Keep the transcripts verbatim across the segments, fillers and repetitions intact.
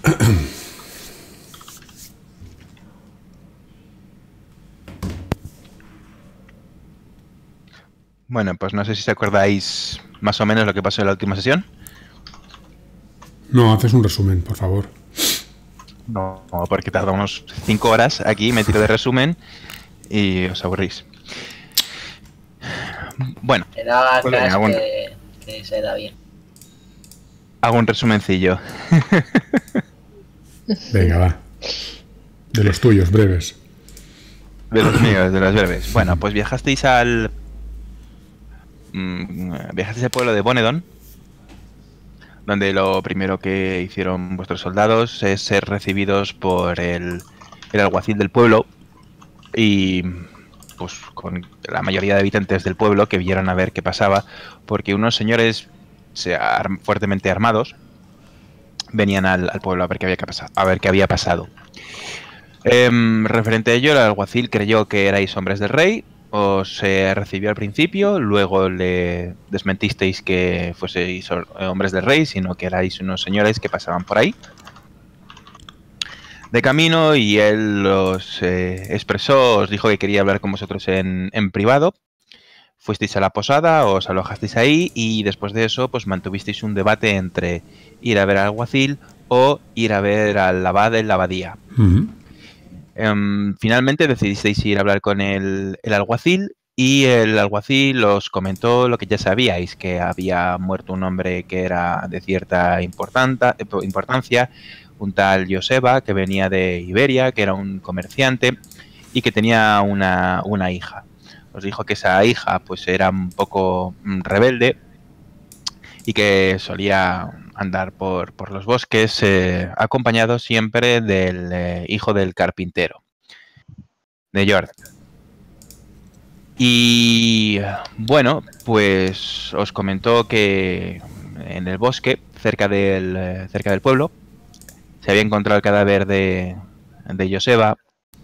Bueno, pues no sé si os acordáis más o menos lo que pasó en la última sesión. No, haces un resumen, por favor. No, porque tarda unos cinco horas aquí, me tiro de resumen y os aburrís. Bueno, Era pues venga, Cash hago un, que, que se da bien. hago un resumencillo. Venga, va. De los tuyos, breves. De los míos, de las breves. Bueno, pues viajasteis al... mmm, viajasteis al pueblo de Bonedon, donde lo primero que hicieron vuestros soldados es ser recibidos por el, el alguacil del pueblo y pues con la mayoría de habitantes del pueblo que vieron a ver qué pasaba, porque unos señores se ar fuertemente armados venían al, al pueblo a ver qué había, pasado, a ver qué había pasado. Eh, referente a ello, el alguacil creyó que erais hombres del rey, os eh, recibió al principio, luego le desmentisteis que fueseis hombres del rey, sino que erais unos señores que pasaban por ahí de camino y él os eh, expresó, os dijo que quería hablar con vosotros en, en privado. Fuisteis a la posada, os alojasteis ahí y después de eso pues mantuvisteis un debate entre ir a ver al alguacil o ir a ver al abad en la abadía. Uh-huh. Um, finalmente decidisteis ir a hablar con el, el alguacil y el alguacil os comentó lo que ya sabíais, que había muerto un hombre que era de cierta importancia, un tal Joseba que venía de Iberia, que era un comerciante y que tenía una, una hija. Os dijo que esa hija pues era un poco rebelde y que solía andar por, por los bosques eh, acompañado siempre del eh, hijo del carpintero, de Jordan. Y bueno, pues os comentó que en el bosque, cerca del, eh, cerca del pueblo, se había encontrado el cadáver de, de Joseba.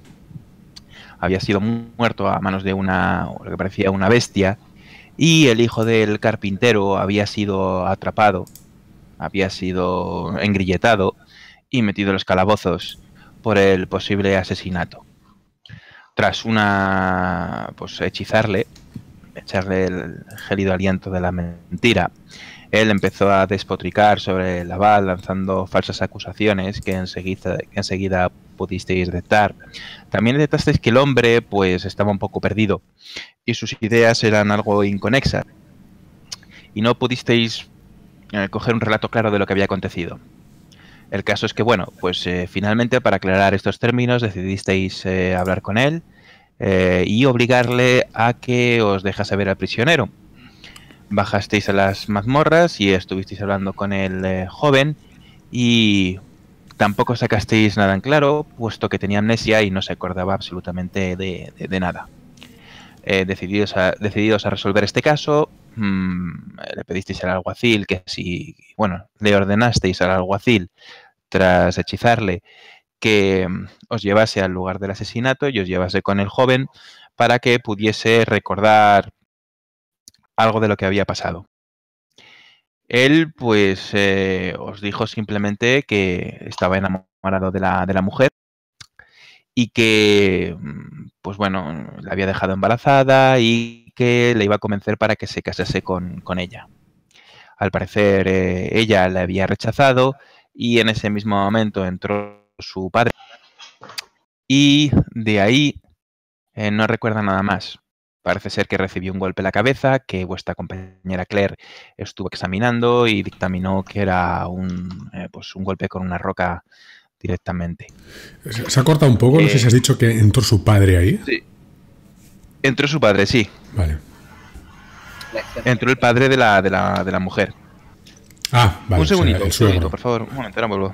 Había sido muerto a manos de una, lo que parecía una bestia, y el hijo del carpintero había sido atrapado, había sido engrilletado y metido en los calabozos por el posible asesinato. Tras una, pues hechizarle, echarle el gélido aliento de la mentira, él empezó a despotricar sobre el abad, lanzando falsas acusaciones que enseguida, que enseguida pudisteis detectar. También detectasteis que el hombre pues estaba un poco perdido y sus ideas eran algo inconexas y no pudisteis eh, coger un relato claro de lo que había acontecido. El caso es que, bueno, pues eh, finalmente para aclarar estos términos decidisteis eh, hablar con él eh, y obligarle a que os dejase ver al prisionero. Bajasteis a las mazmorras y estuvisteis hablando con el eh, joven y tampoco sacasteis nada en claro, puesto que tenía amnesia y no se acordaba absolutamente de, de, de nada. Eh, decididos, a, decididos a resolver este caso, mmm, le pedisteis al alguacil que si, bueno, le ordenasteis al alguacil tras hechizarle que os llevase al lugar del asesinato y os llevase con el joven para que pudiese recordar algo de lo que había pasado. Él, pues, eh, os dijo simplemente que estaba enamorado de la, de la mujer y que, pues bueno, la había dejado embarazada y que le iba a convencer para que se casase con, con ella. Al parecer, eh, ella le había rechazado y en ese mismo momento entró su padre y de ahí eh, no recuerda nada más. Parece ser que recibió un golpe en la cabeza, que vuestra compañera Claire estuvo examinando y dictaminó que era un, eh, pues un golpe con una roca directamente. Se ha cortado un poco, no sé si has Eh, dicho que entró su padre ahí. sí. Entró su padre, sí. Vale. Entró el padre de la, de la, de la mujer. Ah, vale, Un o sea, segundito, el un segundito, suegro. por favor. Un momento, ahora vuelvo.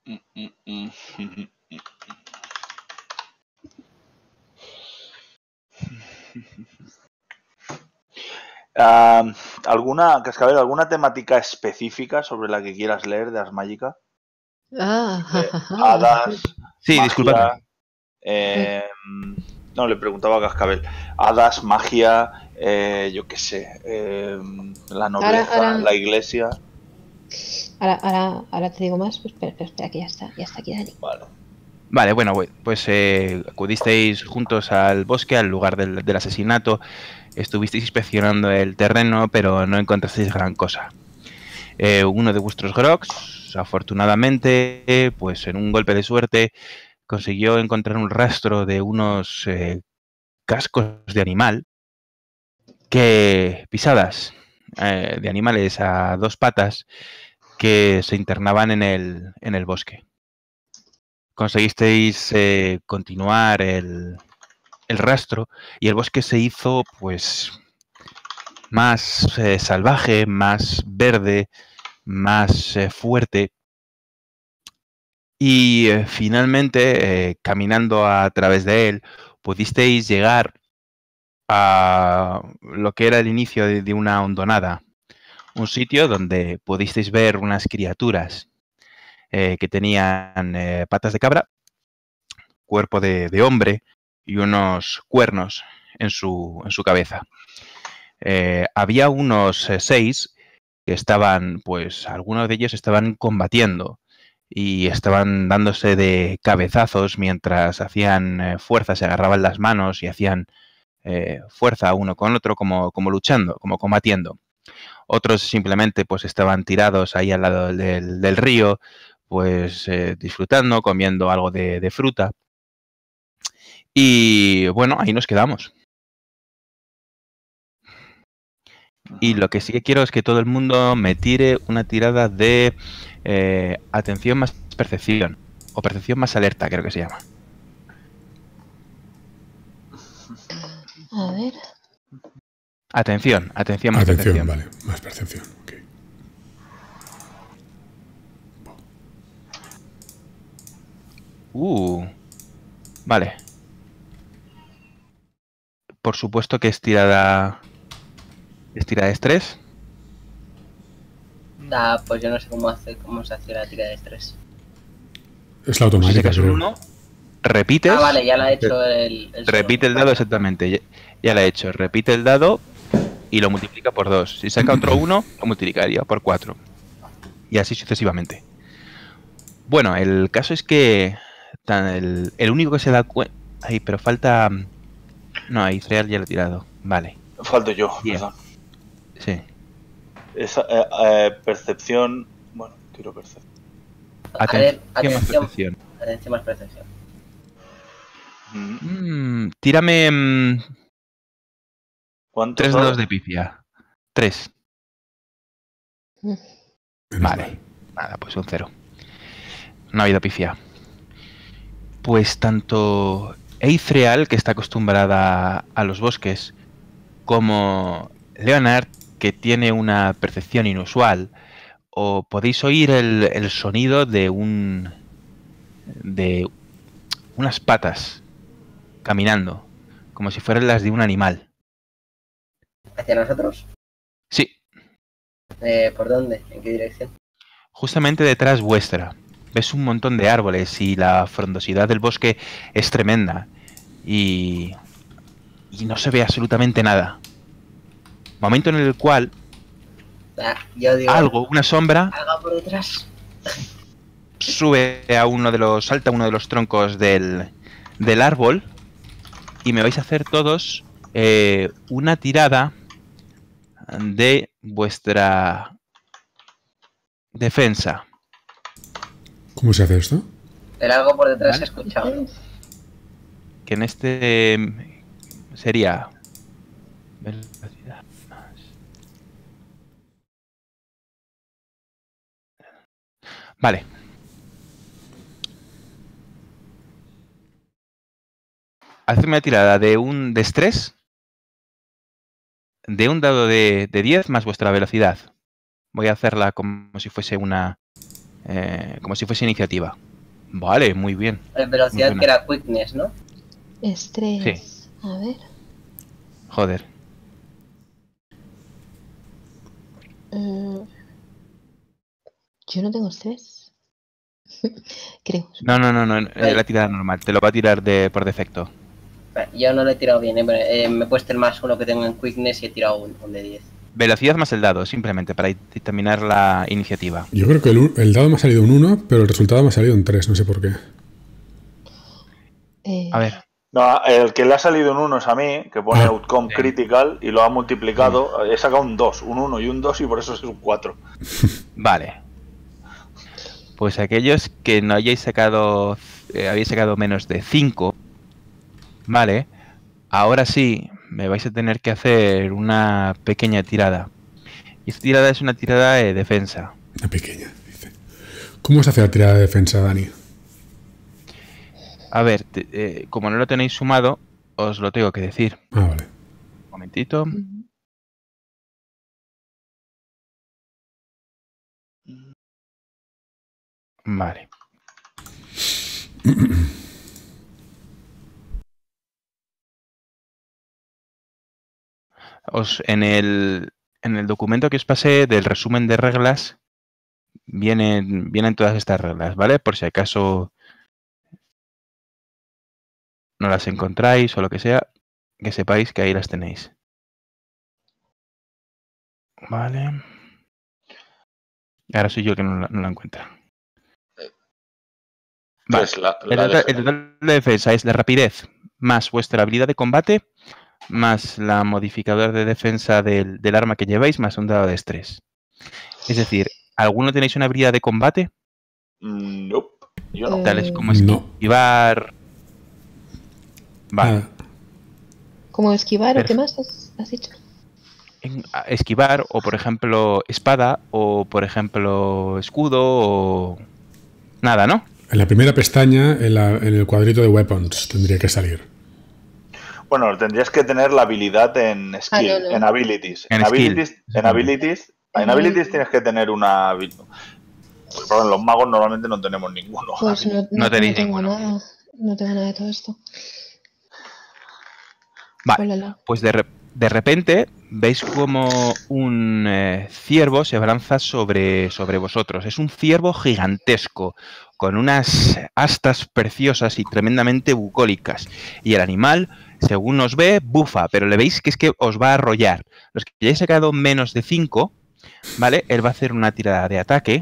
Mm, mm, mm, mm, mm. Uh, ¿Alguna, Cascabel, alguna temática específica sobre la que quieras leer de Ars Magica? Ah, ja, Eh, ja, ja. hadas, Sí, magia, disculpadme. eh, no, le preguntaba a Cascabel. Hadas, magia, eh, yo qué sé, eh, la nobleza, Ahora, ahora- la iglesia. Ahora, ahora, ahora te digo más. Pues espera, espera, espera, que ya está, ya está aquí Dani. Vale. Vale, bueno, pues eh, acudisteis juntos al bosque, al lugar del, del asesinato. Estuvisteis inspeccionando el terreno, pero no encontrasteis gran cosa. Eh, uno de vuestros grogs, afortunadamente, pues en un golpe de suerte, consiguió encontrar un rastro de unos eh, cascos de animal, que pisadas eh, de animales a dos patas que se internaban en el, en el bosque. Conseguisteis eh, continuar el, el rastro y el bosque se hizo pues más eh, salvaje, más verde, más eh, fuerte. Y eh, finalmente, eh, caminando a través de él, pudisteis llegar a lo que era el inicio de, de una hondonada. Un sitio donde pudisteis ver unas criaturas eh, que tenían eh, patas de cabra, cuerpo de, de hombre y unos cuernos en su, en su cabeza. Eh, había unos eh, seis que estaban, pues algunos de ellos estaban combatiendo y estaban dándose de cabezazos mientras hacían eh, fuerza, se agarraban las manos y hacían eh, fuerza uno con otro, como, como luchando, como combatiendo. Otros simplemente pues estaban tirados ahí al lado del, del río, pues eh, disfrutando, comiendo algo de, de fruta. Y bueno, ahí nos quedamos. Y lo que sí que quiero es que todo el mundo me tire una tirada de eh, atención más percepción. O percepción más alerta, creo que se llama. A ver. Atención, atención más Atención, percepción. vale. Más percepción. Ok. Uh, vale. Por supuesto que es tirada... ¿Es tirada de estrés? Ah, pues yo no sé cómo hace, cómo se hace la tira de estrés. Es la Si automática, sacas un creo. uno, repites... Ah, vale, ya la ha hecho el... el Repite el dado exactamente. Ya, ya lo ha hecho. Repite el dado y lo multiplica por dos. Si saca otro uno, lo multiplicaría por cuatro. Y así sucesivamente. Bueno, el caso es que tan el, el único que se da cuenta... Ay, pero falta... No, ahí Freal ya lo he tirado. Vale. Falto yo, Bien. perdón. Sí. Esa, eh, eh, percepción. Bueno, tiro percepción. Atención, más Atención, percepción. atención más percepción. Mm. Mm, tírame mm, ¿Cuántos tres dados? dados de pifia. Tres. Menos Vale. mal. Nada, pues un cero. No ha habido pifia. Pues tanto Eithreal, que está acostumbrada a los bosques, como Leonard, que tiene una percepción inusual, o podéis oír el, el sonido de un... de unas patas caminando, como si fueran las de un animal. ¿Hacia nosotros? Sí, Eh, ¿Por dónde? ¿En qué dirección? justamente detrás vuestra. Ves un montón de árboles y la frondosidad del bosque es tremenda. Y, y no se ve absolutamente nada. Momento en el cual Ah, yo digo... algo, una sombra, Algo por detrás. sube a uno de los, salta a uno de los troncos del, del árbol y me vais a hacer todos eh, una tirada de vuestra defensa. ¿Cómo se hace esto? El algo por detrás Vale. se ha escuchado. Que en este mm, sería velocidad más. Vale. Hacedme una tirada de un de estrés de un dado de, de diez más vuestra velocidad. Voy a hacerla como si fuese una Eh, como si fuese iniciativa. Vale, muy bien. Eh, Velocidad Funciona. que era quickness, ¿no? Estrés. A ver. Joder. mm, Yo no tengo estrés. Creo. No, no, no, no, eh, la tirada normal. Te lo va a tirar de por defecto. Vale, yo no lo he tirado bien, ¿eh? Pero, eh, me he puesto el más uno que tengo en quickness y he tirado un, un de diez. Velocidad más el dado, simplemente, para determinar la iniciativa. Yo creo que el, el dado me ha salido un uno, pero el resultado me ha salido un tres, no sé por qué. Eh, A ver. No, el que le ha salido un uno es a mí, que pone Ah. outcome Sí. critical y lo ha multiplicado. He sacado un dos, un uno y un dos y por eso es un cuatro. Vale. Pues aquellos que no hayáis sacado, eh, habéis sacado menos de cinco, vale, ahora sí me vais a tener que hacer una pequeña tirada. Y esta tirada es una tirada de defensa. Una pequeña, dice. ¿Cómo se hace la tirada de defensa, Dani? A ver, te- eh, como no lo tenéis sumado, os lo tengo que decir. Ah, vale. Un momentito. ujú. Vale. Os, en el, en el documento que os pasé del resumen de reglas vienen, vienen todas estas reglas, ¿vale? Por si acaso no las encontráis o lo que sea, que sepáis que ahí las tenéis. Vale. Ahora soy yo el que no la, no la encuentra. Vale. Es la, El la total, de- el total de defensa es la rapidez más vuestra habilidad de combate más la modificador de defensa del, del arma que lleváis más un dado de estrés. Es decir, ¿alguno tenéis una habilidad de combate? Mm, nope, yo no. Eh, Tales como No. esquivar. Vale. Nada. ¿Cómo esquivar o qué Perfecto. más has, has dicho? En- a- esquivar o por ejemplo espada o por ejemplo escudo o nada, ¿no? En la primera pestaña, en, la- en el cuadrito de weapons, tendría que salir. Bueno, tendrías que tener la habilidad en skill, Ah, no, no. en abilities. En En, skill. abilities, en abilities, en abilities tienes que tener una habi- Pues, perdón, los magos normalmente no tenemos ninguno. Pues no, no, No tenéis tengo ninguno. nada. No tengo nada de todo esto. Vale. Ólala. Pues de, re- de repente veis como un eh, ciervo se abalanza sobre, sobre vosotros. Es un ciervo gigantesco, con unas astas preciosas y tremendamente bucólicas. Y el animal, según os ve, bufa, pero le veis que es que os va a arrollar. Los que hayáis sacado menos de cinco, ¿vale? Él va a hacer una tirada de ataque.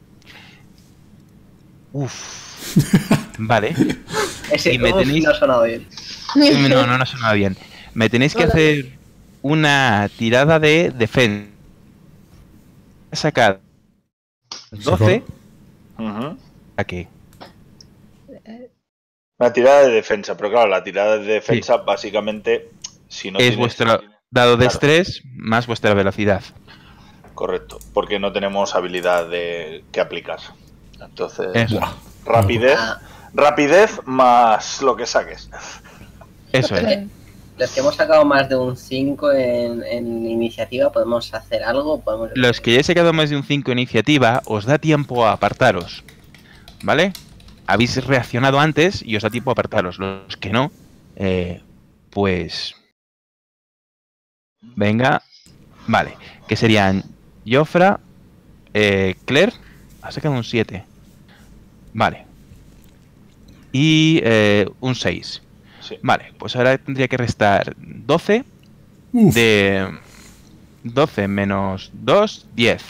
Uf. Vale. Ese Y me uf, tenéis- no ha sonado bien. No, no, no suena bien. Me tenéis que Hola. hacer una tirada de defensa. Sacar doce Ujú. aquí. Una tirada de defensa, pero claro, la tirada de defensa básicamente, si no Es tienes- vuestro dado de Claro. estrés más vuestra velocidad. Correcto, porque no tenemos habilidad de que aplicar. Entonces, Eso, rapidez, Ah, rapidez más lo que saques. eso es. los que hemos sacado más de un cinco en, en iniciativa, ¿podemos hacer algo? ¿Podemos... Los que ya he sacado más de un cinco iniciativa, os da tiempo a apartaros. ¿Vale? Habéis reaccionado antes y os da tiempo a apartaros. Los que no, eh, pues... Venga. Vale. Que serían Jofra, eh, Claire. Ha sacado un siete. Vale. Y eh, un seis. Sí. Vale, pues ahora tendría que restar doce Uf, de doce menos dos, diez.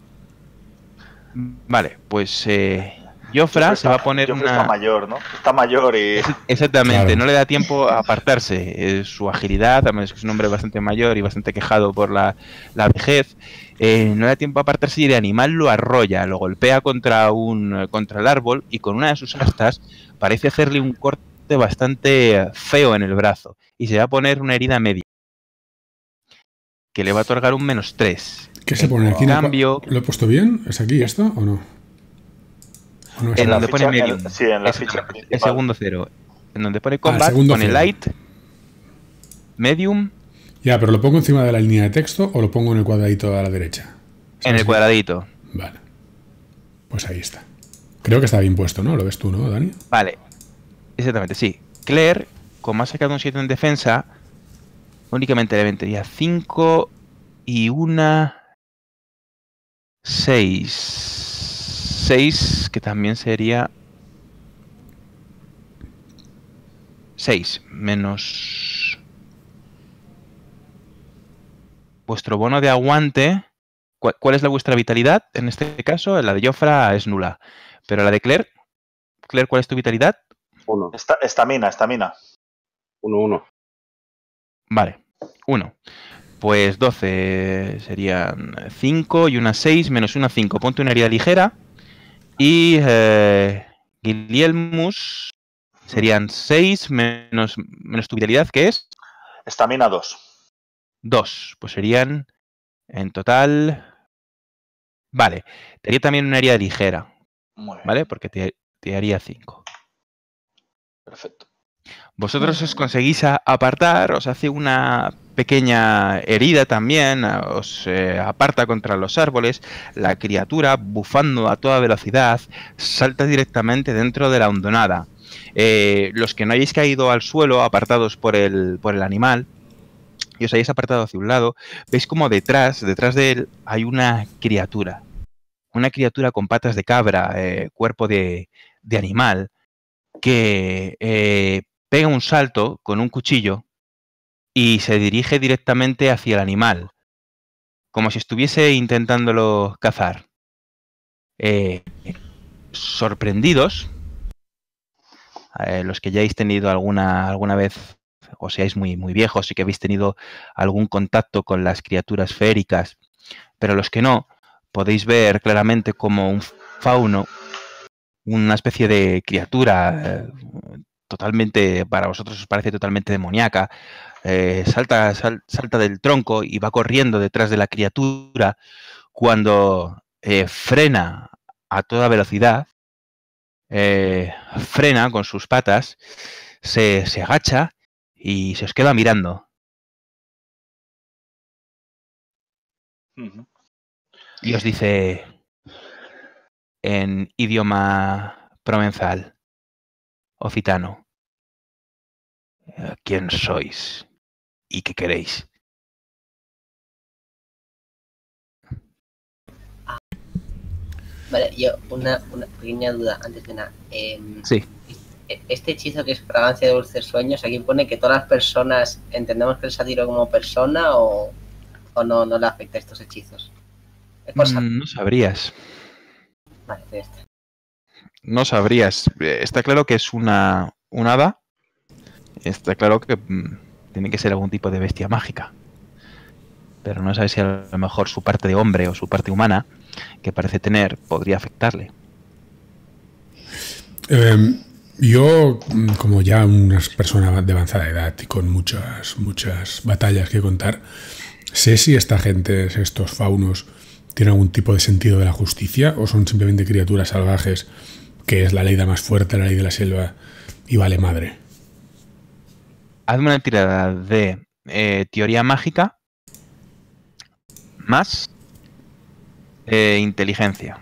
Vale, pues eh, Jofra Joffrey se va a está- poner Joffrey una... está mayor, ¿no? Está mayor y... Exactamente, Claro. no le da tiempo a apartarse. Eh, su agilidad, además es que es un hombre bastante mayor y bastante quejado por la, la vejez, eh, no le da tiempo a apartarse y el animal lo arrolla, lo golpea contra, un, contra el árbol y con una de sus astas parece hacerle un corte bastante feo en el brazo y se va a poner una herida media que le va a otorgar un menos tres. ¿qué se pone aquí? En en el cua- cambio, ¿Lo he puesto bien? ¿Es aquí esto o no? ¿O no es en la aquí? donde pone ficha- en- medium, sí, en la es ficha el principal. segundo cero. En donde pone Ah, el combat, segundo pone cero. light, medium, Ya, pero ¿lo pongo encima de la línea de texto o lo pongo en el cuadradito a la derecha? en el ¿Sabes? cuadradito. Vale. Pues ahí está. Creo que está bien puesto, ¿no? Lo ves tú, ¿no, Dani? Vale, exactamente, sí. Claire, como ha sacado un siete en defensa, únicamente le vendría cinco y una seis. seis, que también sería seis menos vuestro bono de aguante. ¿Cuál, cuál es la vuestra vitalidad? En este caso, la de Jofra es nula. Pero la de Claire, Claire, ¿cuál es tu vitalidad? Uno. Esta- Estamina, estamina. Uno, uno. Vale, uno. Pues doce serían cinco y una seis menos una cinco. Ponte una herida ligera. Y eh, Guillermus serían seis menos, menos tu vitalidad, que es Estamina dos. dos. Pues serían en total... Vale, te haría también una herida ligera, Muy bien. ¿vale? Porque te, te haría cinco. Perfecto. Vosotros os conseguís a- apartar, os hace una pequeña herida también, a- os eh, aparta contra los árboles. La criatura, bufando a toda velocidad, salta directamente dentro de la hondonada. Eh, los que no hayáis caído al suelo, apartados por el, por el animal, y os hayáis apartado hacia un lado, veis como detrás, detrás de él, hay una criatura. Una criatura con patas de cabra, eh, cuerpo de, de animal, que eh, pega un salto con un cuchillo y se dirige directamente hacia el animal, como si estuviese intentándolo cazar. Eh, sorprendidos, eh, los que ya hayáis tenido alguna, alguna vez, o seáis muy, muy viejos y que habéis tenido algún contacto con las criaturas feéricas, pero los que no, podéis ver claramente como un fauno, una especie de criatura eh, totalmente, para vosotros os parece totalmente demoníaca, eh, salta, sal, salta del tronco y va corriendo detrás de la criatura cuando eh, frena a toda velocidad, eh, frena con sus patas, se, se agacha y se os queda mirando. Ujú. Y os dice en idioma provenzal, occitano, ¿quién sois y qué queréis? Vale, yo una, una pequeña duda antes de nada. Eh, Sí. Este hechizo que es fragancia de dulces sueños, aquí pone que todas las personas entendemos que el sátiro como persona o, o no, no le afecta a estos hechizos. Es por Mm, no sabrías. Vale, ya está. No sabrías. Eh, Está claro que es una, un hada. Está claro que mm, tiene que ser algún tipo de bestia mágica. Pero no sabes si a lo mejor su parte de hombre o su parte humana, que parece tener, podría afectarle. Eh, yo, como ya una persona de avanzada edad y con muchas, muchas batallas que contar, sé si esta gente, estos faunos, tienen algún tipo de sentido de la justicia o son simplemente criaturas salvajes que es la ley más fuerte, la ley de la selva y vale madre. Hazme una tirada de eh, teoría mágica más eh, inteligencia.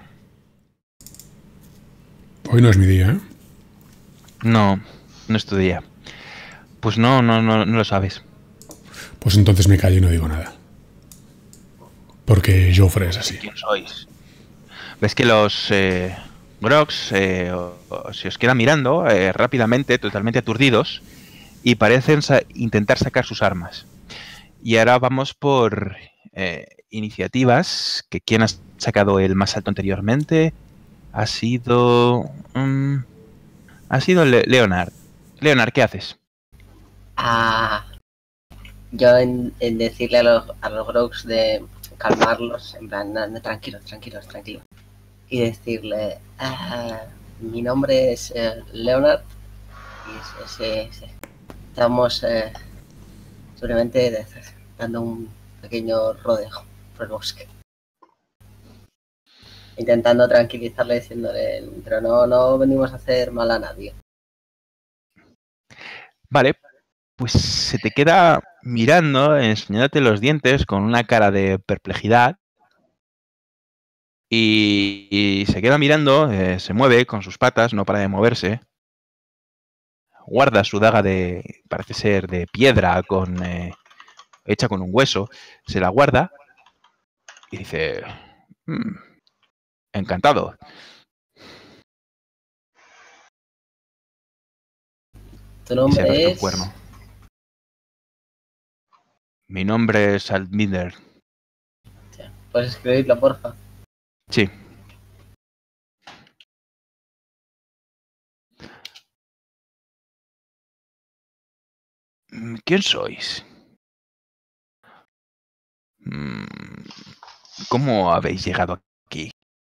Hoy no es mi día, ¿eh? No, no es tu día. Pues no, no, no, no lo sabes. Pues entonces me callo y no digo nada. Porque Joffre es así. ¿Quién sois? Ves que los eh, Grogs eh, o- o se os quedan mirando eh, rápidamente, totalmente aturdidos, y parecen sa- intentar sacar sus armas. Y ahora vamos por eh, iniciativas, que quien ha sacado el más alto anteriormente ha sido... mm, ha sido Le- Leonard. Leonard, ¿qué haces? Ah, yo en, en decirle a los, a los Grogs de calmarlos, en plan, no, no, tranquilos, tranquilos, tranquilos. Y decirle, ah, mi nombre es eh, Leonard y es- es- es- estamos eh, simplemente de- dando un pequeño rodeo por el bosque. Intentando tranquilizarle diciéndole, pero no, no venimos a hacer mal a nadie. Vale, pues se te queda mirando, enseñándote los dientes con una cara de perplejidad Y, y se queda mirando, eh, se mueve con sus patas, no para de moverse. Guarda su daga de, parece ser de piedra, con eh, hecha con un hueso. Se la guarda y dice, "Mm, encantado". Tu Y se nombre rasca un es... cuerno. Mi nombre es Alminder. Puedes escribirlo, porfa. Sí. Mm, ¿Quién sois? Mm, ¿Cómo habéis llegado aquí?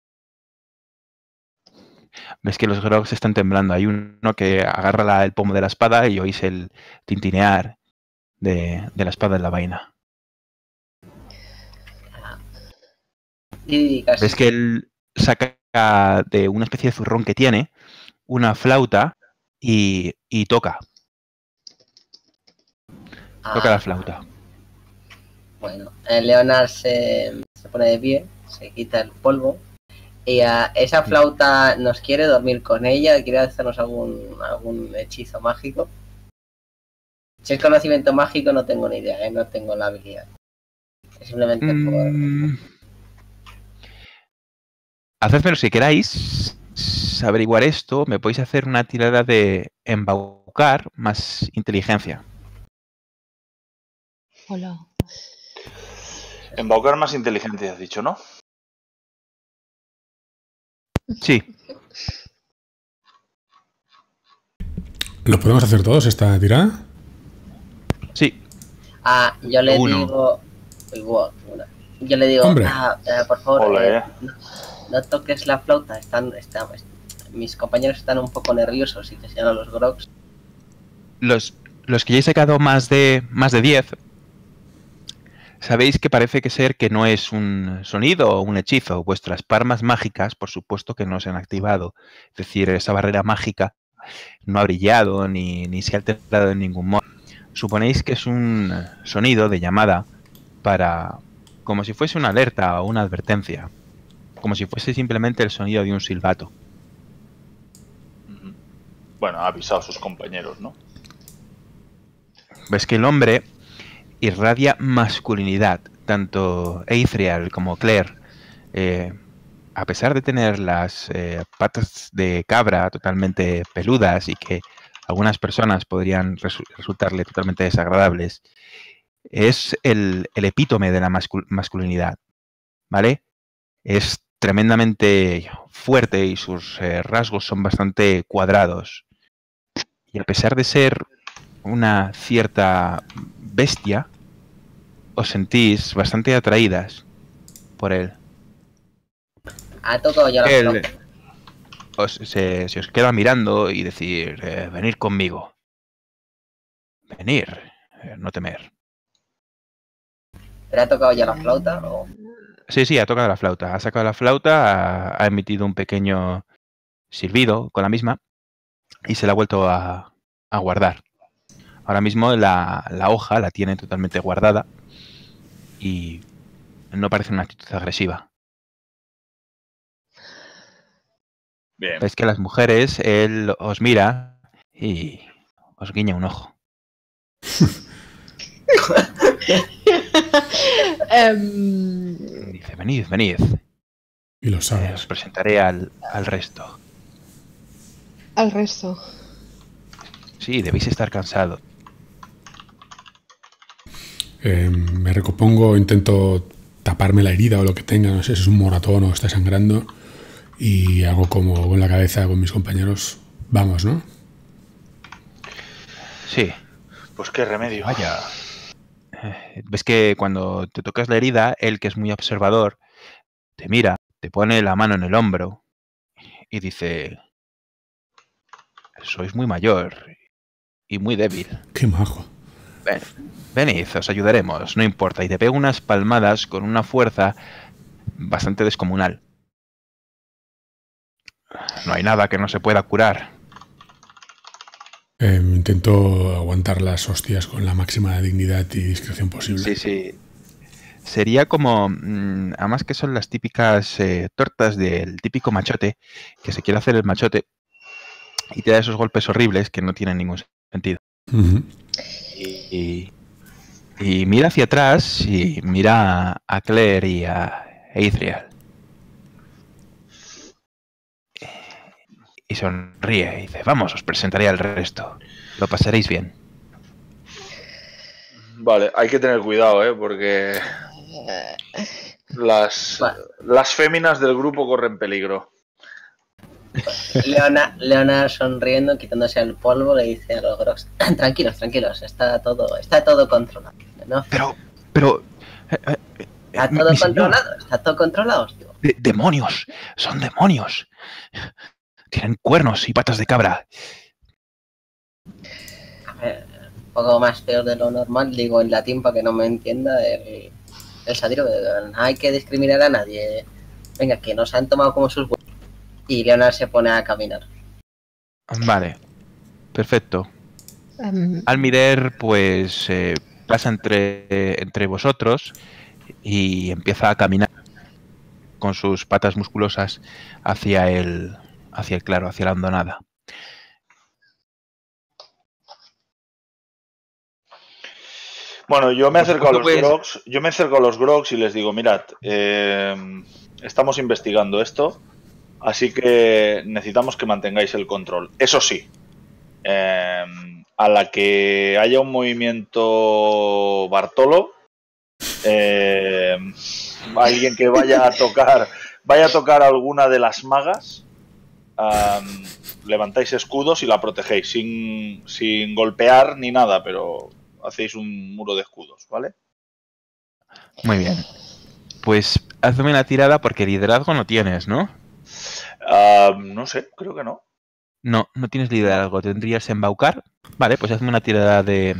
Ves que los grogs están temblando. Hay uno que agarra la- el pomo de la espada y oís el tintinear de, de la espada en la vaina. Y casi... Ves que él saca de una especie de zurrón que tiene una flauta y, y toca. Toca Ah, la flauta. bueno, eh, Leonard se, se pone de pie, se quita el polvo. Y a esa flauta nos quiere dormir con ella, quiere hacernos algún, algún hechizo mágico. Si es conocimiento mágico no tengo ni idea, ¿eh? No tengo la habilidad. Es simplemente por... Mm, Hacedmelo si queráis averiguar esto. Me podéis hacer una tirada de embaucar más inteligencia. Hola. Embaucar más inteligencia, has dicho, ¿no? Sí. ¿Lo podemos hacer todos esta tirada? Sí. Ah, yo le Uno. digo... Uy, wow, una. Yo le digo, Hombre. ah, eh, por favor, Ole, eh, eh. no, no toques la flauta. Están, están, mis compañeros están un poco nerviosos y te señalan los grogs. Los, los que ya he sacado más de más de diez, sabéis que parece que ser que no es un sonido o un hechizo. Vuestras palmas mágicas, por supuesto que no se han activado. Es decir, esa barrera mágica no ha brillado ni, ni se ha alterado en ningún modo. Suponéis que es un sonido de llamada para... como si fuese una alerta o una advertencia. Como si fuese simplemente el sonido de un silbato. Ujú. Bueno, ha avisado a sus compañeros, ¿no? Ves que el hombre irradia masculinidad. Tanto Eithriel como Claire, eh, a pesar de tener las eh, patas de cabra totalmente peludas y que algunas personas podrían resu- resultarle totalmente desagradables, es el, el epítome de la mascul- masculinidad, ¿vale? Es tremendamente fuerte y sus eh, rasgos son bastante cuadrados. Y a pesar de ser una cierta bestia, os sentís bastante atraídas por él. Ha tocado ya la Él flauta. os, se, se os queda mirando y decir, eh, venir conmigo. Venir, eh, no temer. ¿Pero ha tocado ya la flauta? O... Sí, sí, ha tocado la flauta. Ha sacado la flauta, ha, ha emitido un pequeño silbido con la misma y se la ha vuelto a, a guardar. Ahora mismo la, la hoja la tiene totalmente guardada y no parece una actitud agresiva. Bien. Ves que las mujeres, él os mira y os guiña un ojo. Em, Dice, venid, venid. Y lo Eh, sabes. os presentaré al, al resto. al resto. Sí, debéis estar cansados. Eh, me recompongo, intento taparme la herida o lo que tenga, no sé si es un moratón o está sangrando. Y hago como con la cabeza con mis compañeros. Vamos, ¿no? Sí, Pues qué remedio. vaya. Eh, Ves que cuando te tocas la herida, él, que es muy observador, te mira, te pone la mano en el hombro y dice, sois muy mayor y muy débil. Qué majo. Ven, venid, os ayudaremos, no importa. Y te pega unas palmadas con una fuerza bastante descomunal. No hay nada que no se pueda curar. Eh, intento aguantar las hostias con la máxima dignidad y discreción posible. Sí, sí. sería como, mm, además que son las típicas eh, tortas del típico machote, que se quiere hacer el machote y te da esos golpes horribles que no tienen ningún sentido. Ujú. Y, y mira hacia atrás y mira a Claire y a Eithriel. Y sonríe y dice, vamos, os presentaré al resto. Lo pasaréis bien. Vale, hay que tener cuidado, ¿eh? Porque las, Vale. las féminas del grupo corren peligro. Leona, Leona sonriendo, quitándose el polvo, le dice a los Grox, tranquilos, tranquilos, está todo, está todo controlado, ¿no? Pero, pero... eh, eh, Está mi- todo mi señor, controlado, está todo controlado, tío. de- demonios, son demonios. Tienen cuernos y patas de cabra. A ver, un poco más peor de lo normal, digo en latín para que no me entienda el, el sátiro, no hay que discriminar a nadie. Venga, que nos han tomado como sus huevos. Y Leonard se pone a caminar. Vale, perfecto. Am, Almider, pues, eh, pasa entre, entre vosotros y empieza a caminar con sus patas musculosas hacia el, hacia el claro, hacia la hondonada. Bueno, yo me Por acerco a los supuesto, pues- Grogs, yo me acerco a los Grogs y les digo, mirad, eh, estamos investigando esto, así que necesitamos que mantengáis el control. Eso sí, eh, a la que haya un movimiento Bartolo, eh, alguien que vaya a tocar, vaya a tocar alguna de las magas, um, levantáis escudos y la protegéis sin, sin golpear ni nada, pero hacéis un muro de escudos, ¿vale? Muy bien. Pues hazme una tirada porque liderazgo no tienes, ¿no? Uh, no sé, creo que no. No, no tienes liderazgo. ¿Tendrías embaucar? Vale, pues hazme una tirada de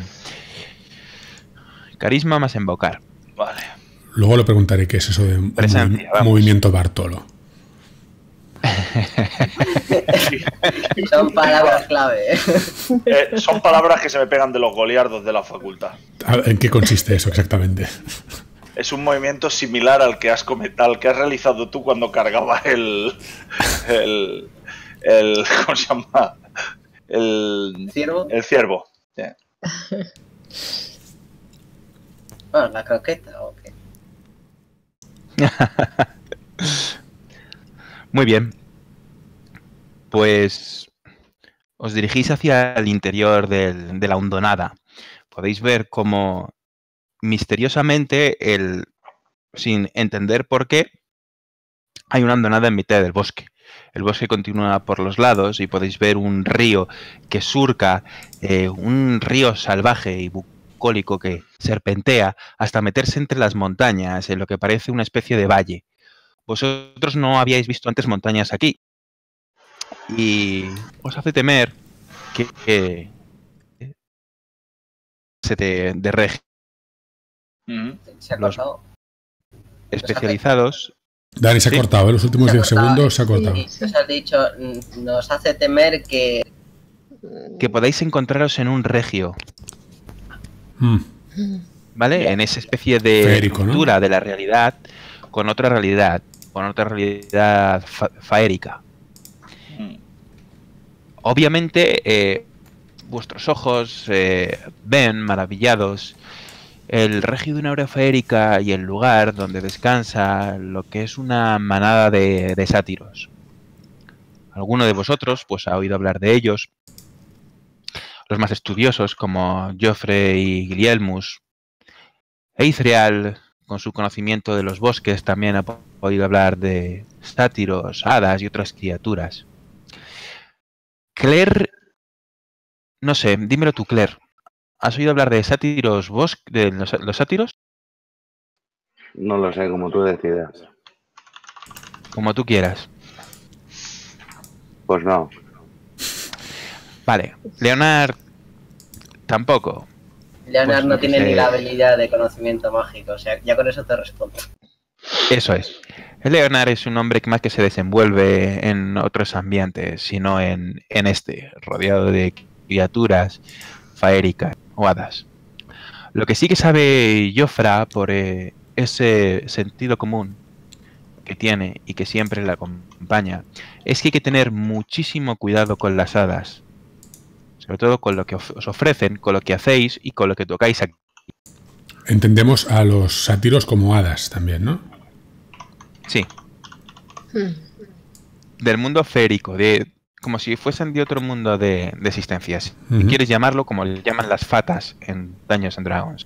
carisma más embaucar. Vale. Luego le preguntaré qué es eso de un Presencia, movi- vamos. movimiento Bartolo. Son palabras clave. ¿eh? Eh, son palabras que se me pegan de los goliardos de la facultad. A ver, ¿en qué consiste eso exactamente? Es un movimiento similar al que has comet- al que has realizado tú cuando cargaba el, el, el ¿cómo se llama? El, ¿Ciervo? el ciervo. Sí. Bueno, la croqueta, ok. Muy bien. Pues os dirigís hacia el interior del- de la hondonada. Podéis ver cómo misteriosamente, el, sin entender por qué, hay una hondonada en mitad del bosque. El bosque continúa por los lados y podéis ver un río que surca, eh, un río salvaje y bucólico que serpentea hasta meterse entre las montañas en lo que parece una especie de valle. Vosotros no habíais visto antes montañas aquí y os hace temer que, que se te de reg- Ujú. Se ha Los- cortado. especializados. Dani se ha Sí. cortado, ¿eh? Los últimos Se ha diez cortado. segundos se ha cortado. sí, Nos has dicho, mm, nos hace temer que Que podáis encontraros en un regio, Mm. ¿vale? En esa especie de Feérico, ¿no? ruptura de la realidad con otra realidad, con otra realidad fa- faérica. Mm. Obviamente, eh, vuestros ojos eh, ven maravillados el regio de una aura faérica y el lugar donde descansa lo que es una manada de, de sátiros. Alguno de vosotros pues ha oído hablar de ellos. Los más estudiosos como Joffre y Guilhelmus. Eithriel, con su conocimiento de los bosques, también ha podido hablar de sátiros, hadas y otras criaturas. Claire, no sé, dímelo tú, Claire. ¿Has oído hablar de sátiros bosque, de los, los sátiros? No lo sé, como tú decidas. Como tú quieras. Pues no. Vale, Leonard tampoco. Leonard Pues no lo que tiene se- ni la habilidad de conocimiento mágico, o sea, ya con eso te respondo. Eso es. Leonard es un hombre que más que se desenvuelve en otros ambientes, sino en, en este, rodeado de criaturas faéricas o hadas. Lo que sí que sabe Jofra por, eh, ese sentido común que tiene y que siempre le acompaña es que hay que tener muchísimo cuidado con las hadas. Sobre todo con lo que os ofrecen, con lo que hacéis y con lo que tocáis aquí. Entendemos a los sátiros como hadas también, ¿no? Sí. Hmm. Del mundo férico, de como si fuesen de otro mundo de, de existencias. Si Ujú. quieres llamarlo como le llaman las fatas en Dungeons and Dragons.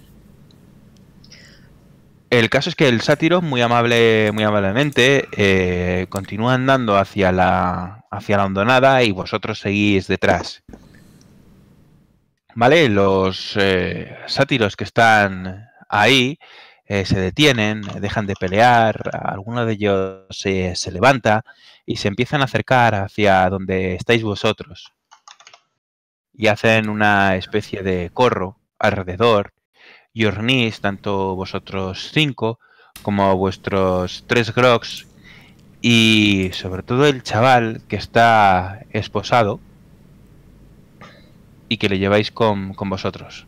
El caso es que el sátiro, muy amable, muy amablemente, eh, continúa andando hacia la, hacia la hondonada y vosotros seguís detrás. ¿Vale? Los eh, sátiros que están ahí eh, se detienen, dejan de pelear, alguno de ellos se, se levanta y se empiezan a acercar hacia donde estáis vosotros. Y hacen una especie de corro alrededor y os reunís, tanto vosotros cinco como vuestros tres grogs y sobre todo el chaval que está esposado y que le lleváis con, con vosotros.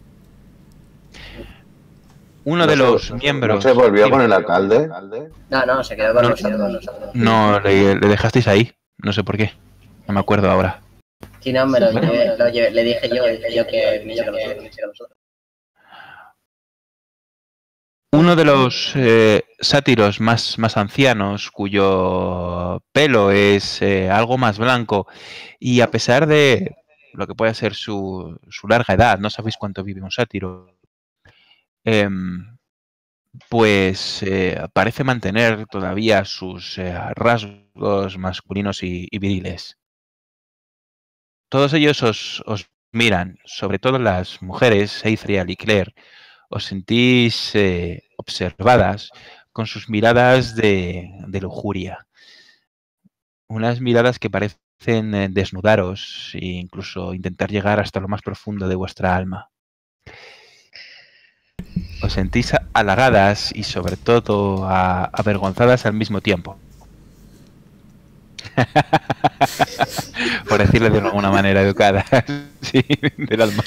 Uno de ¿No los se, miembros... ¿No se volvió Dime. con el alcalde? No, no, se quedó con No, nosotros. No, le, le dejasteis ahí. No sé por qué. No me acuerdo ahora. Sí, no, me lo llevé, lo llevé, le dije yo, le dije yo que viniese con nosotros, viniese con nosotros. Uno de los eh, sátiros más, más ancianos, cuyo pelo es eh, algo más blanco, y a pesar de lo que puede ser su, su larga edad, no sabéis cuánto vive un sátiro, em, pues eh, parece mantener todavía sus eh, rasgos masculinos y, y viriles. Todos ellos os, os miran, sobre todo las mujeres, Eithrial y Claire, os sentís eh, observadas con sus miradas de, de lujuria. Unas miradas que parecen eh, desnudaros e incluso intentar llegar hasta lo más profundo de vuestra alma. Os sentís halagadas y sobre todo a, avergonzadas al mismo tiempo. Por decirlo de alguna manera educada. Sí, del alma.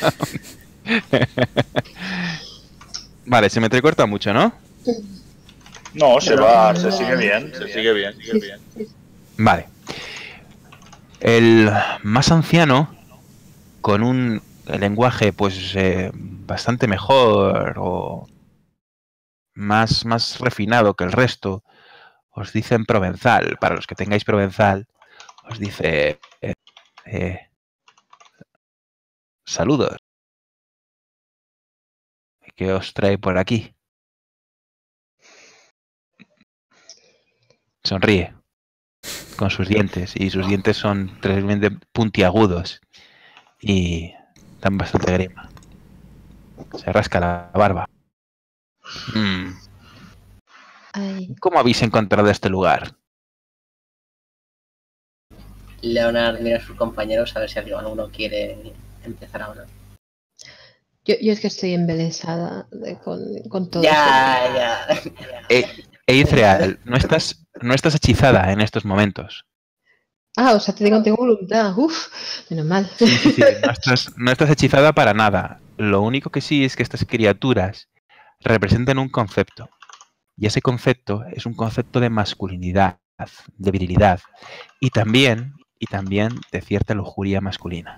Vale, se me entrecorta mucho, ¿no? No, se va, se sigue bien, se sigue bien, sigue bien. Vale. El más anciano, con un lenguaje pues eh, bastante mejor o más, más refinado que el resto, os dice en provenzal. Para los que tengáis provenzal, os dice eh, eh, saludos. ¿Qué os trae por aquí? Sonríe con sus dientes y sus dientes son terriblemente puntiagudos y dan bastante grima. Se rasca la barba. Mm. Ay, ¿Cómo habéis encontrado este lugar? Leonard mira a sus compañeros a ver si alguno quiere empezar ahora. yo, yo es que estoy embelesada de- con, con todo Ya, ya. Eh, Eithreal, no estás, no estás hechizada en estos momentos. Ah, o sea, te digo, tengo voluntad. Uf, menos mal. Sí, sí, sí. No estás, no estás hechizada para nada. Lo único que sí es que estas criaturas representan un concepto. Y ese concepto es un concepto de masculinidad, de virilidad. Y también, y también de cierta lujuria masculina.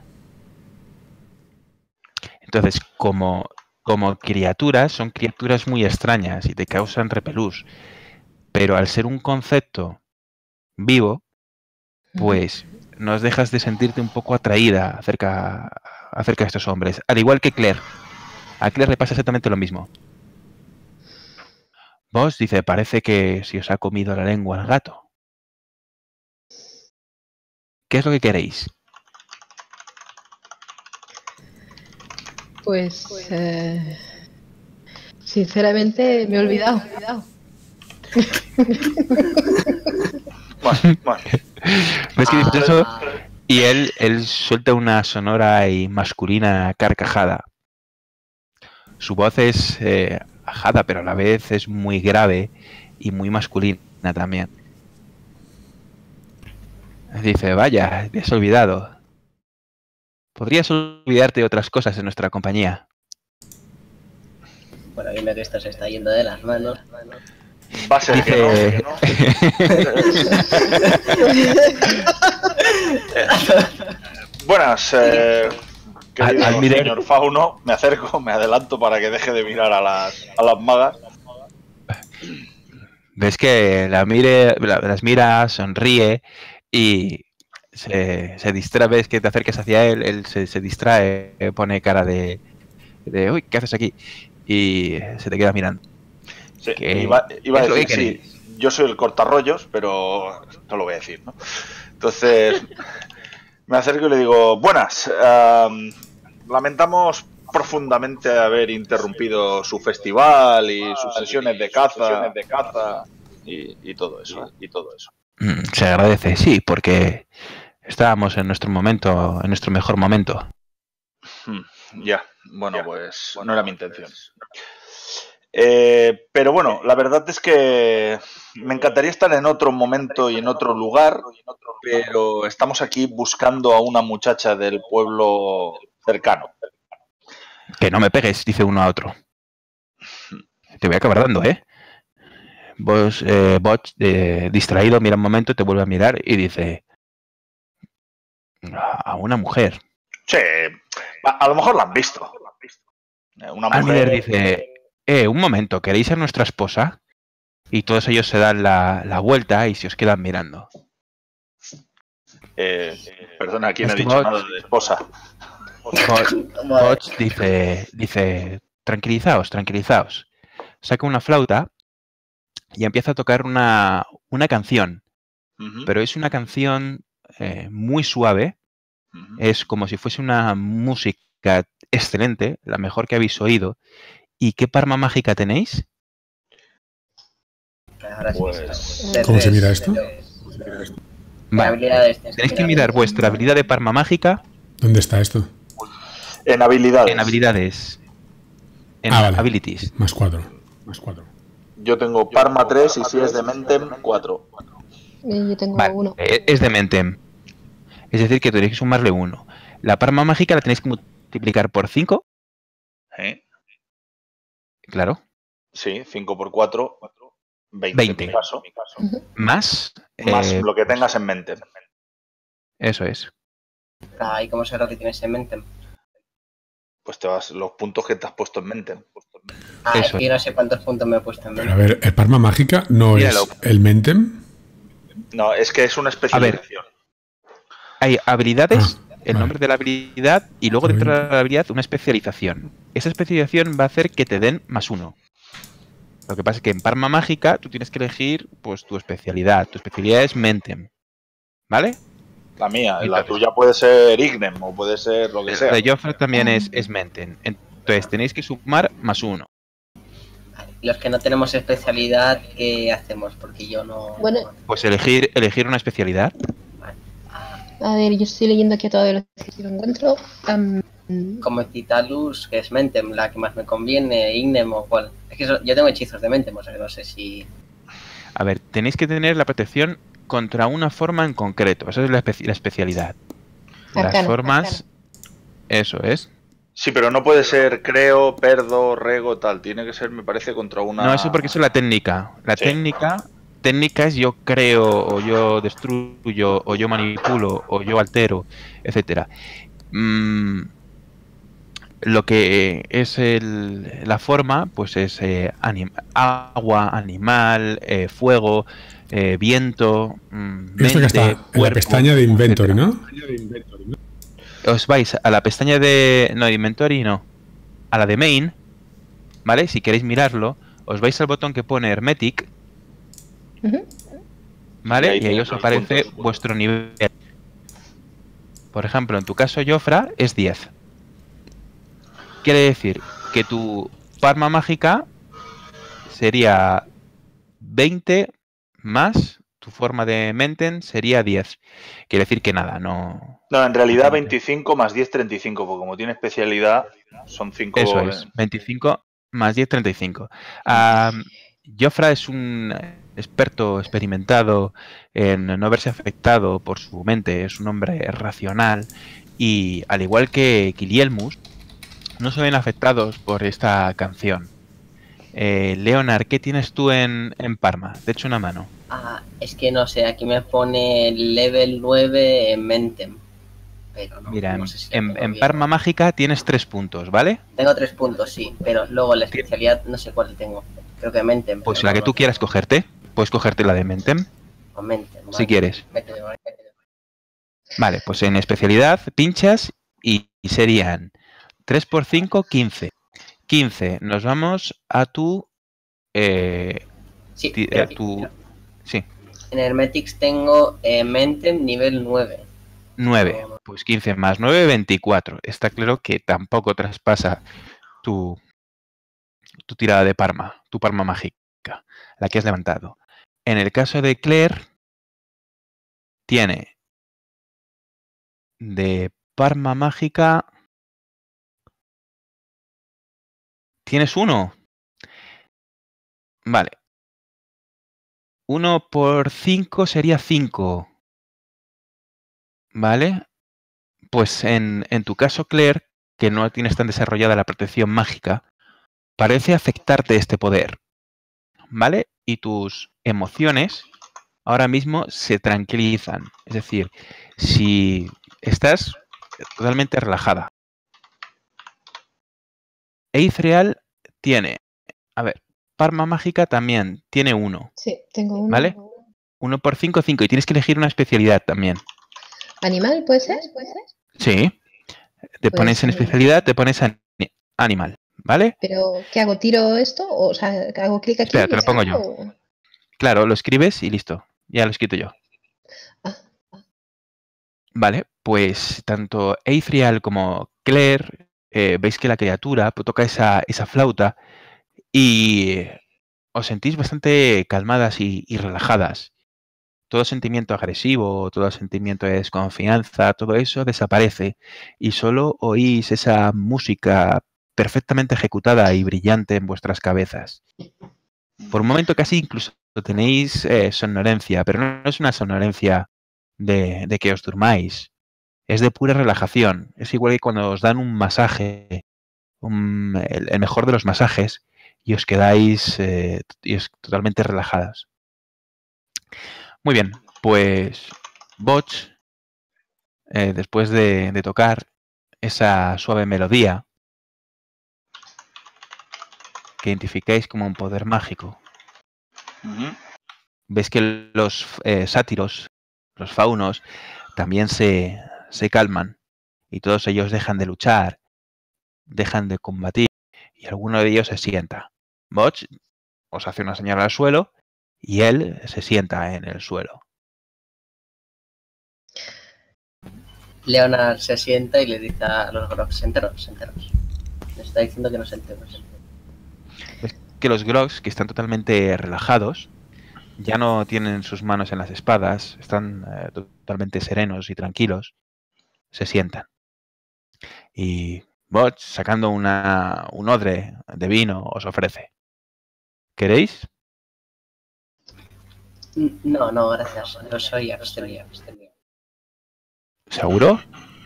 Entonces, como, como criaturas, son criaturas muy extrañas y te causan repelús. Pero al ser un concepto vivo, pues nos dejas de sentirte un poco atraída acerca, acerca de estos hombres. Al igual que Claire. A Claire le pasa exactamente lo mismo. Vos, dice, parece que si os ha comido la lengua el gato. ¿Qué es lo que queréis? Pues, eh, sinceramente, me he olvidado. Bueno, bueno. ¿Ves que dices eso? Y él, él suelta una sonora y masculina carcajada. Su voz es eh, ajada, pero a la vez es muy grave y muy masculina también. Dice, vaya, te has olvidado. Podrías olvidarte de otras cosas en nuestra compañía. Bueno, dime que esto se está yendo de las manos. Va a ser que no, Dice- que no. Buenas, eh, querido Al- al mirar- señor Fauno. Me acerco, me adelanto para que deje de mirar a las, a las magas. Ves que la mire, la- las mira, sonríe y se, se distrae. Ves que te acerques hacia él, él se, se distrae, eh, pone cara de, de uy, ¿qué haces aquí? Y se te queda mirando. Sí, Que iba, iba a es lo que decir, sí, yo soy el cortarrollos, pero no lo voy a decir, ¿no? Entonces, me acerco y le digo, buenas, um, lamentamos profundamente haber interrumpido su festival y sus sesiones de caza, de caza y, y todo eso, ¿eh? y todo eso. Mm, se agradece, sí, porque estábamos en nuestro momento, en nuestro mejor momento. Hmm, ya, bueno, pues no era mi intención. Eh, pero bueno, la verdad es que me encantaría estar en otro momento y en otro lugar, pero estamos aquí buscando a una muchacha del pueblo cercano. Que no me pegues, dice uno a otro. Te voy a acabar dando, ¿eh? Vos, eh, Bot, eh, distraído, mira un momento, te vuelve a mirar y dice... A una mujer. Sí, a, a lo mejor la han visto. Eh, Una Alminer mujer... dice... Eh, un momento, ¿queréis ser nuestra esposa? Y todos ellos se dan la, la vuelta y se os quedan mirando. Eh, perdona, ¿quién ha Este dicho bot- nada de esposa? Bot, Bot dice, dice, tranquilizaos, tranquilizaos. Saca una flauta y empieza a tocar una, una canción. Ujú, Pero es una canción eh, muy suave. ujú. Es como si fuese una música excelente, la mejor que habéis oído. ¿Y qué parma mágica tenéis? Ahora sí. Pues- De ¿Cómo se tres, mira de esto? tres. ¿Qué Vale. habilidades tienes Tenéis que mirar vuestra habilidad de parma mágica ¿Dónde está esto? En habilidades. en habilidades. En Ah, vale. abilities. Más cuatro. Más cuatro. Yo tengo Parma tres y si es de Mentem, cuatro. Y yo tengo Vale, uno. eh, es de Mentem. Es decir, que tenéis que sumarle uno. La parma mágica la tenéis que multiplicar por cinco. ¿Eh? Claro. Sí, cinco por cuatro, veinte, veinte. en mi caso. Más. Más eh, lo que tengas en mente. Eso es. Ah, ¿y cómo sé lo que tienes en mente? Pues te vas los puntos que te has puesto en mente. Ah, Eso. es que yo no sé cuántos puntos me he puesto en Pero a mente. ver, ¿el Parma Mágica no Míralo. es el Mentem? No, es que es una especialización. Hay habilidades, Ah, el vale. nombre de la habilidad y luego Está dentro bien. de la habilidad una especialización. Esa especialización va a hacer que te den más uno. Lo que pasa es que en Parma Mágica tú tienes que elegir pues tu especialidad. Tu especialidad es Mentem. ¿Vale? La mía, la Entonces- tuya puede ser Ignem o puede ser lo que sea. La de Joffre también es, es Mentem. Entonces tenéis que sumar más uno. Vale, los que no tenemos especialidad, ¿qué hacemos? Porque yo no... Bueno. Pues elegir, elegir una especialidad. A ver, yo estoy leyendo aquí a todos los que yo encuentro. Am, Como Citalus, que es Mentem, la que más me conviene, Ignem o cuál. Es que eso- yo tengo hechizos de Mentem, o sea que no sé si... A ver, tenéis que tener la protección contra una forma en concreto. Esa es la, espe- la especialidad. Las Arcano, formas... Eso es. Sí, pero no puede ser creo, perdo, rego, tal. Tiene que ser, me parece, contra una... No, eso porque eso es la técnica. La Sí. técnica, técnica es yo creo, o yo destruyo, o yo manipulo, o yo altero, etcétera. Mm, lo que es el- la forma, pues es eh, anim- agua, animal, eh, fuego, eh, viento, mm, Esto que mente, está en la cuerpo, pestaña de Inventory, etcétera. ¿no? Os vais a la pestaña de... No, de Inventory no. A la de Main, ¿vale? Si queréis mirarlo, os vais al botón que pone Hermetic, ujú. ¿vale? Y ahí Y ahí tenéis os los aparece puntos. vuestro nivel. Por ejemplo, en tu caso, Jofra, es diez. Quiere decir que tu Parma mágica sería veinte más tu forma de Menten sería diez. Quiere decir que nada, no... No, en realidad veinticinco más diez, treinta y cinco, porque como tiene especialidad, son cinco... Eso es, veinticinco más diez, treinta y cinco. Ah, Jofra es un experto experimentado en no verse afectado por su mente, es un hombre racional y al igual que Kilielmus, no se ven afectados por esta canción. Eh, Leonard, ¿qué tienes tú en, en Parma? Te echo una mano. Ah, es que no sé, aquí me pone level nueve en Mentem. Pero no, Mira, no en, sé si lo en- tengo en bien. Parma Mágica tienes tres puntos, ¿vale? Tengo tres puntos, sí, pero luego la especialidad no sé cuál tengo. Creo que Mentem. Pues pero la no que lo tú tengo. quieras cogerte. Puedes cogerte la de Mentem, O Mentem, si vale. quieres. Métele, vale, métele. Vale, pues en especialidad pinchas y, y serían tres por cinco, quince. quince. Nos vamos a tu... eh, Sí, ti- pero eh, tu sí, en Hermetics tengo eh, Mentem nivel nueve. nueve. No, Pues quince más nueve, veinticuatro. Está claro que tampoco traspasa tu, tu tirada de Parma, tu Parma mágica, la que has levantado. En el caso de Claire, tiene de Parma mágica... ¿Tienes uno? Vale. uno por cinco sería cinco. ¿Vale? Pues en, en tu caso, Claire, que no tienes tan desarrollada la protección mágica, parece afectarte este poder. ¿Vale? Y tus emociones ahora mismo se tranquilizan. Es decir, si estás totalmente relajada. Eithreal tiene, a ver, Parma mágica también tiene uno. Sí, tengo uno. ¿Vale? uno por cinco, cinco. Y tienes que elegir una especialidad también. ¿Animal puede ser? Sí. Te Pues, pones en eh, especialidad, te pones ani- animal. ¿Vale? ¿Pero qué hago? ¿Tiro esto? O sea, ¿hago clic aquí? Espera, y te lo pongo saco, yo. o- Claro, lo escribes y listo. Ya lo he escrito yo. Ah, Vale, pues tanto Eithrial como Claire, eh, veis que la criatura pues, toca esa, esa flauta y os sentís bastante calmadas y, y relajadas. Todo sentimiento agresivo, todo sentimiento de desconfianza, todo eso desaparece y solo oís esa música perfectamente ejecutada y brillante en vuestras cabezas. Por un momento casi incluso tenéis eh, somnolencia, pero no es una somnolencia de, de que os durmáis. Es de pura relajación. Es igual que cuando os dan un masaje, un- el, el mejor de los masajes, y os quedáis eh, y os- totalmente relajadas. Muy bien, pues Botch, eh, después de, de tocar esa suave melodía que identificáis como un poder mágico, Ujú. ves que los eh, sátiros, los faunos, también se, se calman y todos ellos dejan de luchar, dejan de combatir y alguno de ellos se sienta. Botch os hace una señal al suelo y él se sienta en el suelo. Leonard se sienta y le dice a los Grogs, enteros, enteros. Le está diciendo que nos enteros. Ves que los Grogs, que están totalmente relajados, ya no tienen sus manos en las espadas, están eh, totalmente serenos y tranquilos, se sientan. Y Botch, sacando una, un odre de vino, os ofrece. ¿Queréis? No, no, gracias. Yo soy abstemio. ¿Seguro?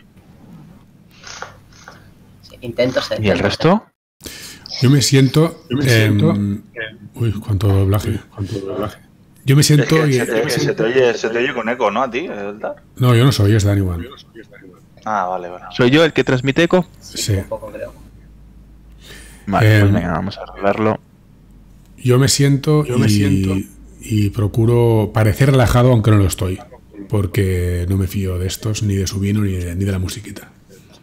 Sí, intento ser. ¿Y el resto? Yo me siento. Yo me siento, em, uy, cuánto doblaje. cuánto doblaje. Yo me Es siento. que y- se te, se te oye, se te oye con eco, ¿no? A ti, Eldar. No, yo no soy, es Dani One. Ah, vale, vale. ¿Soy yo el que transmite eco? Sí, Sí. un poco creo. Vale, Em, pues venga, vamos a arreglarlo. Yo me siento, Yo me y, siento. y procuro parecer relajado, aunque no lo estoy. Porque no me fío de estos, ni de su vino, ni de, ni de la musiquita.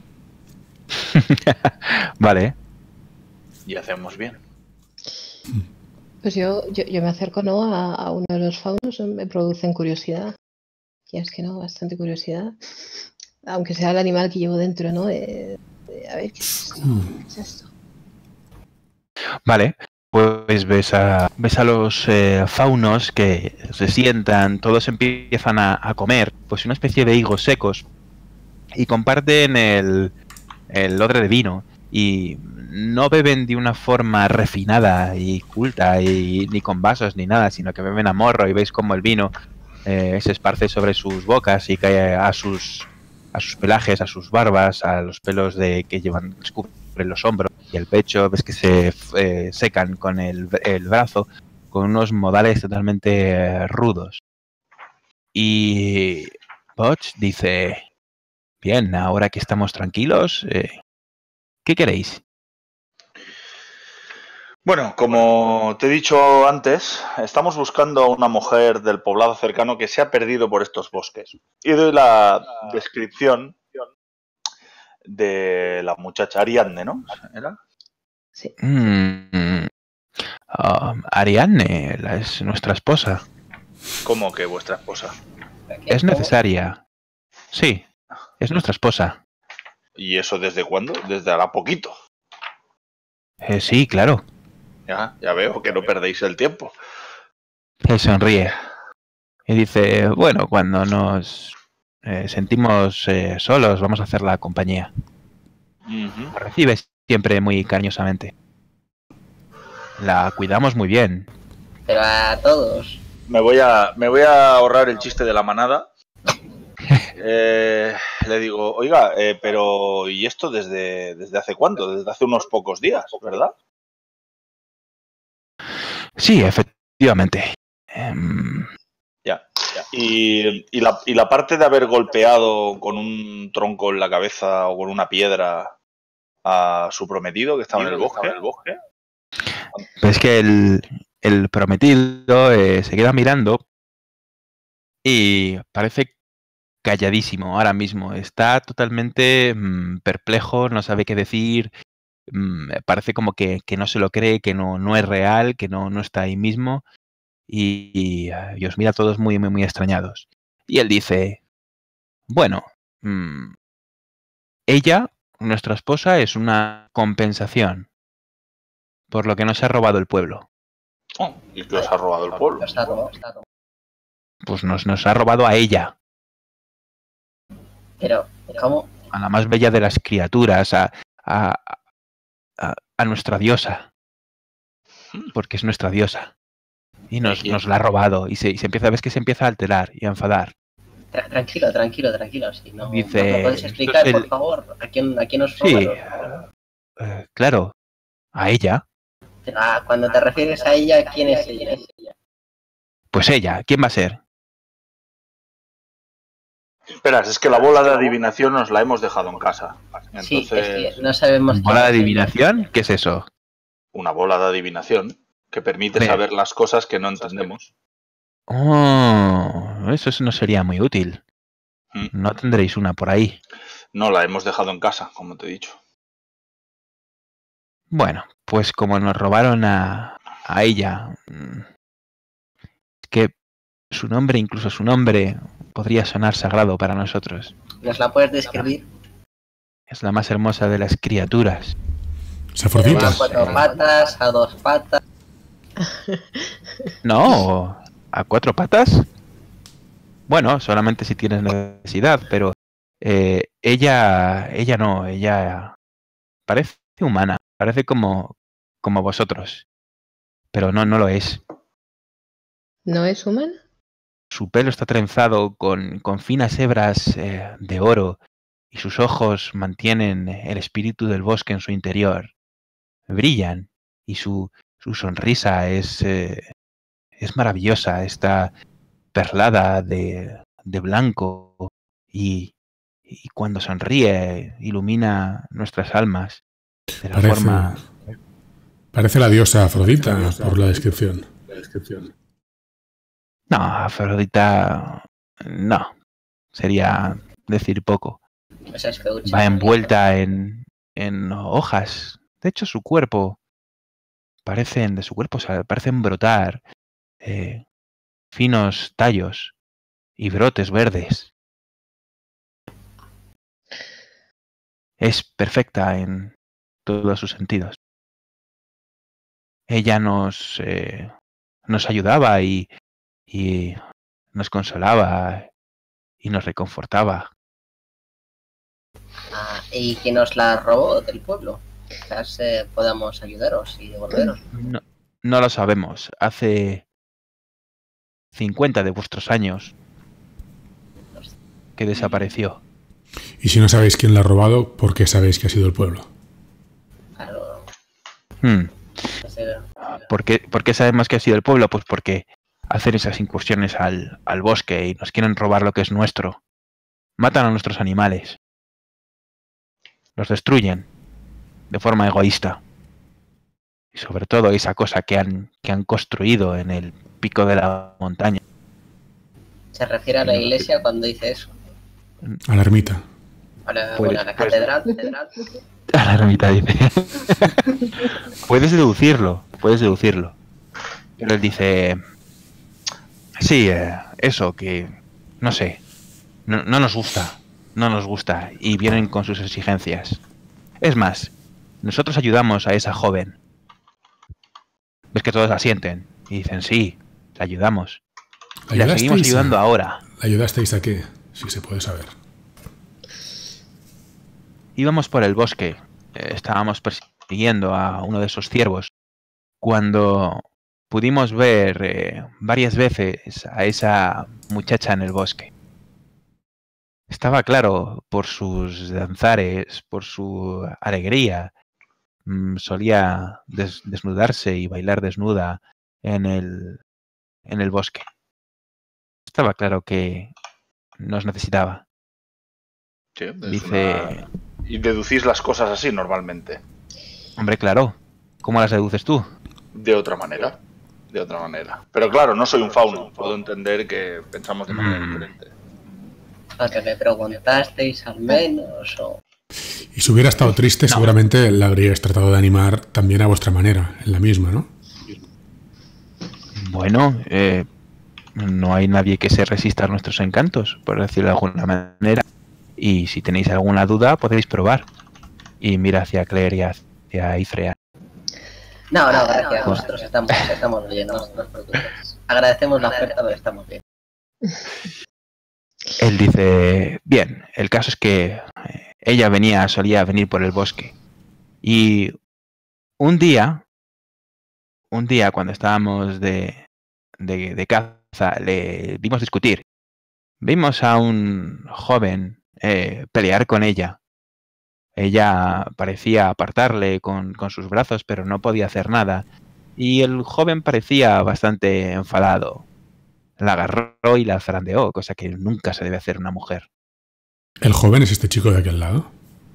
Vale. Y hacemos bien. pues yo, yo, yo me acerco, ¿no? A, a uno de los faunos, me producen curiosidad. Y es que no, bastante curiosidad. Aunque sea el animal que llevo dentro, ¿no? De, de- a ver, ¿qué es esto? ¿Qué es esto? Vale, pues ves a, ves a los eh, faunos que se sientan, todos empiezan a, a comer, pues una especie de higos secos y comparten el, el odre de vino y no beben de una forma refinada y culta y ni con vasos ni nada, sino que beben a morro y veis como el vino eh, se esparce sobre sus bocas y cae a sus a sus pelajes, a sus barbas, a los pelos de que llevan, les cubre sobre los hombros y el pecho, ves que se eh, secan con el, el brazo, con unos modales totalmente eh, rudos. Y Butch dice, bien, ahora que estamos tranquilos, eh, ¿qué queréis? Bueno, como te he dicho antes, estamos buscando a una mujer del poblado cercano que se ha perdido por estos bosques. Y doy la descripción de la muchacha Ariadne, ¿no? ¿Era? Sí. Mm, uh, Ariadne, la es nuestra esposa. ¿Cómo que vuestra esposa? Es necesaria. Sí, es nuestra esposa. ¿Y eso desde cuándo? Desde ahora poquito. Eh, sí, claro. Ya, ya veo que no perdéis el tiempo. Él sonríe y dice, bueno, cuando nos eh, sentimos eh, solos, vamos a hacer la compañía. Uh-huh. La recibe siempre muy cariñosamente. La cuidamos muy bien. Pero a todos. Me voy a, me voy a ahorrar el chiste de la manada. Eh, le digo, oiga, eh, pero ¿y esto desde, desde hace cuánto? Desde hace unos pocos días, ¿verdad? Sí, efectivamente. Um... Ya, ya. Y, y, la, y la parte de haber golpeado con un tronco en la cabeza o con una piedra a su prometido que estaba en el bosque. En el bosque. Pues que el, el prometido eh, se queda mirando y parece calladísimo ahora mismo. Está totalmente mmm, perplejo, no sabe qué decir. Mmm, parece como que, que no se lo cree, que no, no es real, que no, no está ahí mismo. Y, y, y os mira a todos muy, muy, muy extrañados. Y él dice, bueno, mmm, ella, nuestra esposa, es una compensación por lo que nos ha robado el pueblo. Oh, ¿y qué os ha robado el pueblo? Pues nos, nos ha robado a ella. Pero, ¿cómo? A la más bella de las criaturas, a, a, a, a nuestra diosa. Porque es nuestra diosa. Y nos, nos la ha robado. Y se, y se empieza, ves que se empieza a alterar y a enfadar. Tranquilo, tranquilo, tranquilo. Si no, Dice, ¿no puedes explicar, el... por favor, a quién, a quién os roba? Sí, uh, claro, a ella. Ah, cuando te refieres a ella, ¿quién es ella? Pues ella, ¿quién va a ser? Esperas, es que la bola de adivinación nos la hemos dejado en casa. Entonces... Sí, es que no sabemos... ¿Bola de adivinación? ¿Qué es eso? Una bola de adivinación que permite Bien. saber las cosas que no entendemos. Oh, eso no sería muy útil. ¿Mm? No tendréis una por ahí. No, la hemos dejado en casa, como te he dicho. Bueno, pues como nos robaron a, a ella, que su nombre, incluso su nombre, podría sonar sagrado para nosotros. ¿Nos la puedes describir? Es la más hermosa de las criaturas. ¿Es Afrodita? ¿A cuatro patas? ¿A dos patas? No, ¿a cuatro patas? Bueno, solamente si tienes necesidad, pero eh, ella, ella no, ella parece humana, parece como, como vosotros, pero no, no lo es. ¿No es humana? Su pelo está trenzado con, con finas hebras eh, de oro y sus ojos mantienen el espíritu del bosque en su interior. Brillan y su, su sonrisa es, eh, es maravillosa, está perlada de, de blanco y, y cuando sonríe ilumina nuestras almas de la parece, forma... Parece la diosa Afrodita, la diosa, por la descripción. La descripción. No, Afrodita no, sería decir poco. Va envuelta en, en hojas. De hecho, su cuerpo parecen, de su cuerpo o sea, parecen brotar eh, finos tallos y brotes verdes. Es perfecta en todos sus sentidos. Ella nos, eh, nos ayudaba y, y nos consolaba y nos reconfortaba. Ah, ¿y quién nos la robó del pueblo? Quizás eh, podamos ayudaros y devolveros. No, no lo sabemos. Hace cincuenta de vuestros años que desapareció. Y si no sabéis quién la ha robado, ¿por qué sabéis que ha sido el pueblo? Hmm. No sé, ¿Por qué, por qué sabemos que ha sido el pueblo? Pues porque hacen esas incursiones al, al bosque y nos quieren robar lo que es nuestro. Matan a nuestros animales. Los destruyen de forma egoísta. Y sobre todo esa cosa que han, que han construido en el pico de la montaña. se refiere a la iglesia cuando dice eso. A la ermita. A la, Pues- bueno, a la pues- catedral, catedral. A la ermita dice. Puedes deducirlo, puedes deducirlo. Pero él dice... Sí, eh, eso, que... No sé. No, no nos gusta. No nos gusta. Y vienen con sus exigencias. Es más, nosotros ayudamos a esa joven. Ves que todos asienten. Y dicen, sí, la ayudamos. Y la seguimos ¿Ayudasteis ayudando a, ahora. ¿Ayudasteis a qué? Si se puede saber. Íbamos por el bosque. eh, Estábamos persiguiendo a uno de esos ciervos. Cuando pudimos ver eh, varias veces a esa muchacha en el bosque. Estaba claro por sus danzares, por su alegría. Mm, solía des- desnudarse y bailar desnuda en el, en el bosque. Estaba claro que nos necesitaba. Sí, es Dice, una- Y deducís las cosas así normalmente. hombre, claro, ¿cómo las deduces tú? De otra manera. De otra manera. Pero claro, no soy un fauno. Puedo entender que pensamos de manera Mm. diferente. A que me preguntasteis al menos, o... Y si hubiera estado triste, seguramente la habríais tratado de animar también a vuestra manera, en la misma, ¿no? Bueno, eh, no hay nadie que se resista a nuestros encantos, por decirlo de alguna manera. Y si tenéis alguna duda, podéis probar. Y mira hacia Claire y hacia Ifrea. No, no, gracias, nosotros estamos, estamos bien, no, no os preocupéis. Agradecemos la oferta, pero estamos bien. Él dice, bien, el caso es que eh, ella venía, solía venir por el bosque. Y un día, un día cuando estábamos de, de, de caza, le vimos discutir. Vimos a un joven eh, pelear con ella. Ella parecía apartarle con, con sus brazos, pero no podía hacer nada. Y el joven parecía bastante enfadado. La agarró y la zarandeó, cosa que nunca se debe hacer una mujer. El joven es este chico de aquel lado.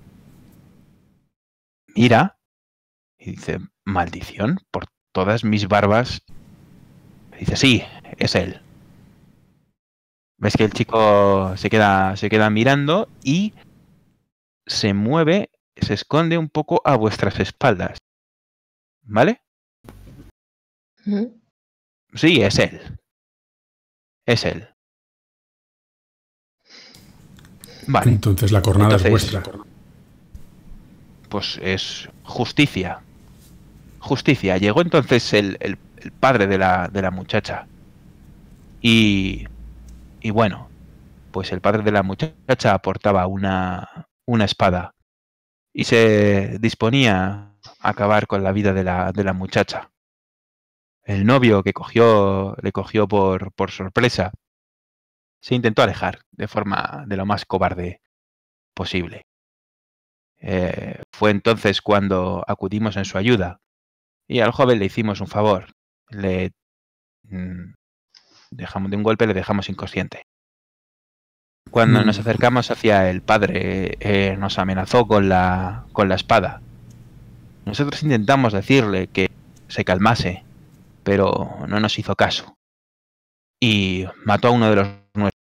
Mira y dice, maldición, por todas mis barbas. Dice, sí, es él. Ves que el chico se queda, se queda mirando y se mueve, se esconde un poco a vuestras espaldas. ¿Vale? Ujú. Sí, es él. Es él. Vale, Entonces la cornada Entonces- es vuestra. pues es justicia. Justicia. Llegó entonces el, el- el padre de la, de la muchacha. Y, y bueno, pues el padre de la muchacha aportaba una, una espada y se disponía a acabar con la vida de la, de la muchacha. El novio que cogió, le cogió por, por sorpresa, se intentó alejar de forma de lo más cobarde posible. Eh, fue entonces cuando acudimos en su ayuda y al joven le hicimos un favor. Le mm, dejamos de un golpe, le dejamos inconsciente. Cuando Mm. nos acercamos hacia el padre, eh, nos amenazó con la, con la espada. Nosotros intentamos decirle que se calmase, pero no nos hizo caso. Y mató a uno de los nuestros.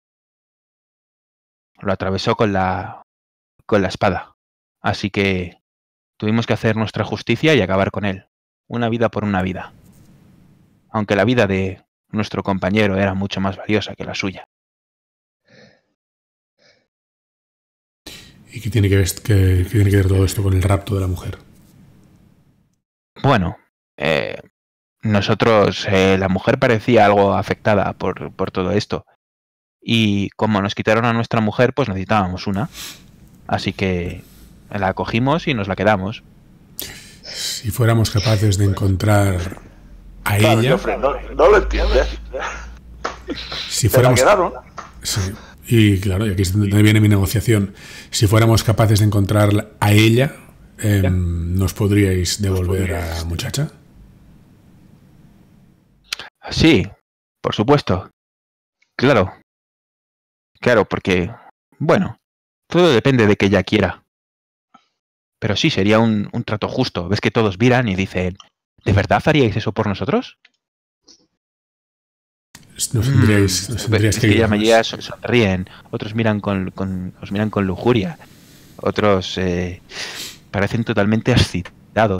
Lo atravesó con la, con la espada. Así que tuvimos que hacer nuestra justicia y acabar con él. Una vida por una vida. Aunque la vida de nuestro compañero era mucho más valiosa que la suya. ¿Y qué tiene que ver, qué- qué tiene que ver todo esto con el rapto de la mujer? Bueno, eh, nosotros, eh, la mujer parecía algo afectada por, por todo esto. Y como nos quitaron a nuestra mujer, pues necesitábamos una. Así que la cogimos y nos la quedamos. Si fuéramos capaces de encontrar a Claro, ella, Joffrey, no, no lo entiendes. si Se la fuéramos, quedaron. sí, y claro, y aquí es donde viene mi negociación. Si fuéramos capaces de encontrar a ella, Eh, ¿Nos podríais devolver a la muchacha? Sí, por supuesto. Claro. Claro, porque, bueno, todo depende de que ella quiera. Pero sí, sería un, un trato justo. Ves que todos miran y dicen, ¿de verdad haríais eso por nosotros? Nos tendríais, nos tendríais Es que que la ayudar mayoría más. son- sonríen, otros miran con, con- os miran con lujuria, otros eh, parecen totalmente excitados.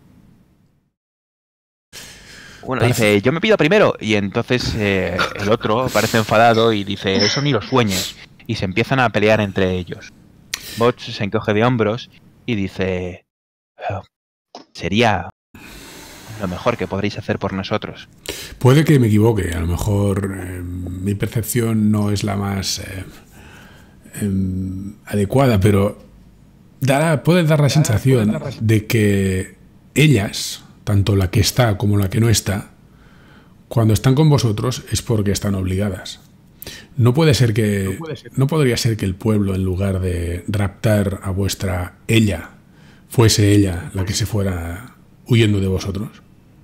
Uno Parece- dice, yo me pido primero, y entonces eh, el otro parece enfadado y dice, eso ni lo sueñes, y se empiezan a pelear entre ellos. Botch se encoge de hombros y dice, "Oh, sería lo mejor que podréis hacer por nosotros. Puede que me equivoque, a lo mejor eh, mi percepción no es la más eh, em, adecuada, pero dará, puede dar la sensación de que ellas, tanto la que está como la que no está, cuando están con vosotros es porque están obligadas. No puede ser que no podría ser que el pueblo, en lugar de raptar a vuestra ella, fuese ella la que se fuera huyendo de vosotros.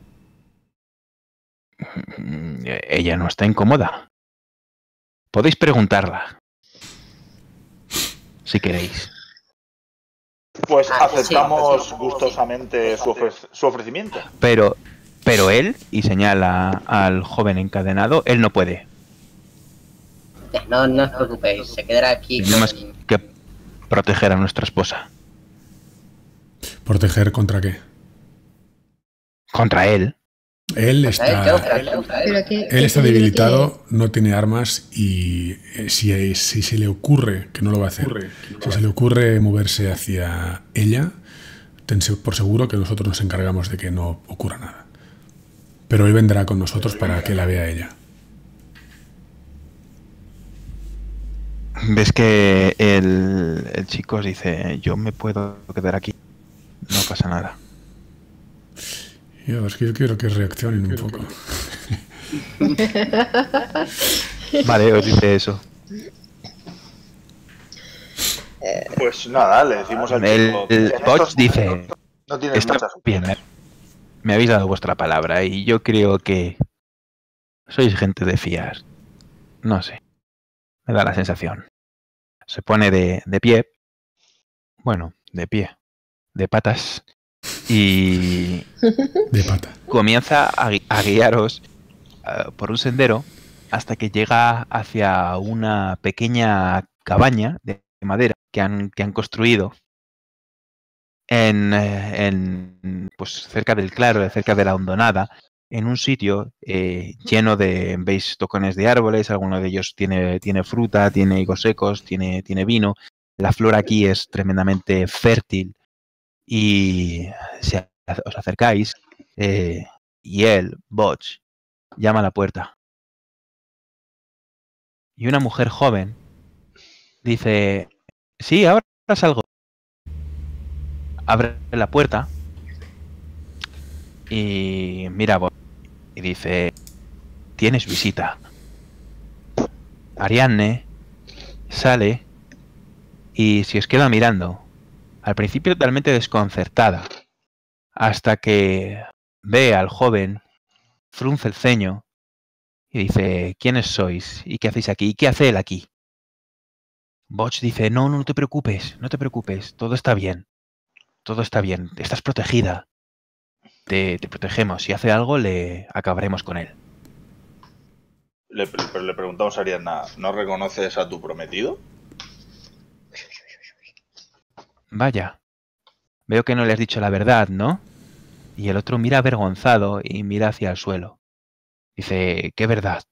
Mm, Ella no está incómoda. Podéis preguntarla, si queréis. Pues Ah, sí, aceptamos sí. gustosamente su, ofre- su ofrecimiento. Pero, pero él, y señala al joven encadenado, él no puede. Ya, no, no os preocupéis, se quedará aquí Tenemos con... que proteger a nuestra esposa. ¿Proteger contra qué? Contra él. Él Contra él, ¿qué otra? está, ¿Qué otra? Pero que, él está que peligro debilitado, no tiene armas y eh, si, si se le ocurre, que no lo va a hacer, si se le ocurre moverse hacia ella, tense por seguro que nosotros nos encargamos de que no ocurra nada. Pero él vendrá con nosotros para que la vea ella. Ves que el, el chico os dice, yo me puedo quedar aquí. No pasa nada. Yo, es que yo quiero que reaccionen un poco. Vale, os dice eso. Pues nada, le decimos al El, chico. el "En Botch estos dice, momentos no tienes está muchas bien, opciones". me, me habéis dado vuestra palabra y yo creo que sois gente de fiar. No sé, me da la sensación. Se pone de, de pie, bueno, de pie, de patas, y De pata. comienza a, gui- a guiaros uh, por un sendero hasta que llega hacia una pequeña cabaña de madera que han, que han construido en, eh, en, pues cerca del claro, cerca de la hondonada, en un sitio eh, lleno de, veis, tocones de árboles, alguno de ellos tiene, tiene fruta, tiene higos secos, tiene, tiene vino. La flora aquí es tremendamente fértil y si os acercáis eh, y él, Botch, llama a la puerta. Y una mujer joven dice, sí, ahora salgo. Abre la puerta y mira a Botch y dice, tienes visita. Ariadne sale y se os queda mirando, al principio totalmente desconcertada, hasta que ve al joven, frunce el ceño y dice, ¿quiénes sois? ¿Y qué hacéis aquí? ¿Y qué hace él aquí? Botch dice, no, no te preocupes, no te preocupes, todo está bien, todo está bien, estás protegida, te, te protegemos, si hace algo le acabaremos con él. Le, pero le preguntamos a Ariadna, ¿no reconoces a tu prometido? Vaya, veo que no le has dicho la verdad, ¿no? Y el otro mira avergonzado y mira hacia el suelo. Dice, ¿qué verdad?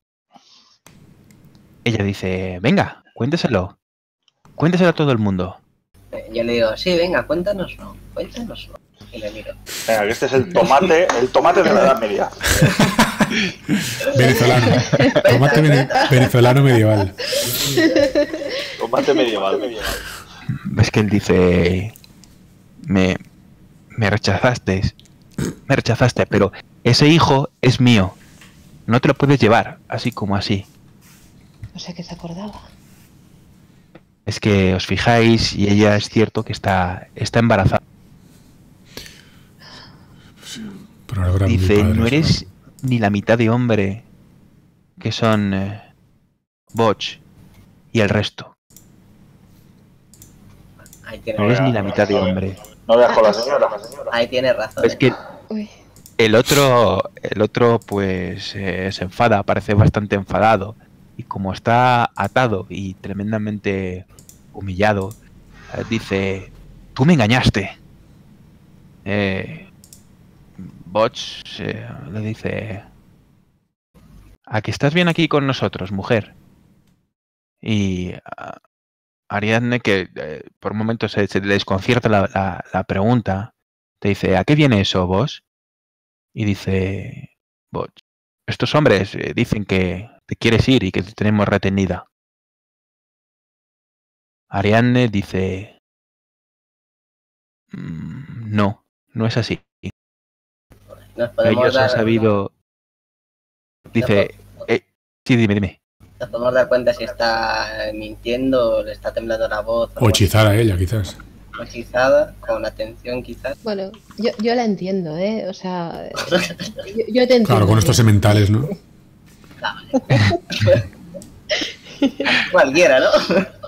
Ella dice, venga, cuénteselo. Cuénteselo a todo el mundo. Yo le digo, sí, venga, cuéntanoslo, cuéntanoslo. Y le miro. Venga, que este es el tomate, el tomate de la Edad Media. Venezolano. Tomate vene- venezolano medieval. Tomate medieval. Ves que él dice, me, me rechazaste, me rechazaste, pero ese hijo es mío. No te lo puedes llevar, así como así. O sea que se acordaba. Es que os fijáis y ella es cierto que está, está embarazada. Pero ahora mi dice, padre, no eres ¿no? ni la mitad de hombre que son eh, Botch y el resto. Ahí tiene, No eres ni la mitad de hombre. No veas con la señora. ahí tiene razón. Es que Uy. el otro, el otro pues eh, se enfada, parece bastante enfadado. Y como está atado y tremendamente humillado, eh, dice, tú me engañaste. Eh, Botch eh, le dice, ¿a que estás bien aquí con nosotros, mujer? Y uh, Ariadne, que eh, por un momento se, se le desconcierta la, la, la pregunta, te dice, ¿a qué viene eso, vos? Y dice, Botch, estos hombres eh, dicen que te quieres ir y que te tenemos retenida. Ariadne dice, mmm, no, no es así. Nos podemos Ellos han dar, sabido... Dice, eh, sí, dime, dime. nos podemos dar cuenta si está mintiendo, le está temblando la voz. O hechizar a ella, quizás. O hechizada, con atención quizás. Bueno, yo, yo la entiendo, ¿eh? O sea, yo, yo te entiendo. Claro, con estos sementales, ¿no? Cualquiera, ¿no?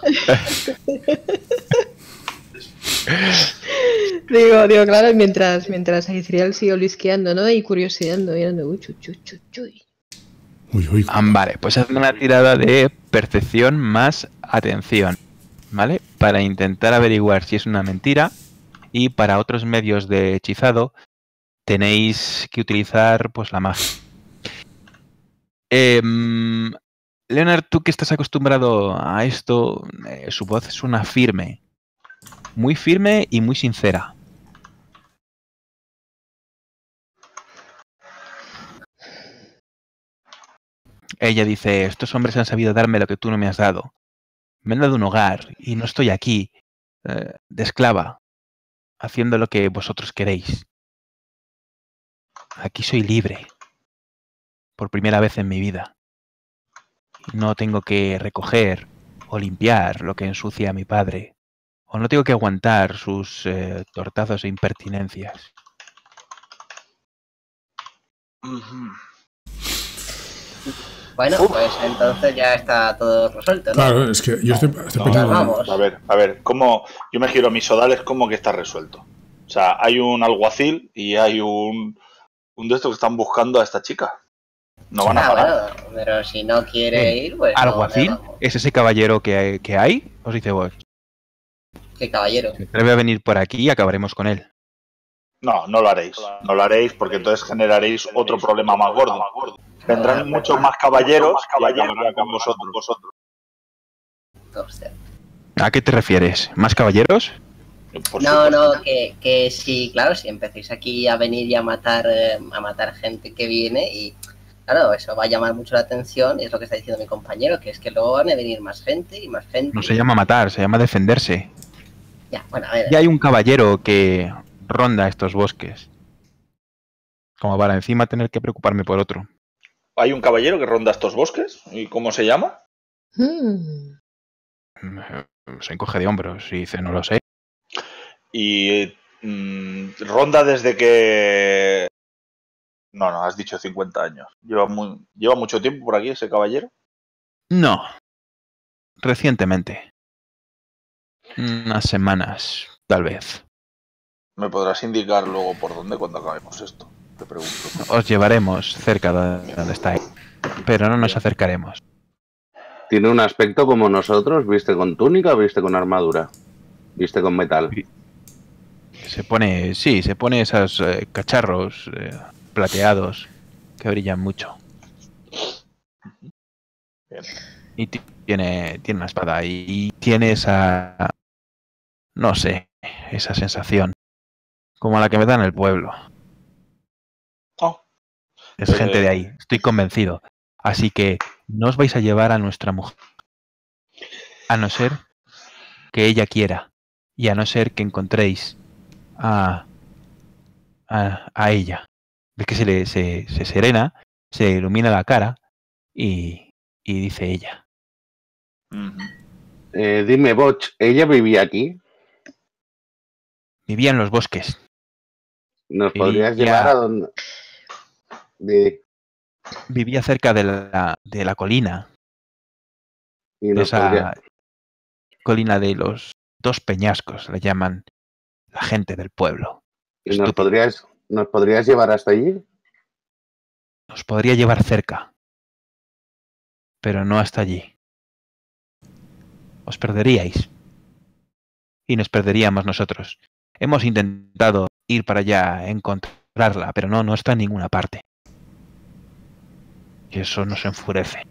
Digo, digo, claro, mientras, mientras Aizriel sigue olisqueando, ¿no? Y curioseando, mirando, uy, chu, chu, chu, chuy. Uy, uy. Ah, vale, pues haz una tirada de percepción más atención, ¿vale? Para intentar averiguar si es una mentira, y para otros medios de hechizado tenéis que utilizar pues la magia. Eh, Leonard, tú que estás acostumbrado a esto, eh, su voz suena firme, muy firme y muy sincera. Ella dice, estos hombres han sabido darme lo que tú no me has dado. Me han dado un hogar y no estoy aquí, eh, de esclava, haciendo lo que vosotros queréis. Aquí soy libre, por primera vez en mi vida. No tengo que recoger o limpiar lo que ensucia a mi padre, o no tengo que aguantar sus eh, tortazos e impertinencias. Bueno, pues entonces ya está todo resuelto, ¿no? Claro, es que yo estoy, estoy No, pensando. vamos. A ver, a ver, ¿cómo? Yo me giro a mis sodales, ¿cómo que está resuelto? O sea, hay un alguacil y hay un, un de estos que están buscando a esta chica. No van a Ah, parar. bueno, pero si no quiere Eh, ir, pues no, ¿Alguacil? no vamos. ¿Es ese caballero que, que hay? ¿Os dice vos? Qué caballero. Si atreve a venir por aquí y acabaremos con él. No, no lo haréis. No lo haréis porque entonces generaréis otro problema más gordo. Vendrán muchos más caballeros y acabarán con vosotros. Hostia. ¿A qué te refieres? ¿Más caballeros? Por No, supuesto. no, que, que sí, claro, si empecéis aquí a venir y a matar, eh, a matar gente que viene y claro, eso va a llamar mucho la atención y es lo que está diciendo mi compañero, que es que luego van a venir más gente y más gente. No se llama matar, se llama defenderse. Ya, bueno, a ver. Ya hay un caballero que ronda estos bosques. Como para encima tener que preocuparme por otro. Hay un caballero que ronda estos bosques. ¿Y cómo se llama? Hmm. Se encoge de hombros y dice, no lo sé. Y mm, ronda desde que... No, no, has dicho cincuenta años. Lleva, muy... ¿Lleva mucho tiempo por aquí ese caballero? No. Recientemente. Unas semanas, tal vez. ¿Me podrás indicar luego por dónde cuando acabemos esto? Te pregunto. Os llevaremos cerca de donde estáis. Pero no nos acercaremos. Tiene un aspecto como nosotros, viste con túnica o viste con armadura. Viste con metal. Se pone, sí, se pone esos eh, cacharros eh, plateados que brillan mucho. Bien. Y tiene, tiene una espada y tiene esa, no sé, esa sensación, como la que me da en el pueblo. Oh, Es Eh. gente de ahí, estoy convencido. Así que no os vais a llevar a nuestra mujer, a no ser que ella quiera, y a no ser que encontréis a, a, a ella. Ves que se le se, se serena, se ilumina la cara y, y dice ella. ujú. Eh, dime, Botch, ¿ella vivía aquí? Vivía en los bosques. ¿Nos Vivía- podrías llevar a donde...? Di- Vivía cerca de la, de la colina, Y de nos, esa podría- colina de los dos peñascos, le llaman la gente del pueblo. y nos Estúpido. podrías, ¿nos podrías llevar hasta allí? Os podría llevar cerca, pero no hasta allí. Os perderíais. Y nos perderíamos nosotros. Hemos intentado ir para allá, encontrarla, pero no, no está en ninguna parte. Y eso nos enfurece.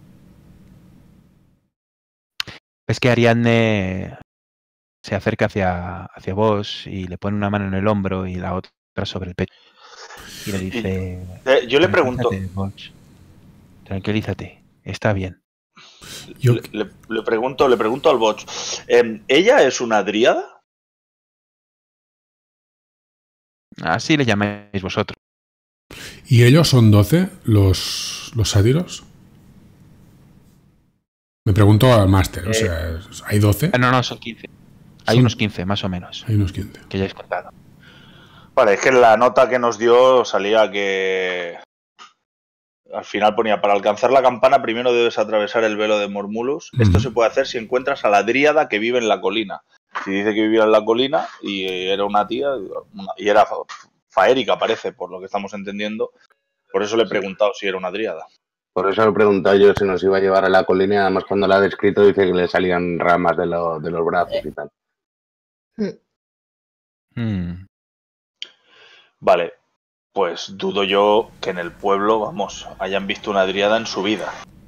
Ves que Ariadne se acerca hacia, hacia vos y le pone una mano en el hombro y la otra sobre el pecho. Y le dice... Eh, yo le pregunto, "Tranquilízate, Boch. Tranquilízate, está bien". Yo, le, le- le pregunto, le pregunto al bot, em, ¿ella es una dríada? Así le llamáis vosotros. ¿Y ellos son doce, los, los sátiros? Me pregunto al máster, o sea, ¿hay doce? Ah, no, no, son quince. Hay Son- unos quince, más o menos, Hay unos quince. que ya he contado. Vale, es que en la nota que nos dio salía que al final ponía, para alcanzar la campana primero debes atravesar el velo de Mormulus. Esto Ujú. se puede hacer si encuentras a la dríada que vive en la colina. Si dice que vivía en la colina y era una tía, una- y era fa- faérica parece, por lo que estamos entendiendo. Por eso le he preguntado si era una dríada. Por eso le he preguntado yo si nos iba a llevar a la colina. Además, cuando la ha descrito, dice que le salían ramas de, lo- de los brazos y tal. Hmm. Vale, pues dudo yo que en el pueblo, vamos, hayan visto una dríada en su vida.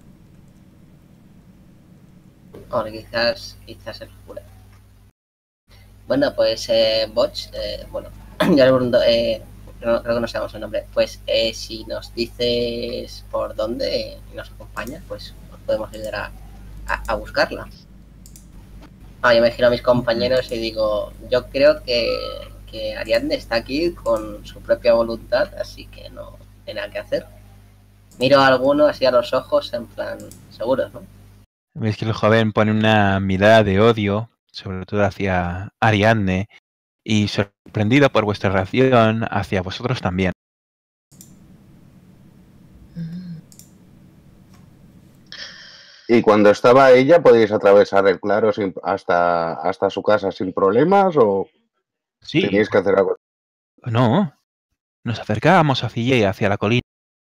O quizás, quizás el cura. Bueno, pues, eh, Botch, eh, bueno, ya le pregunto, eh, no, creo que no sabemos el nombre. Pues, eh, si nos dices por dónde y nos acompañas, pues nos podemos ayudar a, a, a buscarla. Ah, yo me giro a mis compañeros y digo, yo creo que, que Ariadne está aquí con su propia voluntad, así que no tiene nada que hacer. Miro a alguno así a los ojos, en plan, seguros, ¿no? Veis que el joven pone una mirada de odio, sobre todo hacia Ariadne, y sorprendido por vuestra reacción, hacia vosotros también. ¿Y cuando estaba ella, podéis atravesar el claro sin- hasta, hasta su casa sin problemas o Sí, tenéis que hacer algo? no. Nos acercábamos hacia ella, hacia la colina.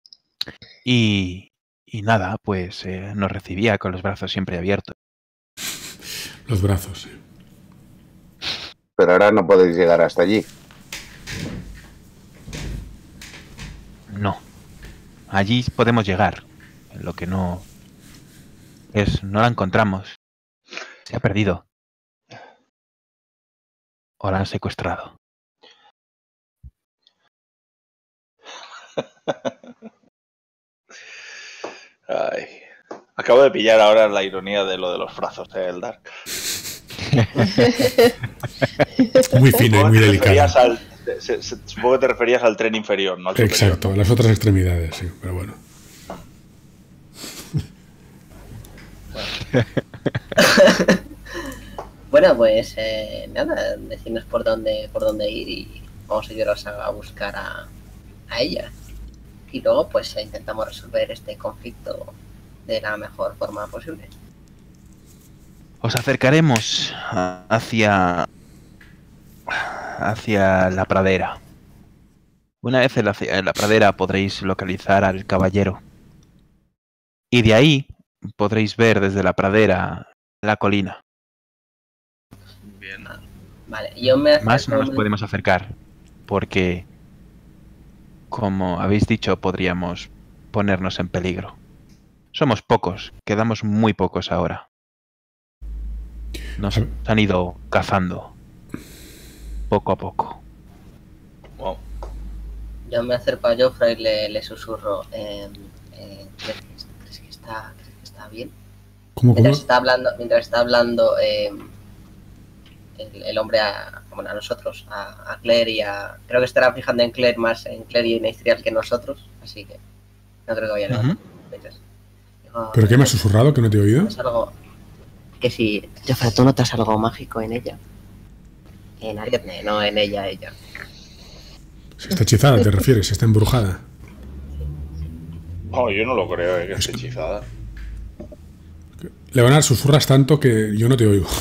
Y, y nada, pues eh, nos recibía con los brazos siempre abiertos. Los brazos, sí. Pero ahora no podéis llegar hasta allí. No. Allí podemos llegar. Lo que no es, no la encontramos. Se ha perdido. O la han secuestrado. Ay. Acabo de pillar ahora la ironía de lo de los brazos de Eldar. Muy fino y Supongo muy que te referías delicado. al- se- se- supongo que te referías al tren inferior, no al superior. Exacto, las otras extremidades, sí, pero bueno. Bueno, pues eh, nada, decidnos por dónde, por dónde ir y vamos a ayudaros a, a buscar a, a ella. Y luego pues eh, intentamos resolver este conflicto de la mejor forma posible. Os acercaremos a- hacia hacia la pradera. Una vez en la, en la pradera podréis localizar al caballero. Y de ahí podréis ver desde la pradera la colina. Bien. Vale, yo me Más no acerco nos muy- podemos acercar porque, como habéis dicho, podríamos ponernos en peligro. Somos pocos, quedamos muy pocos ahora. Nos han ido cazando poco a poco. Wow. Yo me acerco a Joffrey y le, le susurro. Eh, eh, ¿crees, que, crees que está, ¿Crees que está bien? ¿Cómo, cómo? Mientras está hablando, mientras está hablando eh, el, el hombre a, bueno, a nosotros, a, a Claire y a... Creo que estará fijando en Claire más en Claire y en Estrial que nosotros, así que no creo que vaya nada. Ujú. Digo, ¿Pero qué me has susurrado que no te he oído? ¿notas algo? Que si, Joffrey, ¿tú notas algo mágico en ella? En Ariadne, no en ella, ella. Si está hechizada, ¿te refieres? Si está embrujada. No, yo no lo creo, eh, que esté hechizada. Leonard, susurras tanto que yo no te oigo.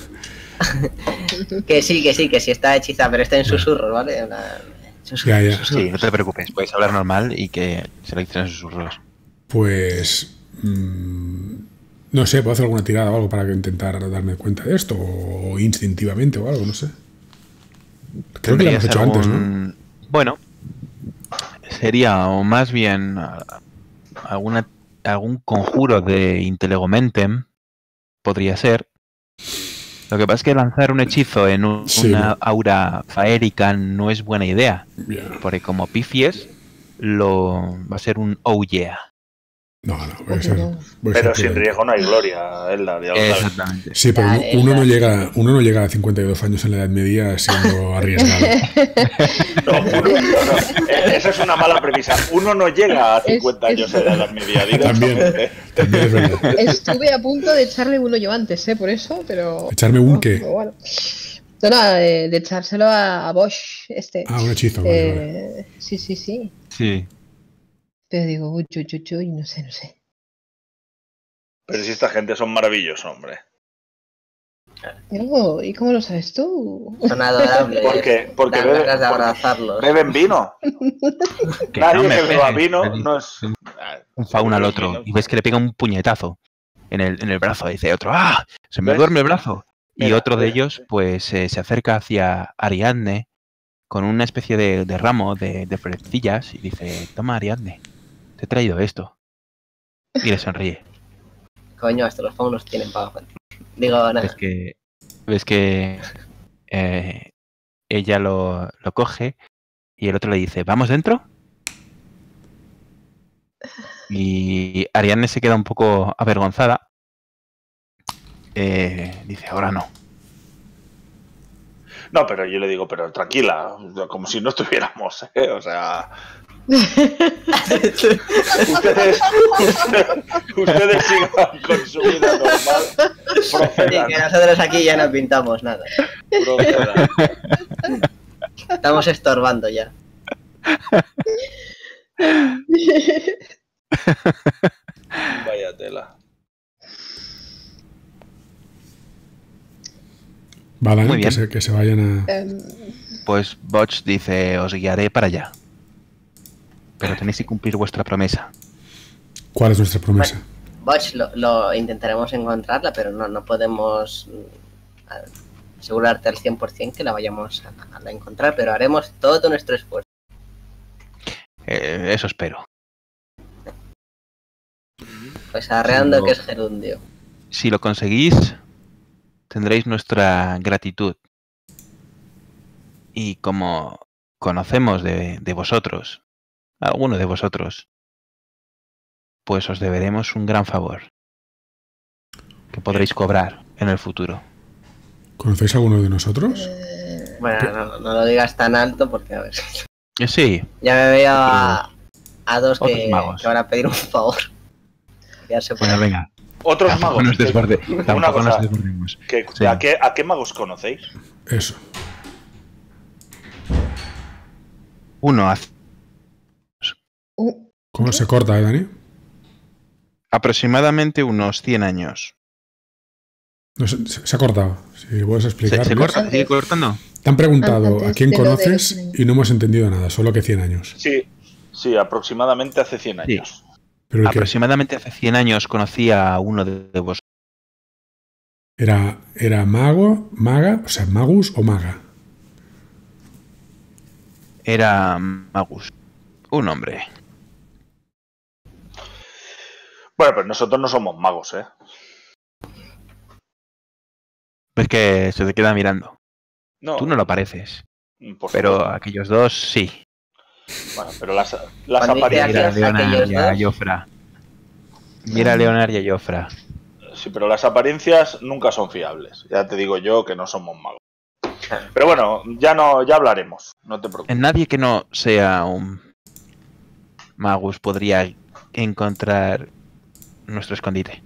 Que sí, que sí, que sí está hechizada, pero está en susurros, ¿vale? Una... Susurros, Ya, ya. susurros. Sí, no te preocupes, puedes hablar normal y que se lo dicen en susurros. Pues... mmm, no sé, ¿puedo hacer alguna tirada o algo para que intentar darme cuenta de esto? O instintivamente o algo, no sé. Creo que lo hemos hecho antes, ¿no? Bueno, sería o más bien alguna, algún conjuro de Intelegomentem, podría ser. Lo que pasa es que lanzar un hechizo en un, Sí, una no. aura faérica no es buena idea, Yeah. porque como pifies, lo va a ser un oh yeah. No, no, voy a ser, voy a ser Pero sin prudente. riesgo no hay gloria, Eldar, ya lo sabes. Exactamente. Sí, pero Dale, uno, uno no dale. llega, uno no llega a cincuenta y dos años en la Edad Media siendo arriesgado. No, uno- no, no, eh, esa es una mala premisa. Uno no llega a cincuenta Es- años en la edad media, También, directamente. también es verdad. Estuve a punto de echarle uno yo antes, ¿eh? Por eso, pero... ¿Echarme un qué? pero bueno. No, no, de, de echárselo a, a Bosch, este. Ah, un hechizo, vale, vale. Eh, sí, sí, sí. Sí. Pero digo, uy, uy, uy, uy, no sé, no sé. Pero si esta gente son maravillosos, hombre. No, ¿y cómo lo sabes tú? Son adorables. Porque- porque Dan bebe- ganas de porque- abrazarlos. ¿Beben vino? Que Nadie no me que beba pegues. vino no es... Un fauna al Beben otro vino. y ves que le pega un puñetazo en el, en el brazo. Dice otro, ¡ah! Se me ¿Ves? duerme el brazo. Y Mira, otro de mira, ellos, sí. pues eh, se acerca hacia Ariadne con una especie de, de ramo de, de florecillas y dice, toma Ariadne, te he traído esto. Y le sonríe. Coño, hasta los faunos tienen pago. Digo, nada. Ves que, ves que eh, ella lo, lo coge y el otro le dice, ¿vamos dentro? Y Ariadne se queda un poco avergonzada. Eh, dice, ahora no. No, pero yo le digo, pero tranquila, como si no estuviéramos, ¿eh? O sea... Ustedes, ustedes sigan con su vida normal. Sí, Procedan, que nosotros aquí ya no pintamos nada. procedan. Estamos estorbando ya. Vaya tela. Vale, Muy que bien. se, que se vayan a... Em, Pues Botch dice, os guiaré para allá. Pero tenéis que cumplir vuestra promesa. ¿Cuál es nuestra promesa? Botch, lo, lo intentaremos encontrarla, pero no, no podemos mm, a- asegurarte al cien por cien que la vayamos a, a la encontrar, pero haremos todo nuestro esfuerzo. Eh, eso espero. Pues arreando no. que es gerundio. Si lo conseguís, tendréis nuestra gratitud. Y como conocemos de, de vosotros, alguno de vosotros, pues os deberemos un gran favor que podréis cobrar en el futuro. ¿Conocéis a alguno de nosotros? eh, Bueno, no, no lo digas tan alto porque, a ver, Eh, Sí, ya me veo a, a dos Otros que, magos. que van a pedir un favor. Ya se puede. bueno, venga. Otros Tampoco magos. nos, desborde, Una tampoco cosa, nos desbordemos. que- Sí. ¿a, qué, ¿A qué magos conocéis? Eso. Uno hace uh, ¿Cómo se corta, eh, Dani? aproximadamente unos cien años. No, se, se- se ha cortado. Si puedes ¿Se, explicar. se corta? ¿Se sigue cortando? Te han preguntado Antes a quién de lo de los conoces cien años. y no hemos entendido nada, solo que cien años. Sí, sí, aproximadamente hace cien Sí. años. Pero que Aproximadamente hace cien años conocí a uno de, de vosotros. era, era mago, maga, o sea, magus o maga. Era Magus. Un hombre. Bueno, pero nosotros no somos magos, ¿eh? Ves que se te queda mirando. No, Tú no lo pareces. por Pero favor. aquellos dos sí. Bueno, pero las, las Cuando dice apariencias... Mira a Aquellos- Leonard aquellos y a dos. Jofra. Mira a Leonard y a Jofra. Sí, pero las apariencias nunca son fiables. Ya te digo yo que no somos magos. Pero bueno, ya no, ya hablaremos. No te preocupes. Nadie que no sea un Magus podría encontrar nuestro escondite.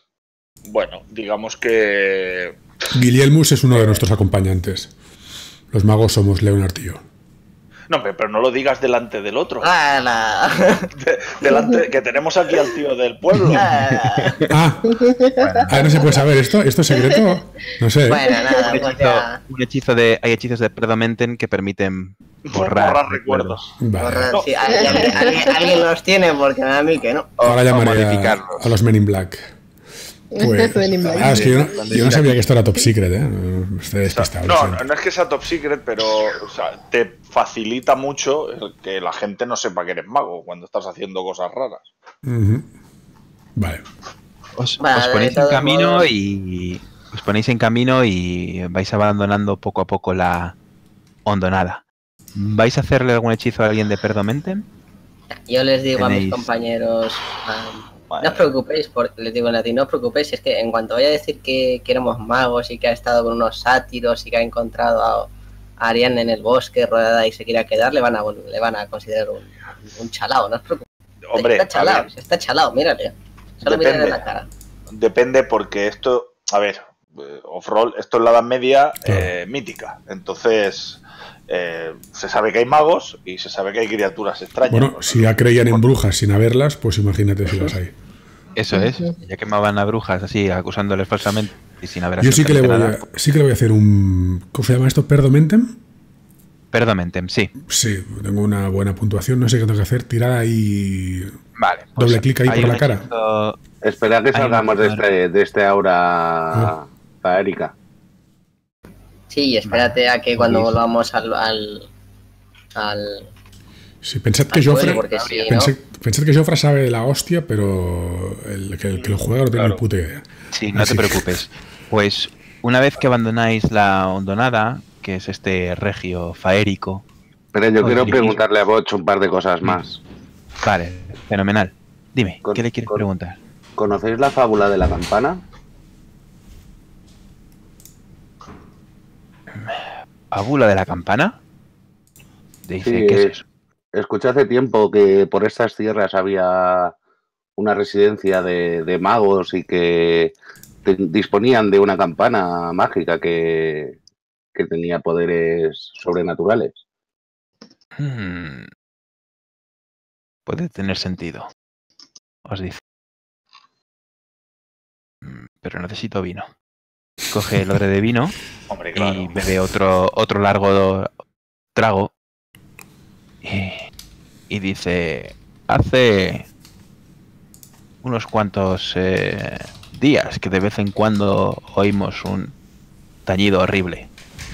Bueno, digamos que... Guillermus es uno de nuestros acompañantes. Los magos somos Leonard y yo. No, hombre, pero no lo digas delante del otro. ¡Hala! De- delante, que tenemos aquí al tío del pueblo. ¡Hala! Ah, ah, no se puede saber esto. ¿Esto es secreto? No sé. ¿eh? Bueno, nada, Un pues hechizo, ya. un hechizo de, hay hechizos de Perdomenten que permiten borrar, Borrar recuerdos. Vale. Borrar, No. sí, alguien, alguien- alguien los tiene porque a mí que no. Ahora o llamaré a, modificarlos. a los Men in Black. Pues, Men in Black. ah, es que yo no, yo no sabía que esto era top secret, ¿eh? Estoy despistado. lo No, siento. no es que sea top secret, pero o sea, te facilita mucho el que la gente no sepa que eres mago cuando estás haciendo cosas raras. Ujú. Vale. Os, Vale, os de ponéis en todos camino modos. y os ponéis en camino y vais abandonando poco a poco la hondonada. ¿Vais a hacerle algún hechizo a alguien de Perdomenten? Yo les digo a mis Tenéis- compañeros, um, Vale. no os preocupéis, por, les digo en latín, no os preocupéis, es que en cuanto vaya a decir que, que éramos magos y que ha estado con unos sátiros y que ha encontrado a, a Ariadne en el bosque rodeada y se quiera quedar, le van a, le van a considerar un, un chalao, no os preocupéis. Hombre, está a chalao, ver, está chalao, mírale. Solo Depende. mírale la cara. depende porque esto, a ver, eh, off-roll, esto es la Edad Media Claro. eh, mítica. Entonces, eh, se sabe que hay magos y se sabe que hay criaturas extrañas. Bueno, si ya creían en brujas sin haberlas, pues imagínate si las hay. Eso es, ya quemaban a brujas así, acusándoles falsamente y sin haber Yo sí que le voy absolutamente a, sí que le voy a hacer un... ¿Cómo se llama esto? ¿Perdomentem? nada. Perdomenten, sí. Sí, tengo una buena puntuación. No sé qué tengo que hacer. Tirada y... Vale. Doble clic ahí hay por un la cara. hechizo- Espera que Hay salgamos de un- este, de este aura Ah. faérica. Sí, y espérate a que cuando Pues- volvamos al... al, al Sí, pensad que al Joffre... pueblo, porque si no... Pensad, pensad que Joffre sabe de la hostia, pero el que, el que lo juega no tiene Claro. ni puta idea. Sí, no Así te que- preocupes. Pues una vez que abandonáis la hondonada, que es este regio faérico, Pero yo Os quiero dirigís- preguntarle a Botch un par de cosas más. vale, fenomenal. Dime, Con- ¿qué le quieres con- preguntar? ¿Conocéis la fábula de la campana? ¿Fábula de la campana? Dice, Sí, ¿qué es eh, eso? Escuché hace tiempo que por estas tierras había una residencia de, de magos y que te- disponían de una campana mágica que, que tenía poderes sobrenaturales. Hmm. Puede tener sentido. Os dice. Mm, Pero necesito vino. Coge el odre de vino Hombre, y claro. bebe otro, otro largo trago. Y, y dice, hace unos cuantos eh, días que de vez en cuando oímos un tañido horrible.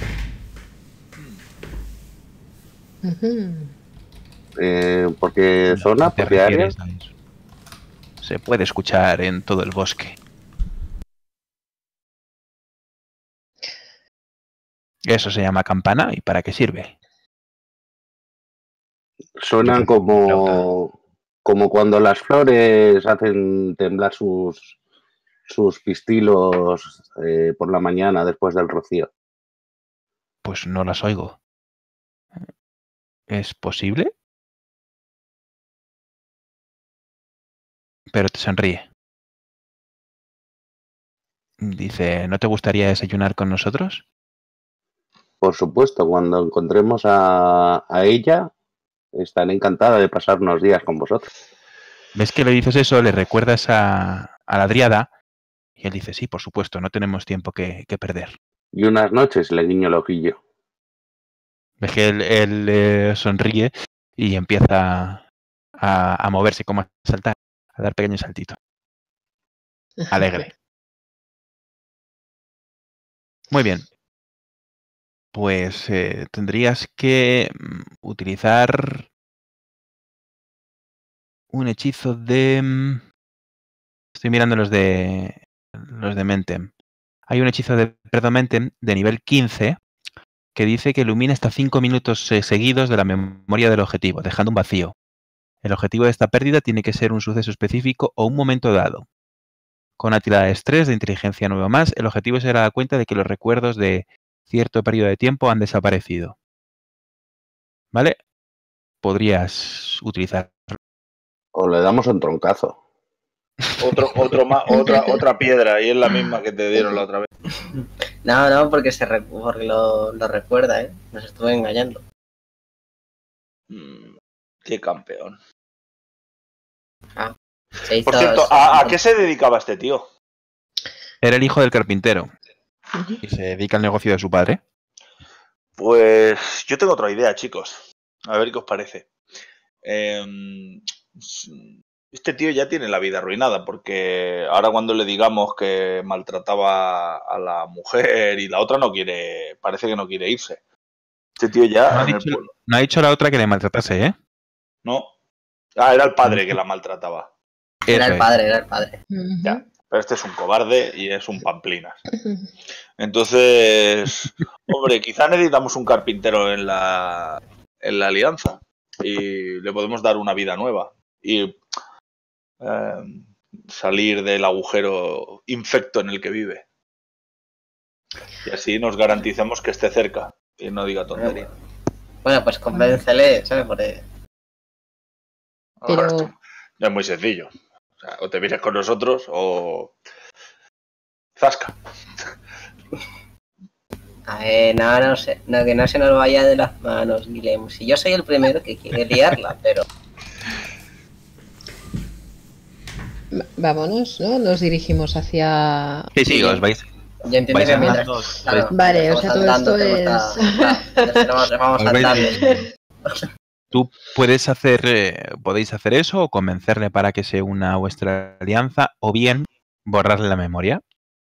Ujú. Eh, ¿Por qué zona? ¿A qué te ¿Por qué área? refieres a eso? Se puede escuchar en todo el bosque. Eso se llama campana. ¿Y para qué sirve? Suenan como, como cuando las flores hacen temblar sus, sus pistilos eh, por la mañana después del rocío. Pues no las oigo. ¿Es posible? Pero te sonríe. Dice, ¿no te gustaría desayunar con nosotros? Por supuesto, cuando encontremos a, a ella, estaré encantada de pasar unos días con vosotros. ¿Ves que le dices eso? Le recuerdas a, a la Driada. Y él dice, sí, por supuesto, no tenemos tiempo que, que perder. Y unas noches le guiño el ojillo. Ves que él, él, eh, sonríe y empieza a, a moverse, como a saltar, a dar pequeños saltitos. Alegre. Muy bien. Pues eh, tendrías que mm, utilizar un hechizo de... mm, Estoy mirando los de los de Mentem. Hay un hechizo de Perdomentem de nivel quince que dice que ilumina hasta cinco minutos eh, seguidos de la memoria del objetivo, dejando un vacío. El objetivo de esta pérdida tiene que ser un suceso específico o un momento dado. Con una tirada de estrés de inteligencia nueve o más, el objetivo se dará cuenta de que los recuerdos de cierto periodo de tiempo han desaparecido. ¿Vale? Podrías utilizar. O le damos un troncazo. Otro, otro ma- otra, otra piedra, y es la misma que te dieron la otra vez. No, no, porque, se re- porque lo, lo recuerda, ¿eh? Nos estuvo engañando. Mm, qué campeón. Ah, se hizo, Por cierto, se- ¿a, a qué se dedicaba este tío? Era el hijo del carpintero Ujú. y se dedica al negocio de su padre. Pues yo tengo otra idea, chicos. A ver qué os parece. Eh, este tío ya tiene la vida arruinada porque ahora cuando le digamos que maltrataba a la mujer y la otra no quiere, parece que no quiere irse. Este tío ya No ha en el dicho, pueblo, no ha dicho la otra que le maltratase, ¿eh? ¿no? Ah, era el padre que la maltrataba. Era Eso el es. padre, era el padre. Ujú. Ya. Pero este es un cobarde y es un pamplinas. Entonces, hombre, quizá necesitamos un carpintero en la, en la alianza y le podemos dar una vida nueva y eh, salir del agujero infecto en el que vive. Y así nos garantizamos que esté cerca y no diga tontería. Bueno, pues convéncele, ¿sabes? Porque Pero, Es muy sencillo. O sea, o te vienes con nosotros o... Zasca. a ver, no, no sé, no, que no se nos vaya de las manos, Guillermo. Si yo soy el primero que quiere liarla, pero va- vámonos, ¿no? Nos dirigimos hacia... Sí, sí, os vais. yo entiendo Vais que mientras... andando, claro, Vale, mientras o sea, vamos todo andando, esto tenemos es- la- claro, tenemos- vamos os vais andando. dirigiendo. Tú puedes hacer, eh, podéis hacer eso o convencerle para que se una a vuestra alianza o bien borrarle la memoria.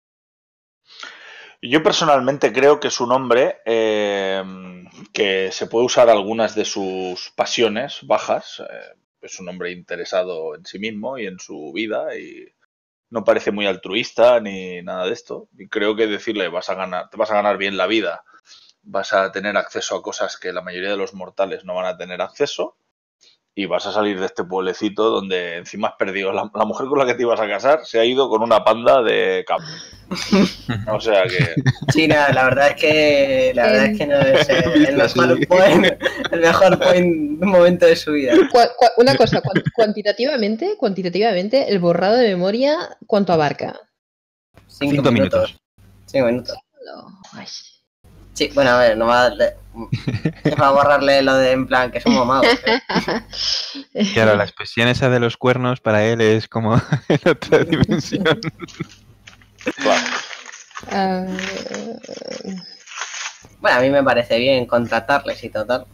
Yo personalmente creo que es un hombre eh, que se puede usar algunas de sus pasiones bajas. Eh, es un hombre interesado en sí mismo y en su vida y no parece muy altruista ni nada de esto. Y creo que decirle vas a ganar, te vas a ganar bien la vida, vas a tener acceso a cosas que la mayoría de los mortales no van a tener acceso y vas a salir de este pueblecito donde encima has perdido la, la mujer con la que te ibas a casar se ha ido con una panda de cabros. O sea que Sí, nada, la verdad es que la verdad es que no es eh, el mejor Sí. point, el mejor point de un momento de su vida. Cua- cua- Una cosa, cuan- cuantitativamente, cuantitativamente, el borrado de memoria, ¿cuánto abarca? Cinco, Cinco minutos. minutos. Cinco minutos. No, ay. Sí, bueno, a ver, no va a darle, va a borrarle lo de en plan que son mamados. ¿eh? Claro, la expresión esa de los cuernos para él es como en otra dimensión. claro. Ah, Bueno, a mí me parece bien contratarles y total.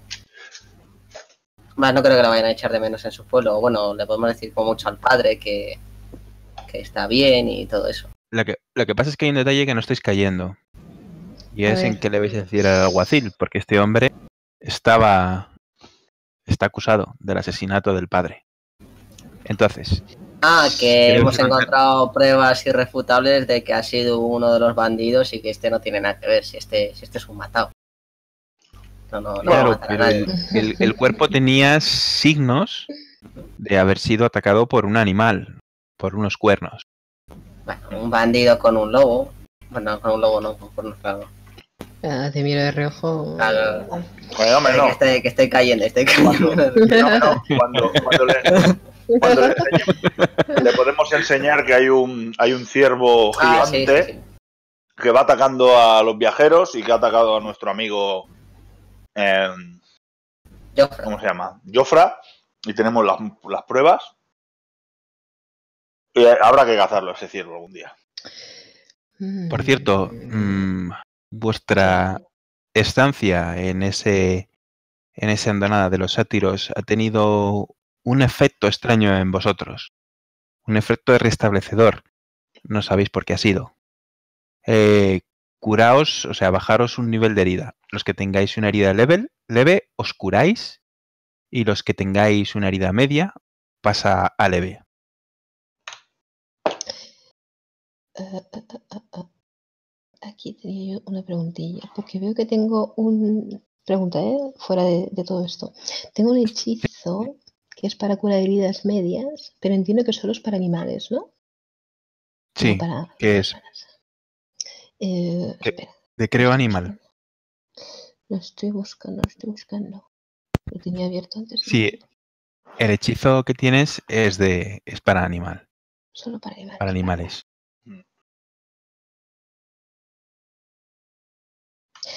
Más no creo que lo vayan a echar de menos en su pueblo. Bueno, le podemos decir como mucho al padre que, que está bien y todo eso. Lo que, lo que pasa es que hay un detalle que no estáis cayendo. Y A es en ver. qué le vais a decir al alguacil, porque este hombre estaba está acusado del asesinato del padre. Entonces, Ah, que Creo hemos que no- encontrado pruebas irrefutables de que ha sido uno de los bandidos y que este no tiene nada que ver, si este, si este es un matado. No, no, no va a claro, matar a pero nadie. el, el- el cuerpo tenía signos de haber sido atacado por un animal, por unos cuernos. Bueno, un bandido con un lobo. Bueno, con un lobo no, con cuernos, claro. ah, te miro de reojo. Claro. Bueno, hombre, no. Que, estoy, que estoy cayendo, estoy Cuando, cayendo. no, no, cuando, cuando le, cuando le enseñemos- le podemos enseñar que hay un hay un ciervo Ah, sí, gigante sí, sí. que va atacando a los viajeros y que ha atacado a nuestro amigo eh, Jofra. ¿cómo se llama? Jofra, y tenemos las, las pruebas. Y habrá que cazarlo ese ciervo algún día. Mm. Por cierto, mm, vuestra estancia en ese en esa andanada de los sátiros ha tenido un efecto extraño en vosotros, un efecto restablecedor. No sabéis por qué ha sido. Eh, curaos, o sea, bajaros un nivel de herida. Los que tengáis una herida leve, leve, os curáis, y los que tengáis una herida media pasa a leve. Ah, ah, ah, ah, ah. Aquí tenía yo una preguntilla, porque veo que tengo un... Pregunta, ¿eh? Fuera de, de todo esto. Tengo un hechizo que es para curar heridas medias, pero entiendo que solo es para animales, ¿no? Sí, No para ¿qué es? personas. Eh, ¿Qué? espera. De creo animal. Lo estoy buscando, lo estoy buscando. Lo tenía abierto antes. Sí, el hechizo que tienes es de es para animal, Solo para animales. para animales.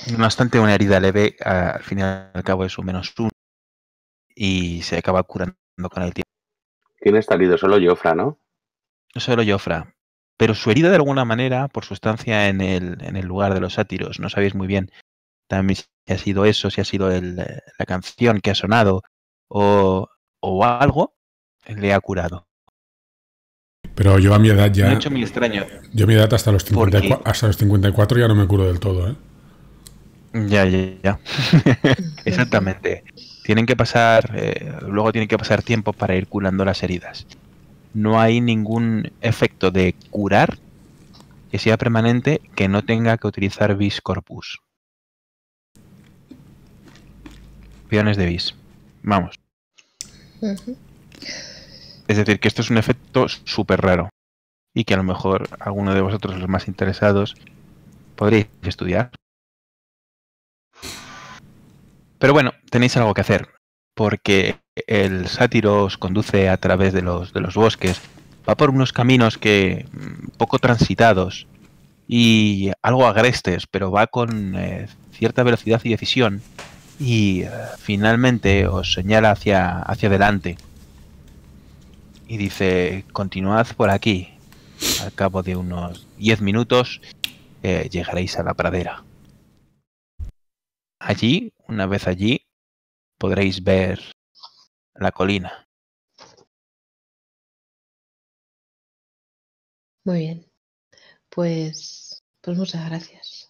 No obstante, una herida leve, al fin y al cabo, es un menos uno y se acaba curando con el tiempo. ¿Quién está herido? Solo Jofra, ¿no? Solo Jofra. Pero su herida, de alguna manera, por su estancia en el, en el lugar de los sátiros, no sabéis muy bien también si ha sido eso, si ha sido el, la canción que ha sonado o, o algo, le ha curado. Pero yo a mi edad ya... Un hecho muy extraño. Yo a mi edad hasta los cincuenta y cuatro, Porque... hasta los cincuenta y cuatro ya no me curo del todo, ¿eh? Ya, ya, ya. Exactamente. Tienen que pasar, eh, luego tienen que pasar tiempo para ir curando las heridas. No hay ningún efecto de curar que sea permanente que no tenga que utilizar vis corpus. Piones de vis. Vamos. Ujú. Es decir, que esto es un efecto súper raro y que a lo mejor alguno de vosotros, los más interesados, podréis estudiar. Pero bueno, tenéis algo que hacer, porque el sátiro os conduce a través de los, de los bosques, va por unos caminos que poco transitados y algo agrestes, pero va con eh, cierta velocidad y decisión y eh, finalmente os señala hacia, hacia adelante y dice, continuad por aquí. Al cabo de unos diez minutos eh, llegaréis a la pradera. Allí, una vez allí, podréis ver la colina. Muy bien. Pues, pues muchas gracias.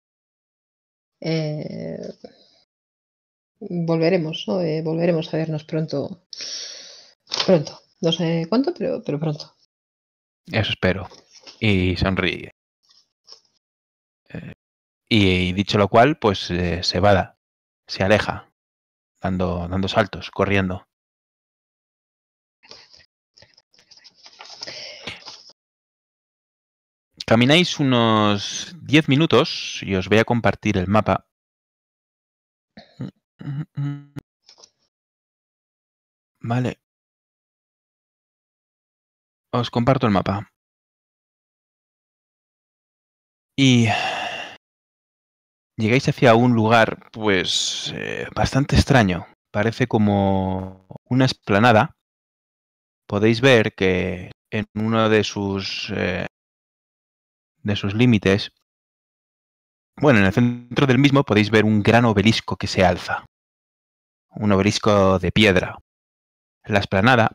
Eh, volveremos, ¿no? Eh, volveremos a vernos pronto. Pronto. No sé cuánto, pero, pero pronto. Eso espero. Y sonríe. Eh, y, y dicho lo cual, pues eh, se va, se aleja, dando, dando saltos, corriendo. Camináis unos diez minutos y os voy a compartir el mapa. Vale. Os comparto el mapa. Y llegáis hacia un lugar, pues, eh, bastante extraño. Parece como una explanada. Podéis ver que en uno de sus eh, de sus límites, bueno, en el centro del mismo podéis ver un gran obelisco que se alza. Un obelisco de piedra. La explanada,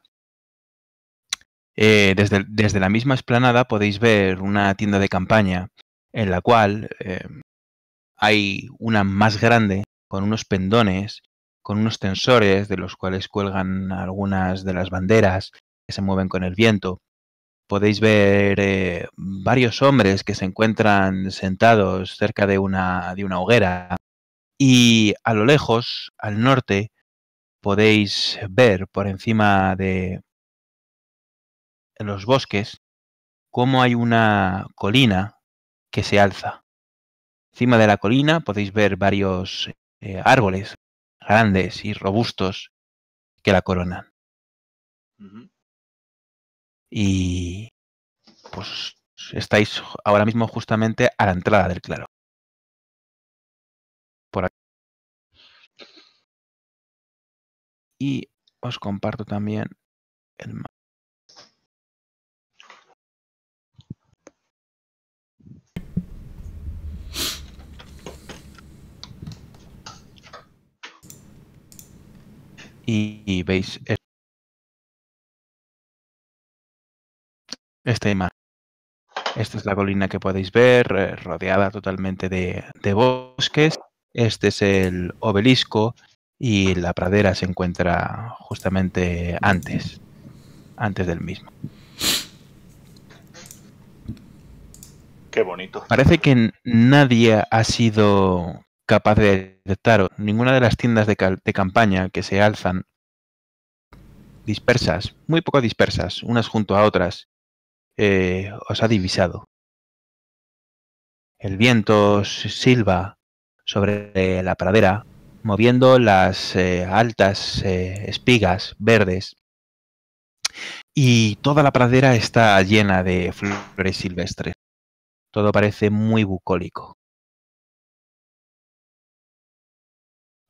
eh, desde, desde la misma explanada podéis ver una tienda de campaña en la cual eh, hay una más grande con unos pendones, con unos tensores de los cuales cuelgan algunas de las banderas que se mueven con el viento. Podéis ver eh, varios hombres que se encuentran sentados cerca de una, de una hoguera y a lo lejos, al norte, podéis ver por encima de los bosques cómo hay una colina que se alza. Encima de la colina podéis ver varios eh, árboles grandes y robustos que la coronan. Ujú. Y pues estáis ahora mismo justamente a la entrada del claro. Por aquí. Y os comparto también el mapa. Y, y veis esta imagen. Esta es la colina que podéis ver, eh, rodeada totalmente de, de bosques. Este es el obelisco y la pradera se encuentra justamente antes, antes del mismo. Qué bonito. Parece que nadie ha sido capaz de detectar ninguna de las tiendas de, de campaña que se alzan dispersas, muy poco dispersas, unas junto a otras, eh, os ha divisado. El viento silba sobre la pradera, moviendo las eh, altas eh, espigas verdes. Y toda la pradera está llena de flores silvestres. Todo parece muy bucólico.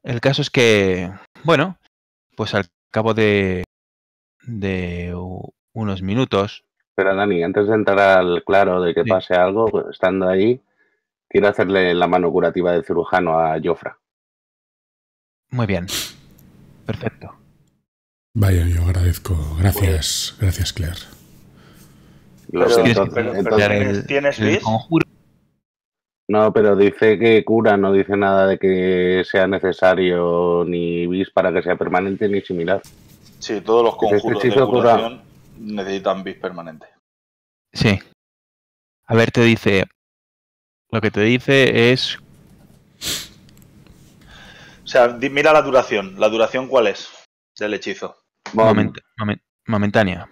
el caso es que, bueno, pues al cabo de, de unos minutos... Pero Dani, antes de entrar al claro de que Sí. pase algo, pues, estando ahí, quiero hacerle la mano curativa del cirujano a Jofra. Muy bien. Perfecto. Vaya, yo agradezco. Gracias, gracias, Claire. Lo Pero- siento, Tienes que pero- pero entonces- ¿tienes- tienes el bis? conjuro. No, pero dice que cura, no dice nada de que sea necesario ni bis para que sea permanente ni similar. Sí, todos los Este conjuros de hechizo cura. curación necesitan bis permanente. Sí. A ver, te dice... Lo que te dice es... O sea, di- mira la duración. ¿La duración cuál es del hechizo? Bueno, moment- momen- momentánea.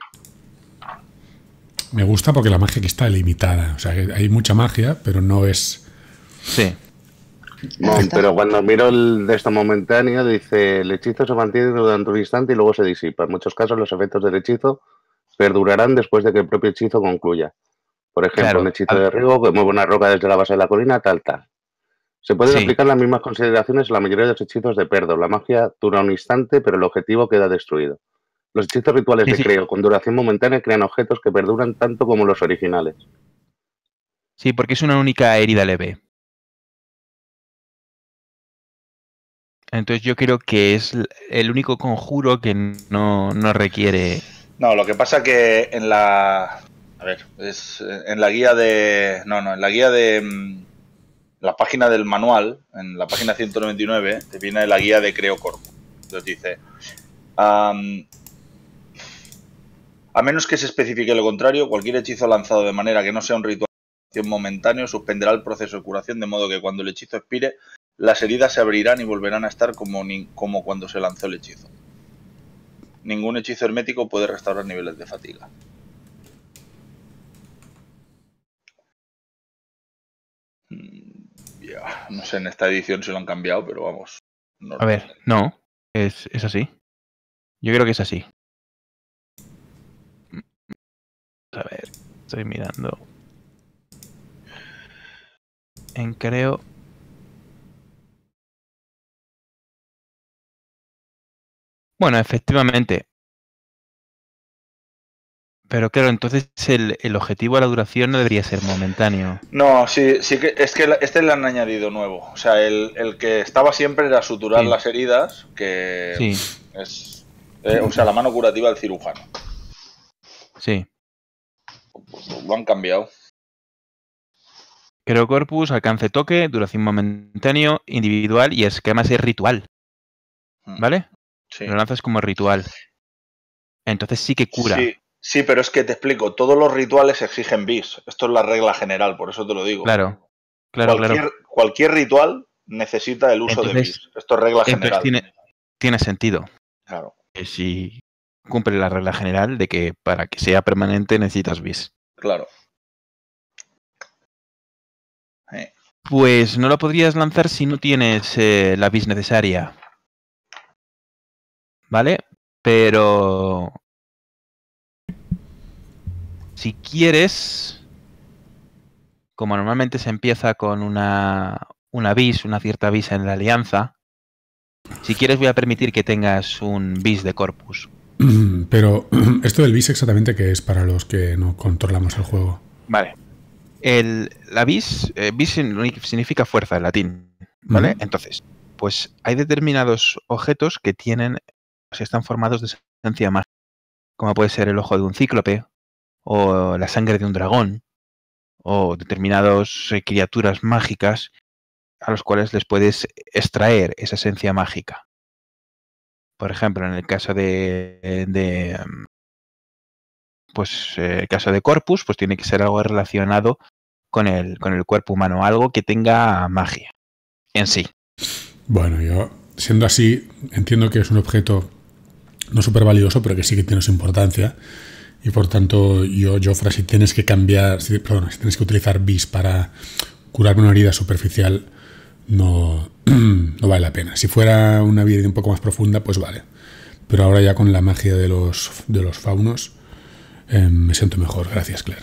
Me gusta porque la magia aquí está limitada. O sea, que hay mucha magia, pero no es... Sí. bueno, Está. pero cuando miro el de esto momentáneo, dice el hechizo se mantiene durante un instante y luego se disipa. En muchos casos los efectos del hechizo perdurarán después de que el propio hechizo concluya. Por ejemplo, Claro, un hechizo a de ver. riego que mueve una roca desde la base de la colina, tal, tal. Se pueden Sí. aplicar las mismas consideraciones en la mayoría de los hechizos de Perdo. La magia dura un instante, pero el objetivo queda destruido. Los hechizos rituales Sí, de sí. creo con duración momentánea crean objetos que perduran tanto como los originales. Sí, porque es una única herida leve. Entonces yo creo que es l- el único conjuro que no, no requiere... No, lo que pasa que en la... A ver, es eh, en la guía de... No, no, en la guía de... mm, La página del manual, en la página ciento noventa y nueve, te viene la guía de Creo Corpus. Entonces dice... am, a menos que se especifique lo contrario, cualquier hechizo lanzado de manera que no sea un ritual de curación momentáneo suspenderá el proceso de curación, de modo que cuando el hechizo expire, las heridas se abrirán y volverán a estar como, ni- como cuando se lanzó el hechizo. Ningún hechizo hermético puede restaurar niveles de fatiga. Mm, ya, no sé en esta edición si lo han cambiado, pero vamos. no- A ver, no. Es, es así. Yo creo que es así. A ver, estoy mirando. En creo... Bueno, efectivamente. Pero claro, entonces el, el objetivo a la duración no debería ser momentáneo. No, sí, sí que es que la- este le han añadido nuevo. O sea, el, el que estaba siempre era suturar Sí. las heridas, que Sí, es, eh, o sea, la mano curativa del cirujano. sí. Pues lo han cambiado. Creo corpus, alcance toque, duración momentáneo, individual y esquema es ritual. Mm, ¿Vale? Sí. Lo lanzas como ritual. Entonces sí que cura. Sí, sí, pero es que te explico, todos los rituales exigen bis. Esto es la regla general, por eso te lo digo. Claro. Claro, cualquier, claro. cualquier ritual necesita el uso de Entonces- bis. Esto es regla entonces general. tiene- Tiene sentido. Claro. Que si cumple la regla general de que para que sea permanente necesitas bis. Claro. Eh, Pues no lo podrías lanzar si no tienes eh, la bis necesaria. ¿Vale? Pero... Si quieres... Como normalmente se empieza con una, una bis, una cierta bis en la alianza, si quieres voy a permitir que tengas un bis de corpus. Pero esto del bis exactamente que es para los que no controlamos el juego. Vale. El, la bis, eh, bis sin- significa fuerza en latín, ¿vale? Ujú. Entonces, pues hay determinados objetos que tienen, o sea, están formados de esencia mágica, como puede ser el ojo de un cíclope, o la sangre de un dragón, o determinadas eh, criaturas mágicas a los cuales les puedes extraer esa esencia mágica. Por ejemplo, en el caso de, de mm, pues eh, el caso de corpus, pues tiene que ser algo relacionado con el, con el cuerpo humano, algo que tenga magia en sí. Bueno, yo, siendo así, entiendo que es un objeto no súper valioso, pero que sí que tiene su importancia. Y por tanto, yo, Jofra, si tienes que cambiar, si, perdón, si tienes que utilizar bis para curarme una herida superficial, no, no vale la pena. Si fuera una herida un poco más profunda, pues vale. Pero ahora ya con la magia de los, de los faunos, eh, me siento mejor. Gracias, Claire.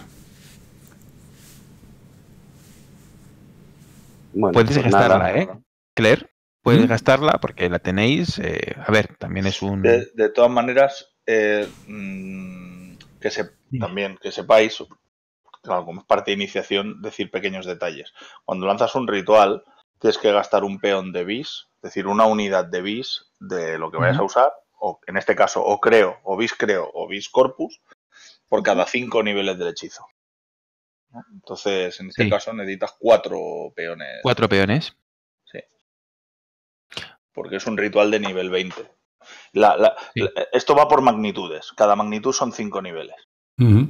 Bueno, Puedes pues gastarla, nada. ¿eh? Claire, Puedes ¿Mm? gastarla porque la tenéis. eh, a ver, también es un... De, de todas maneras, eh, mm, que se, Dime. también que sepáis, claro, como es parte de iniciación, decir pequeños detalles. Cuando lanzas un ritual, tienes que gastar un peón de bis, es decir, una unidad de bis de lo que vayas Ujú. a usar, o en este caso, o creo, o bis creo, o bis corpus, por cada cinco niveles del hechizo, ¿no? Entonces, en este Sí, caso, necesitas cuatro peones. cuatro peones. Sí, porque es un ritual de nivel veinte. La- la- Sí. la- esto va por magnitudes. Cada magnitud son cinco niveles. Ujú.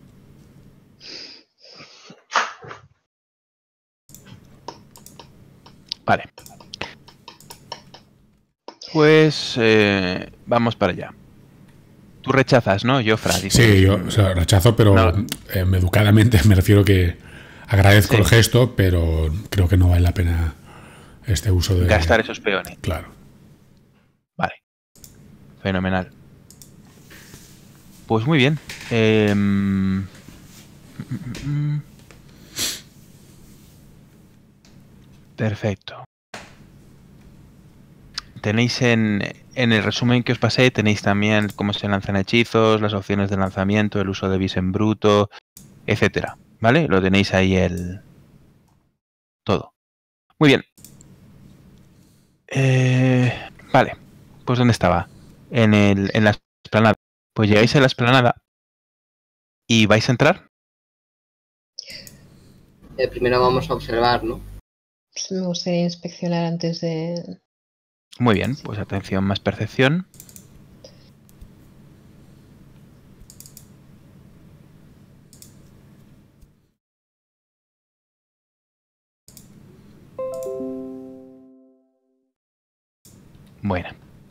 Vale. Pues eh, vamos para allá. Tú rechazas, ¿no, Jofra? Dices, Sí, yo o sea, rechazo, pero No. eh, educadamente me refiero que agradezco Sí. el gesto, pero creo que no vale la pena este uso de... gastar esos peones. Claro. Vale. Fenomenal. Pues muy bien. Em, Perfecto. Tenéis en, en el resumen que os pasé, tenéis también cómo se lanzan hechizos, las opciones de lanzamiento, el uso de bis en bruto, etcétera. ¿Vale? Lo tenéis ahí el... todo. Muy bien. Eh, vale. Pues ¿dónde estaba? En, el, en la explanada. Pues llegáis a la explanada y vais a entrar. Eh, primero vamos a observar, ¿no? Pues me gustaría inspeccionar antes de... Muy bien, pues atención más percepción. Bueno,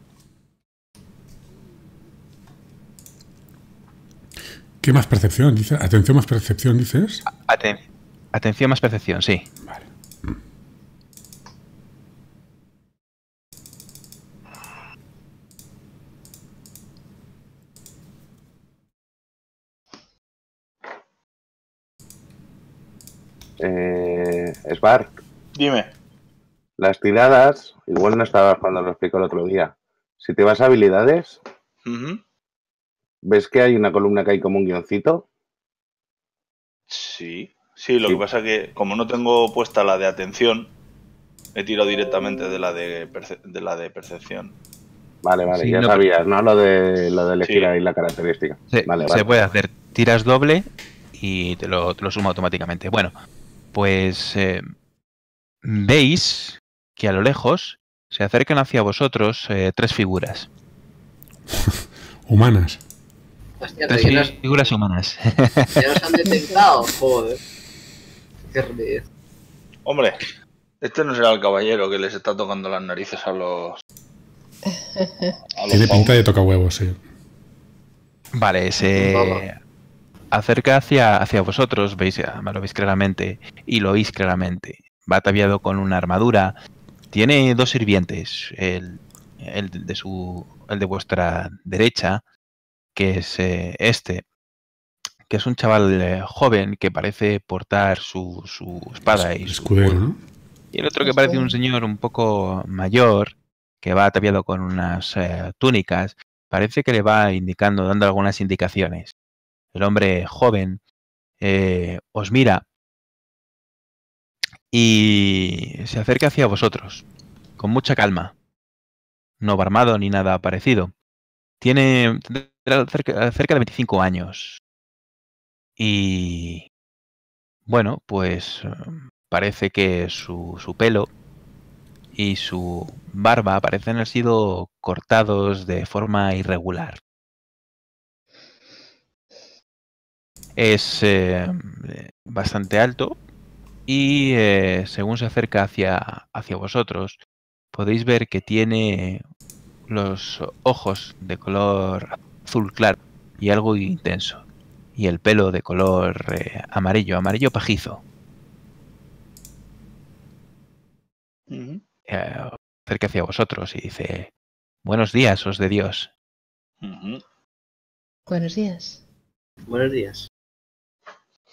¿Qué más percepción dices? Atención, más percepción dices. aten- atención más percepción, sí. Vale. Eh, Spark, Dime. las tiradas, igual no estabas cuando lo explico el otro día. Si te vas a habilidades, Ujú. ¿ves que hay una columna que hay como un guioncito? Sí. Sí, lo Sí. que pasa que como no tengo puesta la de atención, he tirado directamente de la de, perce- de la de percepción. Vale, vale, Sí, ya no, sabías, ¿no? Lo de, lo de elegir Sí. ahí la característica. Se, Vale, se vale. puede hacer. Tiras doble y te lo, te lo suma automáticamente. Bueno, pues eh, veis que a lo lejos se acercan hacia vosotros eh, tres figuras. Humanas. Hostia, Tres pero ya nos, figuras humanas. ya nos han detectado, joder. Qué ridículo. Hombre, este no será el caballero que les está tocando las narices a los... a los Tiene pinta faunos. de toca huevos, sí. Vale, se acerca hacia, hacia vosotros, veis, además lo veis claramente y lo oís claramente. Va ataviado con una armadura. Tiene dos sirvientes, el, el de su, el de vuestra derecha, que es eh, este, que es un chaval eh, joven que parece portar su, su espada y su Escudero, escudo. ¿no? Y el otro que parece un señor un poco mayor, que va ataviado con unas eh, túnicas, parece que le va indicando, dando algunas indicaciones. El hombre joven eh, os mira y se acerca hacia vosotros, con mucha calma. No va armado ni nada parecido. Tiene tendrá cerca, cerca de veinticinco años. Y bueno, pues eh, parece que su, su pelo y su barba parecen haber sido cortados de forma irregular. Es eh, bastante alto y eh, según se acerca hacia, hacia vosotros, podéis ver que tiene los ojos de color azul claro y algo intenso, y el pelo de color eh, amarillo, amarillo pajizo. Ujú. Eh, acerca hacia vosotros y dice: buenos días, os de Dios. Ujú. Buenos días. Buenos días.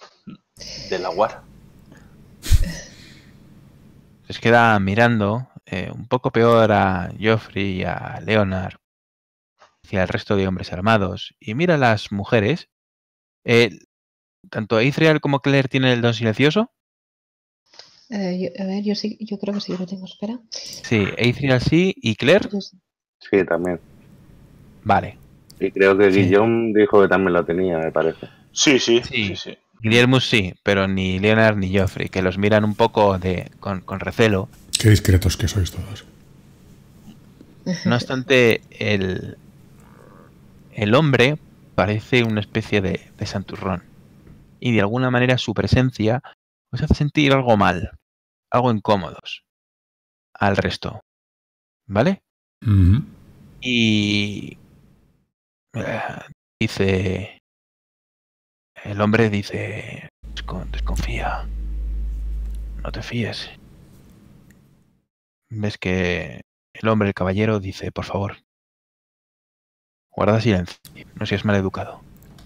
De la guarda. Se queda mirando eh, un poco peor a Joffrey y a Leonard, hacia el resto de hombres armados, y mira a las mujeres. Eh, ¿Tanto Eithriel como Claire tienen el don silencioso? Eh, yo- a ver, yo sí, yo creo que sí que lo tengo, espera. Sí, Eithriel sí, ¿y Claire? Yo sí. Sí, también. Vale. Y creo que Sí. Guillaume dijo que también lo tenía, me parece. Sí, sí, Sí. sí, sí. Guillermo sí, pero ni Leonard ni Joffrey, que los miran un poco de con, con recelo. Qué discretos que sois todos. No obstante, el, el hombre parece una especie de, de santurrón. Y de alguna manera su presencia os hace sentir algo mal, algo incómodos al resto. ¿Vale? Ujú. Y eh, dice... El hombre dice... "Descon- Desconfía. No te fíes". Ves que el hombre, el caballero, dice, por favor, guarda silencio, no seas mal educado.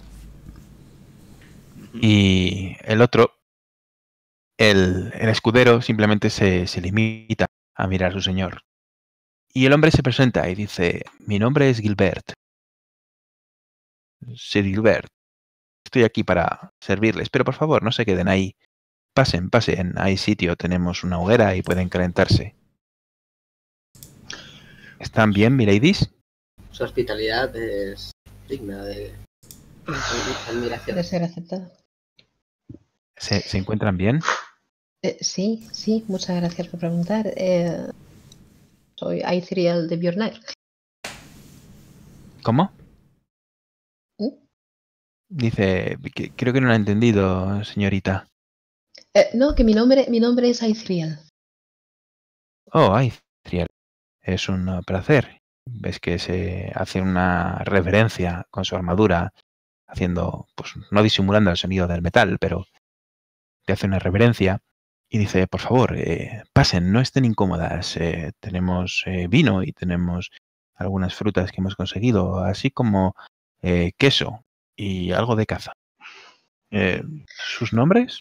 Y el otro, el, el escudero, simplemente se, se limita a mirar a su señor. Y el hombre se presenta y dice, mi nombre es Gilbert. Sir Gilbert, estoy aquí para servirles, pero por favor, no se queden ahí. Pasen, pasen, hay sitio, tenemos una hoguera y pueden calentarse. ¿Están bien, miladies? Su hospitalidad es digna de admiración. Puede ser aceptado. ¿Se, se encuentran bien? Eh, sí, sí, muchas gracias por preguntar. Eh, soy Aithriel de Bjornar. ¿Cómo? ¿Mm? Dice, que- creo que no lo ha entendido, señorita. Eh, no, que mi nombre, mi nombre es Aithriel. Oh, ay, Triel. Es un uh, placer. Ves que se hace una reverencia con su armadura, haciendo, pues no disimulando el sonido del metal, pero te hace una reverencia y dice, por favor, eh, pasen, no estén incómodas. Eh, tenemos eh, vino y tenemos algunas frutas que hemos conseguido, así como eh, queso y algo de caza. Eh, ¿Sus nombres?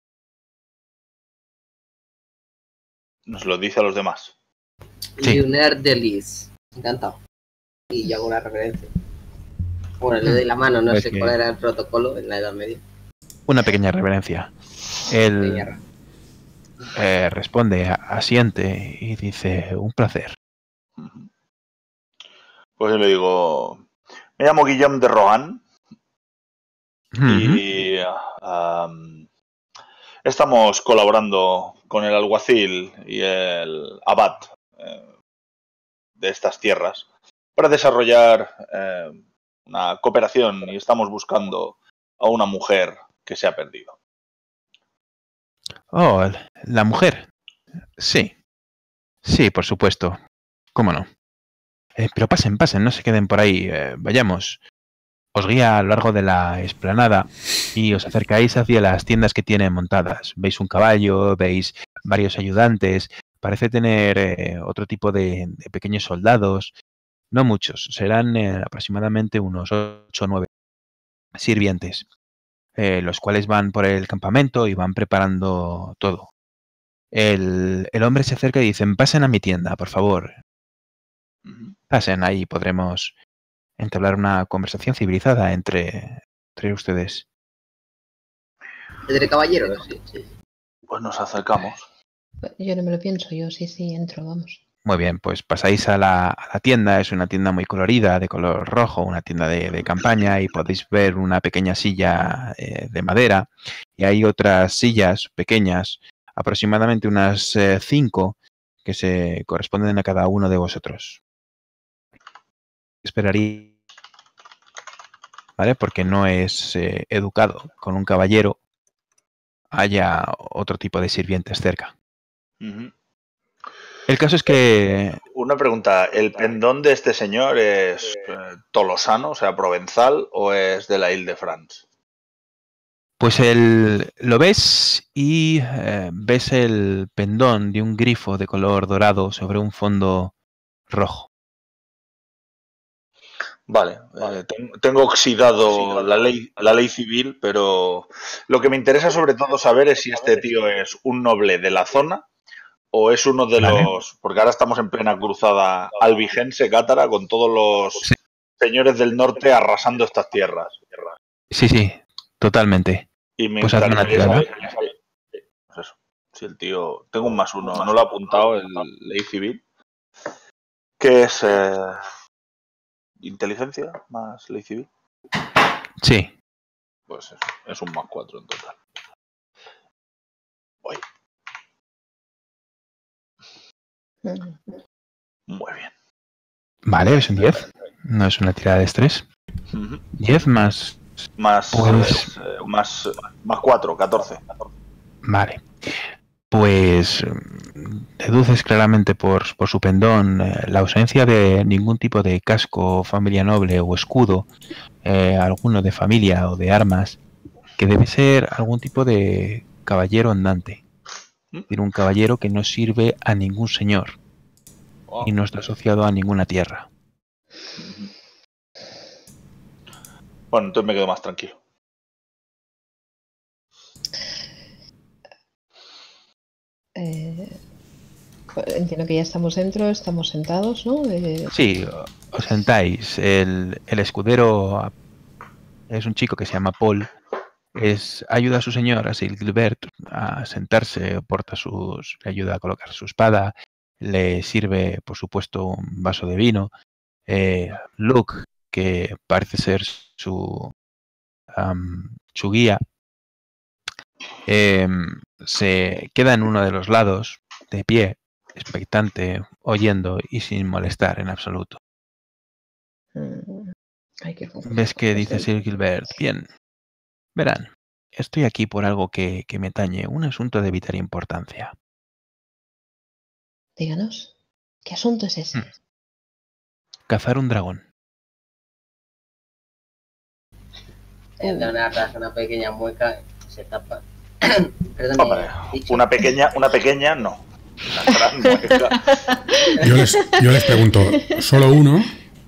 Nos lo dice a los demás. Sí. Lunar de Lis. Encantado. Y yo hago una referencia. Bueno, le doy la mano, no Es sé que- cuál era el protocolo en la Edad Media. Una pequeña reverencia. El, De guerra. Eh, responde, a- asiente y dice, un placer. Pues yo le digo, me llamo Guillaume de Rohan y um, estamos colaborando con el alguacil y el abad eh, de estas tierras para desarrollar eh, una cooperación y estamos buscando a una mujer que se ha perdido. Oh, el- la mujer. Sí. Sí, por supuesto. ¿Cómo no? Eh, pero pasen, pasen, no se queden por ahí. eh, vayamos. Os guía a lo largo de la explanada y os acercáis hacia las tiendas que tienen montadas. Veis un caballo, veis varios ayudantes. Parece tener eh, otro tipo de, de pequeños soldados. No muchos, serán eh, aproximadamente unos ocho o nueve sirvientes, eh, los cuales van por el campamento y van preparando todo. El, el hombre se acerca y dice, pasen a mi tienda, por favor. Pasen, ahí podremos entablar una conversación civilizada entre, entre ustedes. Entre caballeros, sí, sí. Pues nos acercamos. Yo no me lo pienso, yo sí, sí, entro, vamos. Muy bien, pues pasáis a la, a la tienda, es una tienda muy colorida, de color rojo, una tienda de, de campaña y podéis ver una pequeña silla eh, de madera y hay otras sillas pequeñas, aproximadamente unas eh, cinco, que se corresponden a cada uno de vosotros. Esperaría, ¿vale? Porque no es eh, educado con un caballero haya otro tipo de sirvientes cerca. Uh-huh. El caso es que Una pregunta, ¿el pendón de este señor es eh, tolosano, o sea, provenzal, o es de la Ile-de-France? pues el, lo ves y eh, ves el pendón de un grifo de color dorado sobre un fondo rojo. Vale, eh, ten- tengo oxidado la ley, la ley civil, pero lo que me interesa sobre todo saber es si este tío es un noble de la zona o es uno de Vale. los... Porque ahora estamos en plena cruzada albigense, cátara, con todos los Sí. señores del norte arrasando estas tierras. Sí, sí, totalmente. Y me Pues hazme una gustaría tirada. saber... Pues eso. Si el tío... Tengo un más uno, no lo he apuntado, el ley civil. Que es... Eh, inteligencia más ley civil. Sí. Pues eso, es un más cuatro en total. Voy. Muy bien. Vale, es un diez. No es una tirada de estrés. Ujú. diez más... Más, Pues- eh, más, más cuatro, catorce. Vale. Pues mm, deduces claramente por, por su pendón eh, la ausencia de ningún tipo de casco, familia noble o escudo, eh, alguno de familia o de armas, que debe ser algún tipo de caballero andante. Es decir, un caballero que no sirve a ningún señor Oh. y no está asociado a ninguna tierra. Bueno, entonces me quedo más tranquilo. Eh, pues entiendo que ya estamos dentro, estamos sentados, ¿no? Eh, Sí, os sentáis. El, el escudero es un chico que se llama Paul. Es, ayuda a su señor, a Sir Gilbert, a sentarse, porta sus, le ayuda a colocar su espada, le sirve, por supuesto, un vaso de vino. Eh, Luke, que parece ser su, am, su guía, em, se queda en uno de los lados, de pie, expectante, oyendo y sin molestar en absoluto. mm, hay que Ves que dice Sir Gilbert, bien, verán, estoy aquí por algo que, que me tañe, un asunto de vital importancia. Díganos, ¿qué asunto es ese? Mm. Cazar un dragón. Eh, Leonardo hace una pequeña mueca, se tapa. Perdón, Hombre, una pequeña, una pequeña no. Una gran mueca. Yo les, yo les pregunto, ¿solo uno?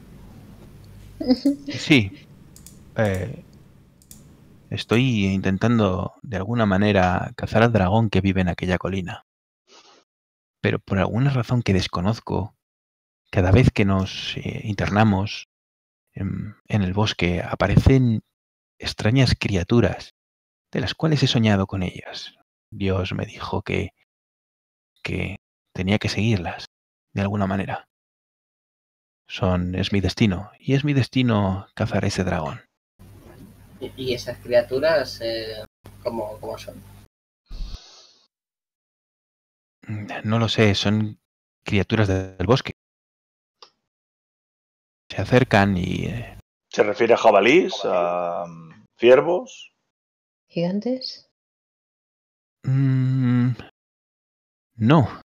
Sí, eh, estoy intentando de alguna manera cazar al dragón que vive en aquella colina. Pero por alguna razón que desconozco, cada vez que nos eh, internamos en, en el bosque aparecen extrañas criaturas de las cuales he soñado con ellas. Dios me dijo que, que tenía que seguirlas de alguna manera. Son, es mi destino, y es mi destino cazar ese dragón. ¿Y, y esas criaturas eh, ¿cómo, cómo son? No lo sé, son criaturas del bosque. Se acercan y... eh, ¿Se refiere a jabalís, a um, ciervos? ¿Gigantes? mm, no.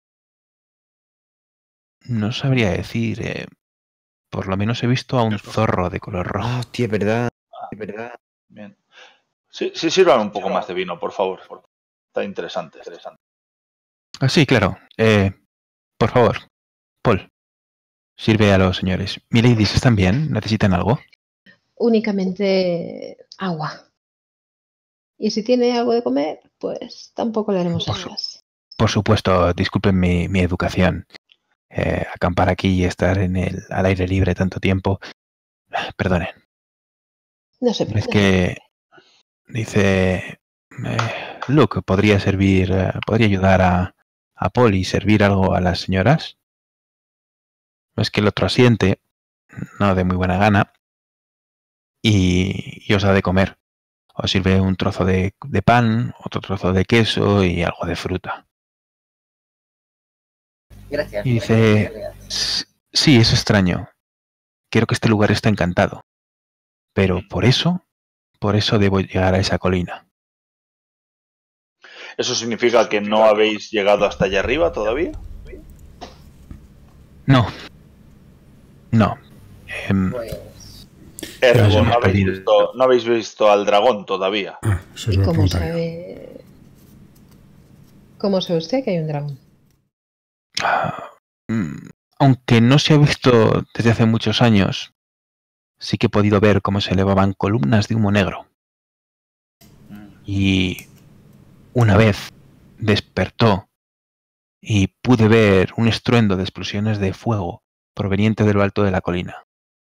No sabría decir. eh, por lo menos he visto a un zorro de color rojo. Ah, hostia, es verdad. Es verdad. Bien. Sí, sí, sirvan un poco más de vino, por favor. Está interesante. interesante. Ah, sí, claro. Eh, por favor, Paul, sirve a los señores. Miladies, ¿están bien? ¿Necesitan algo? Únicamente agua. Y si tiene algo de comer, pues tampoco le haremos Por su- aguas. Por supuesto, disculpen mi, mi educación. Eh, acampar aquí y estar en el, al aire libre tanto tiempo. Perdonen. No se Es preocupe. que dice eh, Luke, ¿podría servir, eh, podría ayudar a, a Paul y servir algo a las señoras? Es que el otro asiente, no de muy buena gana, y, y os da de comer. Os sirve un trozo de, de pan, otro trozo de queso y algo de fruta. Gracias. Y dice, gracias. "S- sí, es extraño. Creo que este lugar está encantado. Pero por eso, por eso debo llegar a esa colina. ¿Eso significa que no habéis llegado hasta allá arriba todavía? No. No. Em, Pues Ergo, Ya, no ya. habéis, visto, no habéis visto al dragón todavía. Ah, eso ¿Y es lo cómo que sabe? ¿Cómo sabe usted que hay un dragón? ah, mm, aunque no se ha visto desde hace muchos años, sí que he podido ver cómo se elevaban columnas de humo negro. Y una vez despertó y pude ver un estruendo de explosiones de fuego proveniente de lo alto de la colina.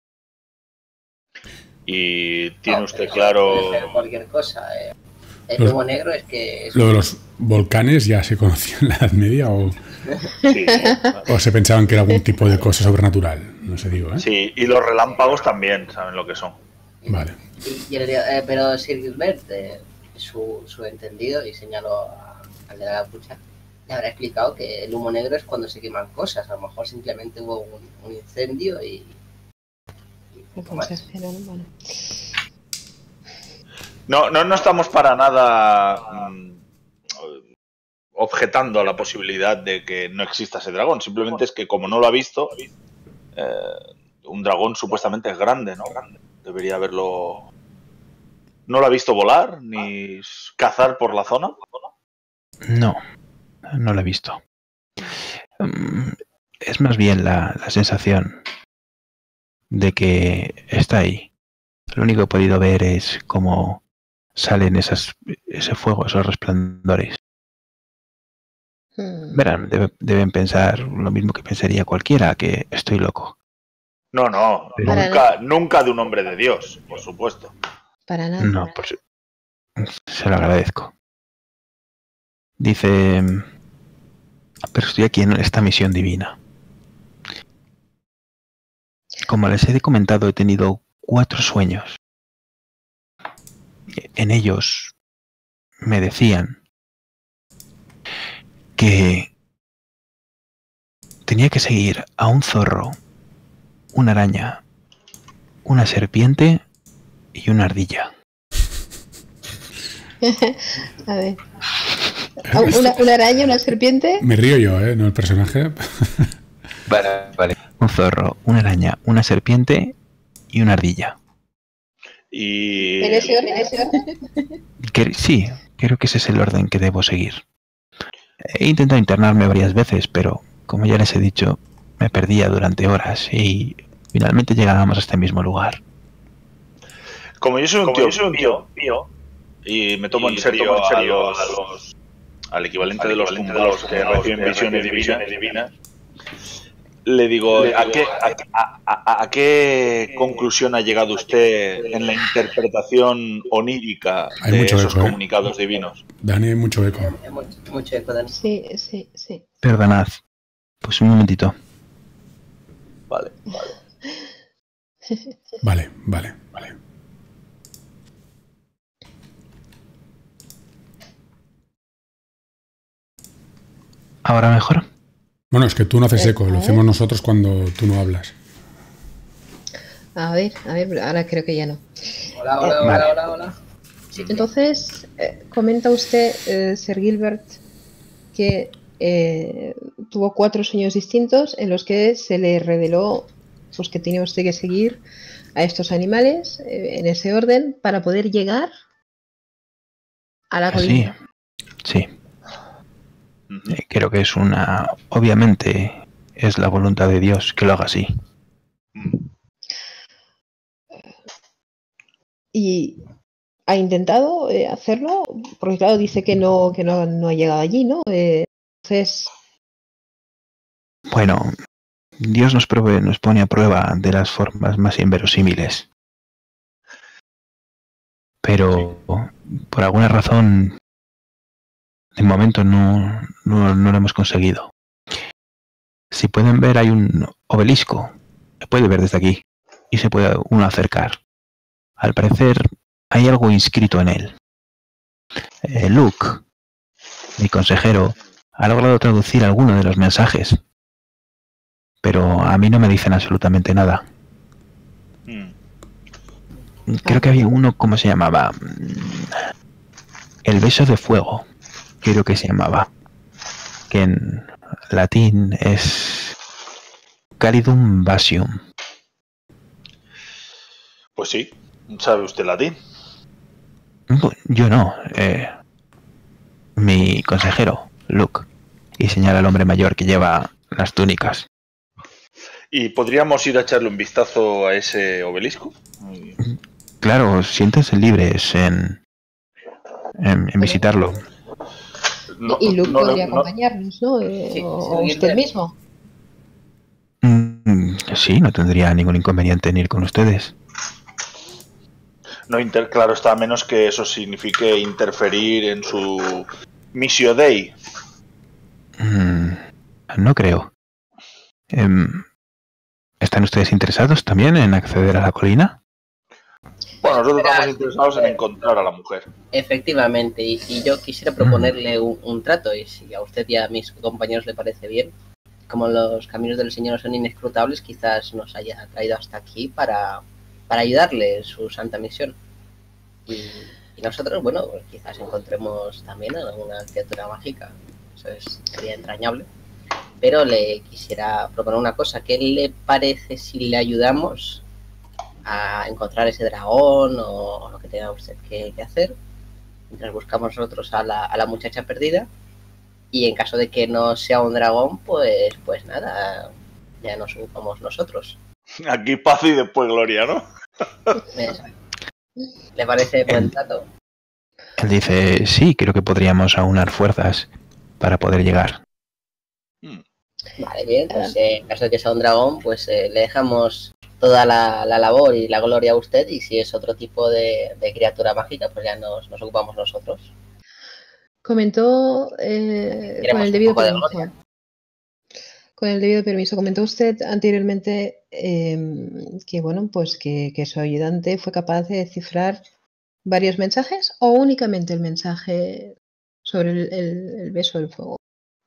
Y tiene No, usted pero claro... puede ser cualquier cosa. eh. El Los- humo negro es que... es- ¿Lo de los volcanes ya se conocía en la Edad Media o, Sí, o se pensaban que era algún tipo de cosa sobrenatural? No sé, digo, ¿eh? sí, y los relámpagos también saben lo que son. Vale. Y- y el- eh, pero Sir Gilbert, eh, su, su entendido, y señaló a- al de la capucha, le habrá explicado que el humo negro es cuando se queman cosas. A lo mejor simplemente hubo un, un incendio y... y poco más. Consejero, ¿no? Bueno. No, no, no estamos para nada mm, objetando a la posibilidad de que no exista ese dragón. Simplemente es que como no lo ha visto, eh, un dragón supuestamente es grande, ¿no? Debería haberlo... ¿No lo ha visto volar ni cazar por la zona? No, no lo he visto. Mm, Es más bien la, la sensación de que está ahí. Lo único que he podido ver es cómo salen esas, ese fuego, esos resplandores. Hmm. Verán, debe- deben pensar lo mismo que pensaría cualquiera, que estoy loco. No, no, Para nunca, nunca de un hombre de Dios, por supuesto. Para nada. No, por su- se lo agradezco. Dice, pero estoy aquí en esta misión divina. Como les he comentado, he tenido cuatro sueños. En ellos me decían que tenía que seguir a un zorro, una araña, una serpiente y una ardilla. A ver. Ah, Una, una araña, una serpiente. Me río yo, ¿eh? No el personaje. Vale, vale. Un zorro, una araña, una serpiente y una ardilla. Y En ese orden, en ese orden. Que- sí, creo que ese es el orden que debo seguir. He intentado internarme varias veces, pero como ya les he dicho, me perdía durante horas y finalmente llegábamos a este mismo lugar. como yo soy un tío, pío, pío, y me tomo en serio, a los- a los- al equivalente de los tumbados que reciben visiones divinas, le digo, ¿a qué, a, a- a qué conclusión ha llegado usted en la interpretación onírica Hay de mucho esos eco, ¿eh? comunicados divinos? Dani, hay mucho eco. Eh, Mucho, mucho eco, Dani. Sí, sí, sí. Perdonad. Pues un momentito. Vale, vale. Vale, vale, vale. ¿Ahora mejor? Bueno, es que tú no haces eco, lo ¿Eh? hacemos nosotros cuando tú no hablas. A ver, a ver, ahora creo que ya no. Hola, hola, Eh, hola, vale. hola, hola. Sí, Entonces, eh, comenta usted, eh, Sir Gilbert, que eh, tuvo cuatro sueños distintos en los que se le reveló pues, que tenía usted que seguir a estos animales eh, en ese orden para poder llegar a la Sí, colina. sí. Ujú. Eh, Creo que es una... Obviamente es la voluntad de Dios que lo haga así. Mm. Y ha intentado eh, hacerlo, porque claro, dice que no, que no, no ha llegado allí, ¿no? Eh, entonces, Bueno, Dios nos, provee- nos pone a prueba de las formas más inverosímiles. Pero por alguna razón, de momento no, no, no lo hemos conseguido. Si pueden ver, hay un obelisco. Se puede ver desde aquí y se puede uno acercar. Al parecer, hay algo inscrito en él. Eh, Luke, mi consejero, ha logrado traducir alguno de los mensajes, pero a mí no me dicen absolutamente nada. Mm. Creo que había uno, ¿cómo se llamaba? Mm, El beso de fuego, creo que se llamaba. Que en latín es Calidum Basium. Pues sí, ¿sabe usted latín? Bu- Yo no, eh, mi consejero, Luke, y señala al hombre mayor que lleva las túnicas. ¿Y podríamos ir a echarle un vistazo a ese obelisco? Mm. Claro, siéntense libres en, en, en visitarlo. No, y Luke no, podría no, acompañarnos, ¿no? Eh, Sí, o, sí, o usted bien. mismo. Mm, sí, no tendría ningún inconveniente en ir con ustedes. no inter, claro está, a menos que eso signifique interferir en su Missio Dei. Mm, no creo. Em, ¿Están ustedes interesados también en acceder a la colina? Bueno, nosotros Espera, estamos interesados en encontrar a la mujer. Efectivamente, y, y yo quisiera proponerle un, un trato, y si a usted y a mis compañeros le parece bien, como los caminos del Señor son inescrutables, quizás nos haya traído hasta aquí para, para ayudarle en su santa misión. Y, y nosotros, bueno, pues quizás encontremos también a alguna criatura mágica, eso es, sería entrañable. Pero le quisiera proponer una cosa, ¿qué le parece si le ayudamos a encontrar ese dragón o lo que tenga usted que, que hacer, mientras buscamos nosotros a la, a la muchacha perdida? Y en caso de que no sea un dragón, pues pues nada, ya nos ocupamos nosotros. Aquí paz y después gloria, ¿no? ¿Le parece buen Él, trato? él dice, sí, creo que podríamos aunar fuerzas para poder llegar. Vale, bien, pues eh, en caso de que sea un dragón, pues eh, le dejamos toda la, la labor y la gloria a usted, y si es otro tipo de, de criatura mágica, pues ya nos, nos ocupamos nosotros. Comentó eh, con Queremos el un debido poco de permiso. gloria. Con el debido permiso, comentó usted anteriormente eh, que bueno, pues que, que su ayudante fue capaz de descifrar varios mensajes o únicamente el mensaje sobre el, el- el beso del fuego.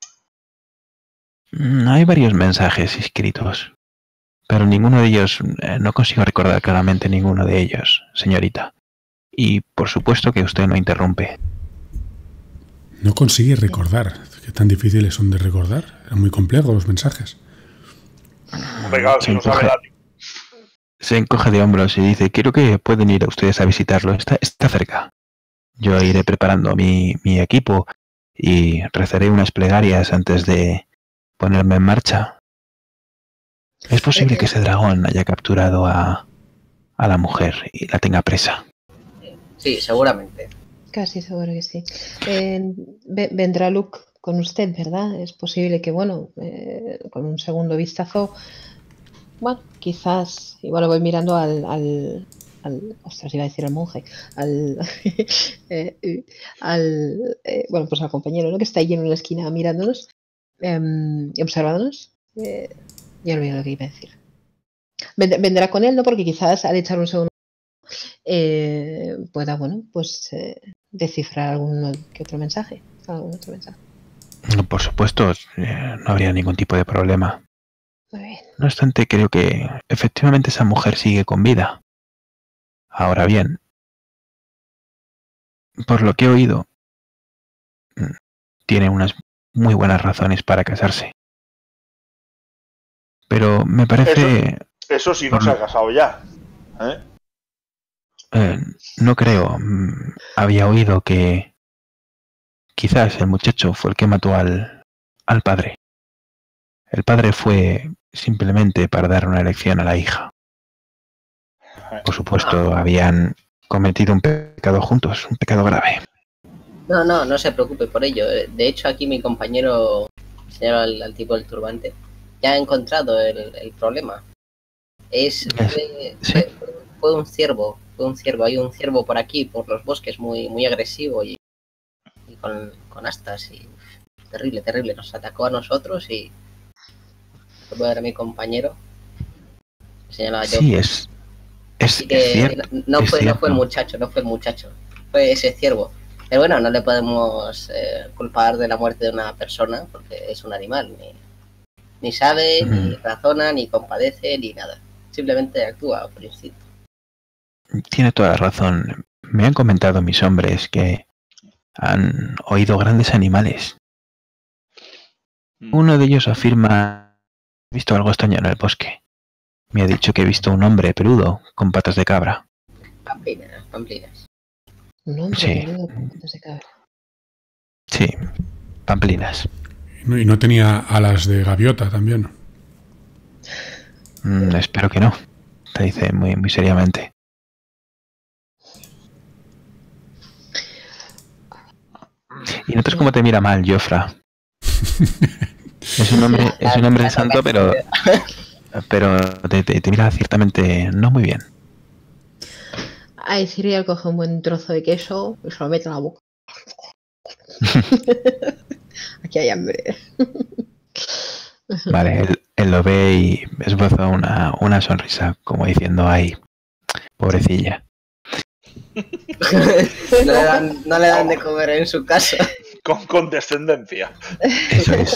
Mm, Hay varios mensajes escritos, pero ninguno de ellos, eh, no consigo recordar claramente ninguno de ellos, señorita. Y por supuesto que usted no interrumpe. No consigue recordar. ¿Qué tan difíciles son de recordar? Eran muy complejos los mensajes. Hombre, claro, Se si no sabe encoge, latín. se encoge de hombros y dice, creo que pueden ir a ustedes a visitarlo, está, está cerca. Yo iré preparando mi, mi equipo y rezaré unas plegarias antes de ponerme en marcha. Es posible que ese dragón haya capturado a, a la mujer y la tenga presa. Sí, seguramente. Casi seguro que sí. Eh, ve- vendrá Luke con usted, ¿verdad? Es posible que, bueno, eh, con un segundo vistazo, bueno, quizás, y bueno, voy mirando al, al, al- ostras, iba a decir al monje, al, eh, eh, al, eh, bueno, pues al compañero, ¿no? Que está ahí en una esquina mirándonos em, y observándonos. Eh, ya olvidé lo que iba a decir. Vend- vendrá con él, ¿no? Porque quizás al echar un segundo eh, pueda, bueno, pues eh, descifrar algún que otro mensaje. Algún otro mensaje. Por supuesto, eh, no habría ningún tipo de problema. Muy bien. No obstante, creo que efectivamente esa mujer sigue con vida. Ahora bien, por lo que he oído, mm, tiene unas muy buenas razones para casarse. Pero me parece... Eso sí no por se lo- ha casado ya. ¿Eh? eh, no creo. mm, Había oído que quizás el muchacho fue el que mató al, al padre. El padre fue simplemente para dar una lección a la hija. Por supuesto, habían cometido un pecado juntos, un pecado grave. No, no, no se preocupe por ello. De hecho, aquí mi compañero, señor al, al tipo del turbante, ya ha encontrado el, el problema. Es, fue, ¿Sí? fue, fue un ciervo, fue un ciervo. Hay un ciervo por aquí, por los bosques, muy, muy agresivo y, y con, con astas y terrible, terrible. Nos atacó a nosotros y fue a ver a mi compañero, que se llama Sí, Joffrey. es, es, Así es que cierto. no es fue, no fue el cierto. muchacho, no fue el muchacho, fue ese ciervo. Pero bueno, no le podemos eh, culpar de la muerte de una persona porque es un animal. Ni, ni sabe, Mm. ni razona, ni compadece, ni nada. Simplemente actúa por instinto. Tiene toda la razón. Me han comentado mis hombres que han oído grandes animales. Uno de ellos afirma he visto algo extraño en el bosque. Me ha dicho que he visto un hombre peludo con patas de cabra. Pamplinas, pamplinas. Un hombre Sí. peludo con patas de cabra. Sí, pamplinas. Y no, y no tenía alas de gaviota también. Mm, espero que no. Te dice muy, muy seriamente. Y notas cómo te mira mal, Jofra. Es un hombre, es un hombre santo, pero pero te, te, te mira ciertamente no muy bien. Ahí Siriel coge un buen trozo de queso y se lo mete en la boca. Aquí hay hambre. Vale, él, él lo ve y esboza una, una sonrisa, como diciendo, ay, pobrecilla. No le dan, no le dan de comer en su casa. Con condescendencia. Eso es.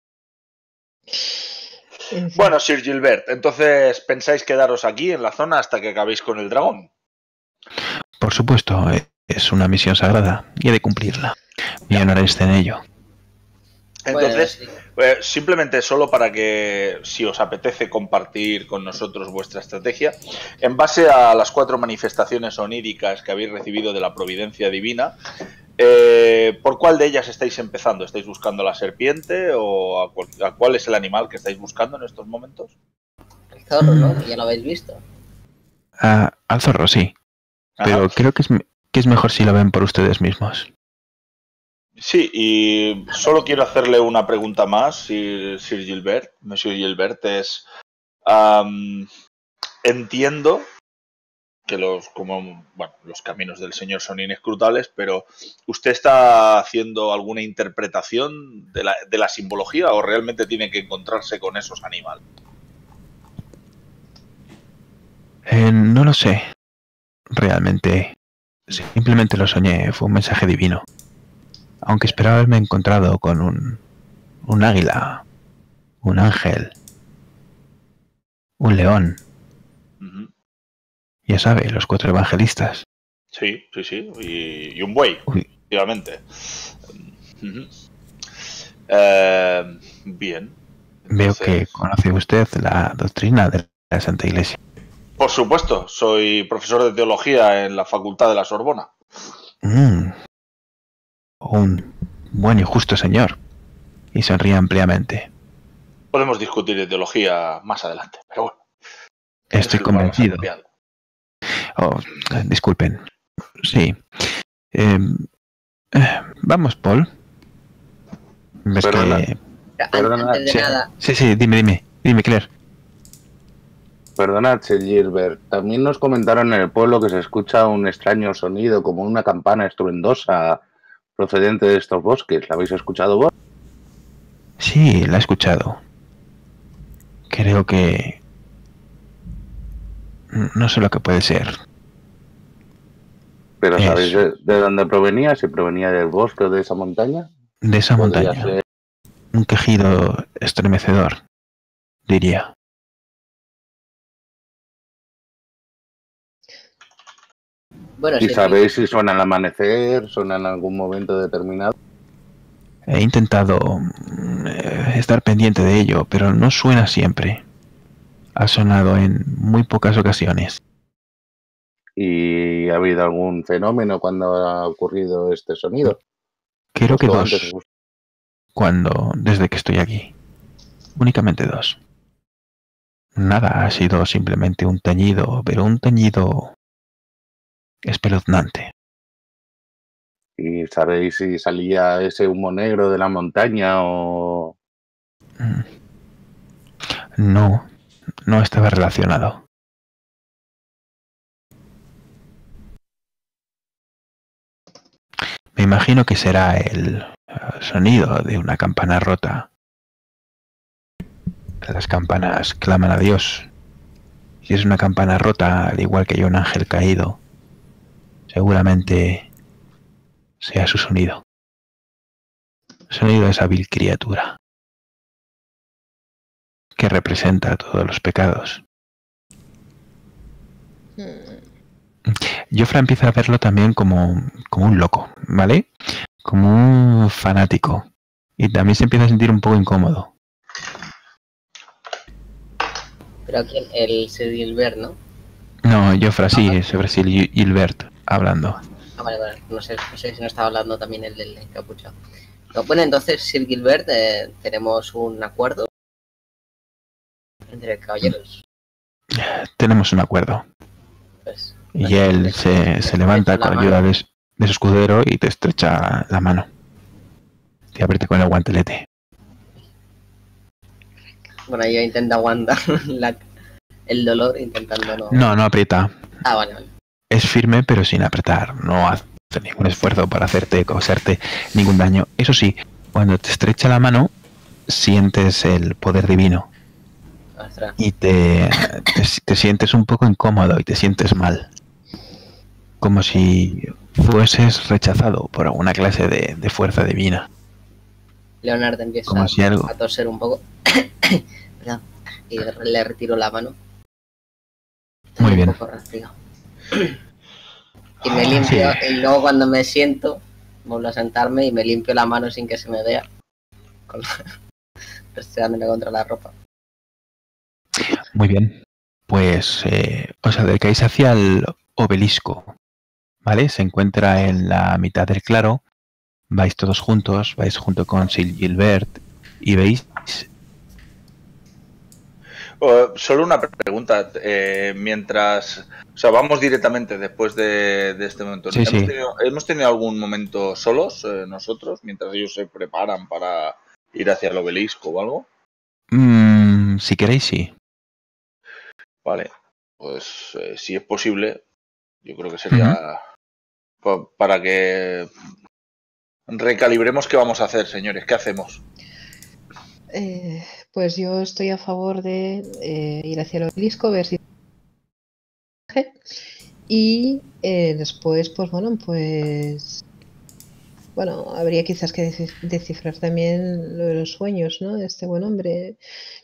Bueno, Sir Gilbert, entonces pensáis quedaros aquí en la zona hasta que acabéis con el dragón. Por supuesto, es una misión sagrada y he de cumplirla. Mi honor está en ello. Entonces, Bueno, sí. eh, simplemente solo para que, si os apetece compartir con nosotros vuestra estrategia, en base a las cuatro manifestaciones oníricas que habéis recibido de la providencia divina, eh, ¿por cuál de ellas estáis empezando? ¿Estáis buscando a la serpiente o a, cual, a cuál es el animal que estáis buscando en estos momentos? El zorro, ¿no? Ya lo habéis visto. Ah, al zorro, sí. Pero Ajá. creo que es, que es mejor si lo ven por ustedes mismos. Sí, y solo quiero hacerle una pregunta más, Sir, Sir Gilbert. Monsieur Gilbert, es... Um, entiendo que los, como, bueno, los caminos del Señor son inescrutables, pero ¿usted está haciendo alguna interpretación de la, de la simbología o realmente tiene que encontrarse con esos animales? Eh, no lo sé. Realmente. Simplemente lo soñé. Fue un mensaje divino. Aunque esperaba haberme encontrado con un, un águila, un ángel, un león. Uh-huh. Ya sabe, los cuatro evangelistas. Sí, sí, sí. Y, y un buey, Uy. efectivamente. Uh-huh. Eh, bien. Veo Entonces, que conoce usted la doctrina de la Santa Iglesia. por supuesto, soy profesor de teología en la Facultad de la Sorbona. Mm. Un buen y justo señor. Y sonríe ampliamente. Podemos discutir de teología más adelante, pero bueno. Estoy es el lugar más convencido. apropiado. Oh, disculpen. Sí. Eh, eh, vamos, Paul. ¿Ves Perdona. que... Perdona, Antes de sí, nada, sí, sí, dime, dime. Dime, Claire. Perdonad, Sir Gilbert. También nos comentaron en el pueblo que se escucha un extraño sonido, como una campana estruendosa procedente de estos bosques. ¿La habéis escuchado vos? Sí, la he escuchado. Creo que... No sé lo que puede ser. ¿Pero Eso. sabéis de, de dónde provenía? ¿Si provenía del bosque o de esa montaña? De esa Podría montaña. ser. Un quejido estremecedor, diría. bueno, ¿Y sí, sabéis si suena al amanecer? ¿Suena en algún momento determinado? He intentado mm, eh, estar pendiente de ello, pero no suena siempre. Ha sonado en muy pocas ocasiones. ¿Y ha habido algún fenómeno cuando ha ocurrido este sonido? Creo que Justo dos, antes, justo- cuando desde que estoy aquí. Únicamente dos. Nada, ha sido simplemente un tañido, pero un tañido espeluznante. ¿Y sabéis si salía ese humo negro de la montaña o...? Mm. No, no estaba relacionado. Me imagino que será el uh, sonido de una campana rota. Las campanas claman a Dios. Si es una campana rota, al igual que hay un ángel caído, seguramente sea su sonido. El sonido de esa vil criatura que representa todos los pecados. Jofra empieza a verlo también como, como un loco, ¿vale? Como un fanático. Y también se empieza a sentir un poco incómodo. pero aquí el Sir Gilbert, ¿no? No, Jofra sí, es Brasil y Gilbert hablando. Ah, vale, vale. No sé, no sé si no estaba hablando también el del encapuchado. No, bueno, entonces, Sir Gilbert, eh, tenemos un acuerdo entre caballeros. Tenemos un acuerdo. Pues, Y él se, se levanta con ayuda de, de su escudero y te estrecha la mano. y aprieta con el guantelete. Bueno, yo intento aguantar la, el dolor intentando no... No, no aprieta. Ah, vale, vale. Es firme pero sin apretar. No hace ningún esfuerzo para hacerte causarte ningún daño. Eso sí, cuando te estrecha la mano, sientes el poder divino. Ostras. Y te, te, te sientes un poco incómodo y te sientes mal. Como si fueses rechazado por alguna clase de, de fuerza divina. Leonardo empieza Como si algo... a toser un poco. Perdón. Y le retiro la mano. Muy bien. Un poco resfriado. Y me limpio, sí. Y luego cuando me siento, vuelvo a sentarme y me limpio la mano sin que se me vea. Con restregándome contra la ropa. Muy bien. Pues eh, os acercáis hacia el obelisco. ¿Vale? Se encuentra en la mitad del claro. Vais todos juntos, vais junto con Sir Gilbert y veis... Uh, solo una pregunta. Eh, mientras... O sea, vamos directamente después de, de este momento. Sí, ¿Hemos, sí. Tenido, ¿Hemos tenido algún momento solos eh, nosotros, mientras ellos se preparan para ir hacia el obelisco o algo? Mm, si queréis, sí. Vale. Pues eh, si es posible, yo creo que sería... Uh-huh. pa para que... recalibremos qué vamos a hacer, señores. ¿Qué hacemos? Eh, pues yo estoy a favor de eh, ir hacia el obelisco, ver si... Y eh, después, pues bueno, pues... Bueno, habría quizás que descifrar también lo de los sueños, ¿no? De este buen hombre.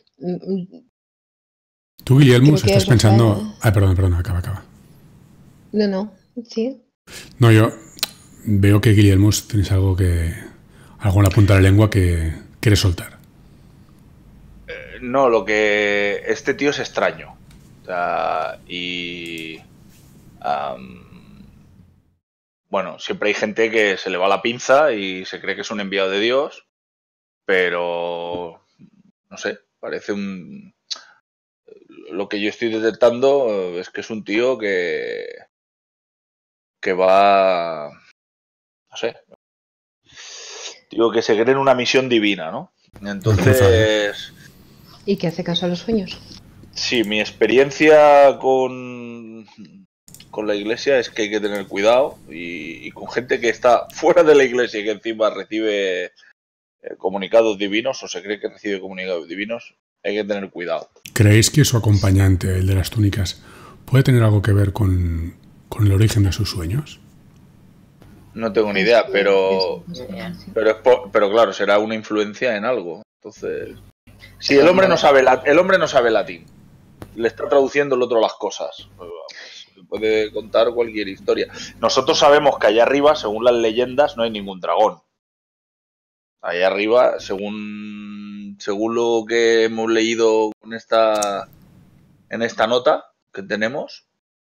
Tú, Guillermo, estás pensando... Para... Ay, perdón, perdón, acaba, acaba. No, no, sí. No, yo veo que, Guillermo, tienes algo que... algo en la punta de la lengua que quieres soltar. Eh, no, lo que... Este tío es extraño. O sea, y... Um, bueno, siempre hay gente que se le va la pinza y se cree que es un enviado de Dios, pero... no sé, parece un... Lo que yo estoy detectando es que es un tío que... que va... no sé... Tío que se cree en una misión divina, ¿no? Entonces... ¿Y que hace caso a los sueños? Sí, mi experiencia con... con la iglesia es que hay que tener cuidado y, y con gente que está fuera de la iglesia y que encima recibe eh, comunicados divinos o se cree que recibe comunicados divinos, hay que tener cuidado. ¿Creéis que su acompañante, el de las túnicas, puede tener algo que ver con, con el origen de sus sueños? No tengo ni idea, pero pero, es por, pero claro, será una influencia en algo. Entonces, si el hombre no sabe la, el hombre no sabe latín, le está traduciendo el otro las cosas. Pues, puede contar cualquier historia. Nosotros sabemos que allá arriba, según las leyendas, no hay ningún dragón. Allá arriba, según según lo que hemos leído en esta en esta nota que tenemos,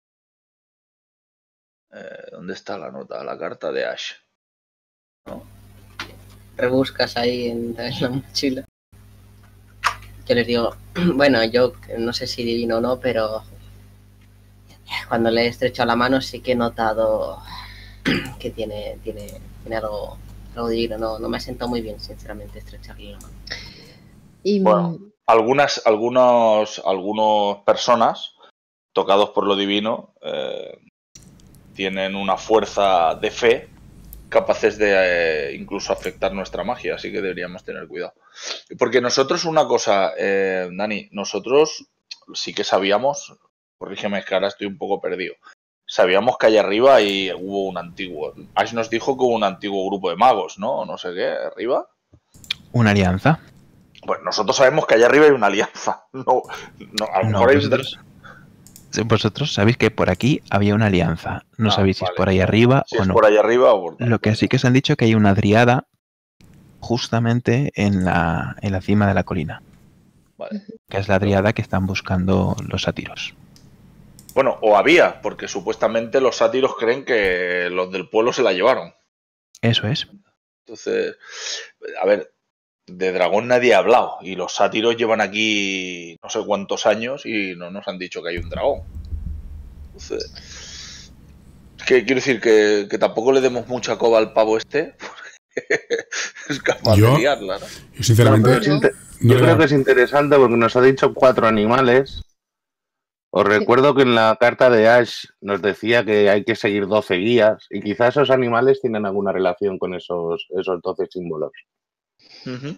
eh, ¿dónde está la nota? La carta de Ash. ¿No? Rebuscas ahí en, en la mochila. Yo les digo, bueno, yo no sé si divino o no, pero cuando le he estrechado la mano sí que he notado que tiene, tiene, tiene algo, algo divino. No, no me ha sentado muy bien, sinceramente, estrecharle la mano. Y... Bueno, algunas, algunos, algunas personas tocados por lo divino eh, tienen una fuerza de fe capaces de eh, incluso afectar nuestra magia, así que deberíamos tener cuidado. Porque nosotros una cosa, eh, Dani, nosotros sí que sabíamos, corrígeme que ahora estoy un poco perdido, sabíamos que allá arriba ahí hubo un antiguo, Ash nos dijo que hubo un antiguo grupo de magos, ¿no? No sé qué, arriba. ¿Una alianza? Pues nosotros sabemos que allá arriba hay una alianza. No, no, a lo no, mejor vosotros, hay... vosotros sabéis que por aquí había una alianza. No ah, sabéis vale. si es por ahí arriba si o es no. por ahí arriba o por... Lo que sí que os han dicho que hay una driada justamente en la, en la cima de la colina. Vale. Que es la driada que están buscando los sátiros. Bueno, o había, porque supuestamente los sátiros creen que los del pueblo se la llevaron. Eso es. Entonces, a ver, de dragón nadie ha hablado y los sátiros llevan aquí no sé cuántos años y no nos han dicho que hay un dragón. Entonces, es que quiero decir que, que tampoco le demos mucha coba al pavo este, porque es capaz Yo- de liarla, ¿no? Yo sinceramente... No, pero es inte- no Yo le creo da- que es interesante porque nos ha dicho cuatro animales. Os recuerdo que en la carta de Ash nos decía que hay que seguir doce guías y quizás esos animales tienen alguna relación con esos, esos doce símbolos. Ujú.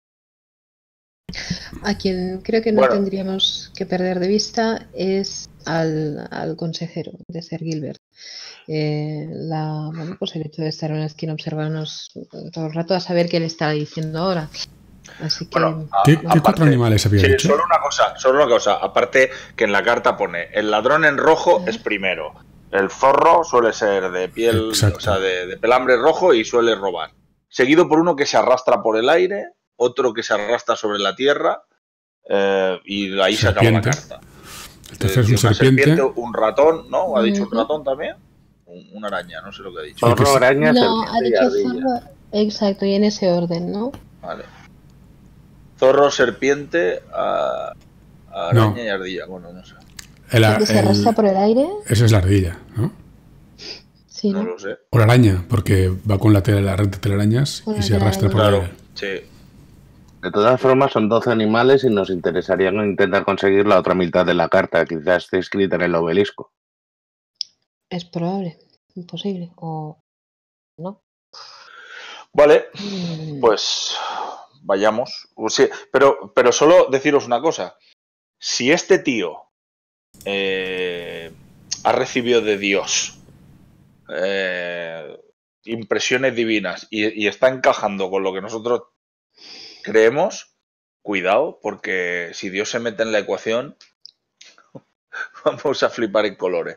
A quien creo que no Bueno. tendríamos que perder de vista es al, al consejero de Ser Gilbert. Eh, la, bueno, pues el hecho de estar en una esquina observarnos todo el rato a saber qué le está diciendo ahora. Así que Bueno, a- ¿Qué, qué aparte- cuatro animales había Sí, dicho? solo una cosa, solo una cosa. Aparte que en la carta pone, el ladrón en rojo es primero. El zorro suele ser de piel, Exacto. o sea, de, de pelambre rojo y suele robar. Seguido por uno que se arrastra por el aire, otro que se arrastra sobre la tierra, eh, y ahí se acaba la Serpiente. carta. El tercero es un Una serpiente. un ratón, ¿no? ¿Ha dicho un Ujú. ratón también? Un- Una araña, no sé lo que ha dicho. Sí, que Zorro, sí. araña, no, ha serpiente y dicho ardilla. zorro. Exacto, y en ese orden, ¿no? Vale. Zorro, serpiente, a- araña No. y ardilla. Bueno, no sé. El- El que se el- arrastra por el aire. esa es la ardilla, ¿no? Sí, No ¿no? lo sé. O la araña, porque va con la, tele, la red de telarañas Con y la se arrastra por telaraña. el Claro, aire. sí. De todas formas, son doce animales y nos interesaría intentar conseguir la otra mitad de la carta. Quizás esté escrita en el obelisco. Es probable, imposible. O no. Vale, Mm, pues vayamos. O sea, pero, pero solo deciros una cosa. Si este tío eh, ha recibido de Dios eh, impresiones divinas y, y está encajando con lo que nosotros creemos, cuidado, porque si Dios se mete en la ecuación, vamos a flipar en colores.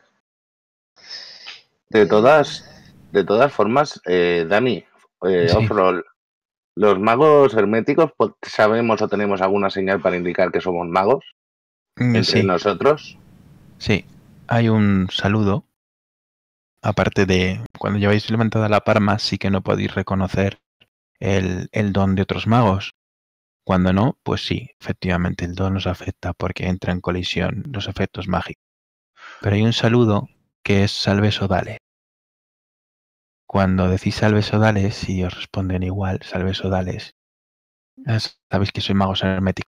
De todas, de todas formas, eh, Dani, eh, Sí. Offroll, ¿los magos herméticos pues, sabemos o tenemos alguna señal para indicar que somos magos Mm, entre Sí, nosotros? sí. Hay un saludo. Aparte de cuando lleváis levantada la palma, sí que no podéis reconocer el, el don de otros magos. Cuando no, pues sí, efectivamente el don nos afecta porque entra en colisión los efectos mágicos. Pero hay un saludo que es Salve Sodales. Cuando decís Salve Sodales y os responden igual, Salve Sodales, es- sabéis que soy mago hermético.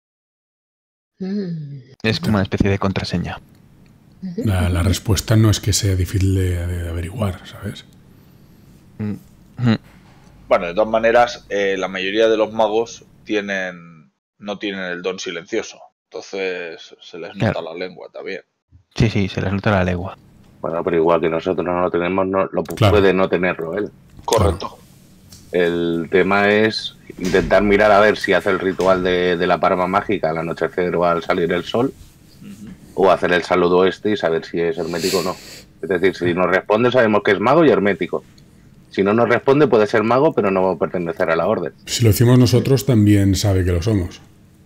mm, Es como una especie de contraseña. ujú, La, la ujú. respuesta no es que sea difícil de, de averiguar, ¿sabes? Mm, mm. Bueno, de todas maneras, eh, la mayoría de los magos tienen no tienen el don silencioso. Entonces se les nota Claro. la lengua también. Sí, sí, se les nota la legua. Bueno, pero igual que nosotros no lo tenemos, no, lo pu- Claro. puede no tenerlo él. Correcto. El tema es intentar mirar a ver si hace el ritual de, de la parma mágica al anochecer o al salir el sol, Ujú. o hacer el saludo este y saber si es hermético o no. Es decir, si nos responde sabemos que es mago y hermético. Si no nos responde puede ser mago pero no va a pertenecer a la orden. Si lo decimos nosotros, también sabe que lo somos.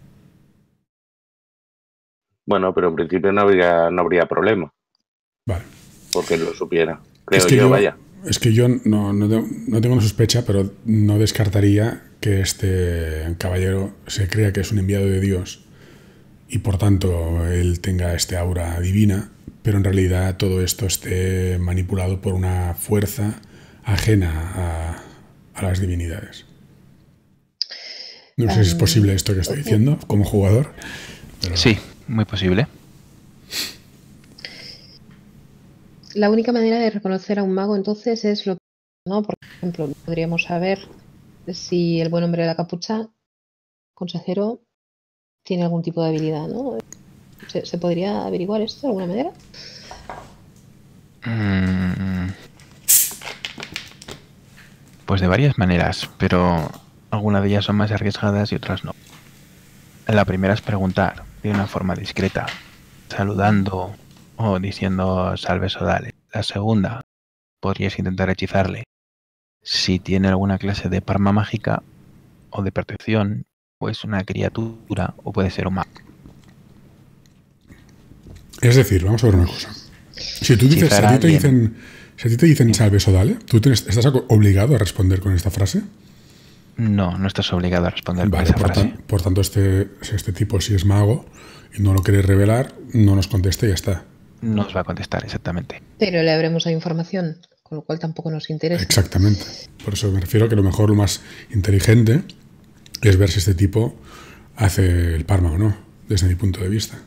Bueno, pero en principio no habría, no habría problema, Vale. porque lo supiera. Creo Es que yo, yo, vaya. es que yo no, no, tengo- no tengo una sospecha, pero no descartaría que este caballero se crea que es un enviado de Dios y por tanto él tenga este aura divina, pero en realidad todo esto esté manipulado por una fuerza ajena a, a las divinidades. No sé si es Um, posible esto que estoy diciendo como jugador. Pero Sí, muy posible. La única manera de reconocer a un mago entonces es lo, ¿no? Por ejemplo, podríamos saber si el buen hombre de la capucha, consejero, tiene algún tipo de habilidad, ¿no? ¿Se, se podría averiguar esto de alguna manera? Mm, Pues de varias maneras, pero algunas de ellas son más arriesgadas y otras no. La primera es preguntar de una forma discreta, saludando o diciendo salve sodales. La segunda, podrías intentar hechizarle si tiene alguna clase de parma mágica o de protección, o es una criatura o puede ser un mago. Es decir, vamos a ver una cosa. Si tú dices, si Hechizar a a ti te alguien. dicen, si a ti te dicen salve sodale, ¿tú tienes- estás obligado a responder con esta frase? No, no estás obligado a responder con Vale, esa por, frase. tan- por tanto, este, si este tipo si es mago y no lo quiere revelar, no nos conteste y ya está. No os va a contestar exactamente. Pero le habremos dado información con lo cual tampoco nos interesa. Exactamente. Por eso me refiero a que lo mejor, lo más inteligente es ver si este tipo hace el Parma o no, desde mi punto de vista.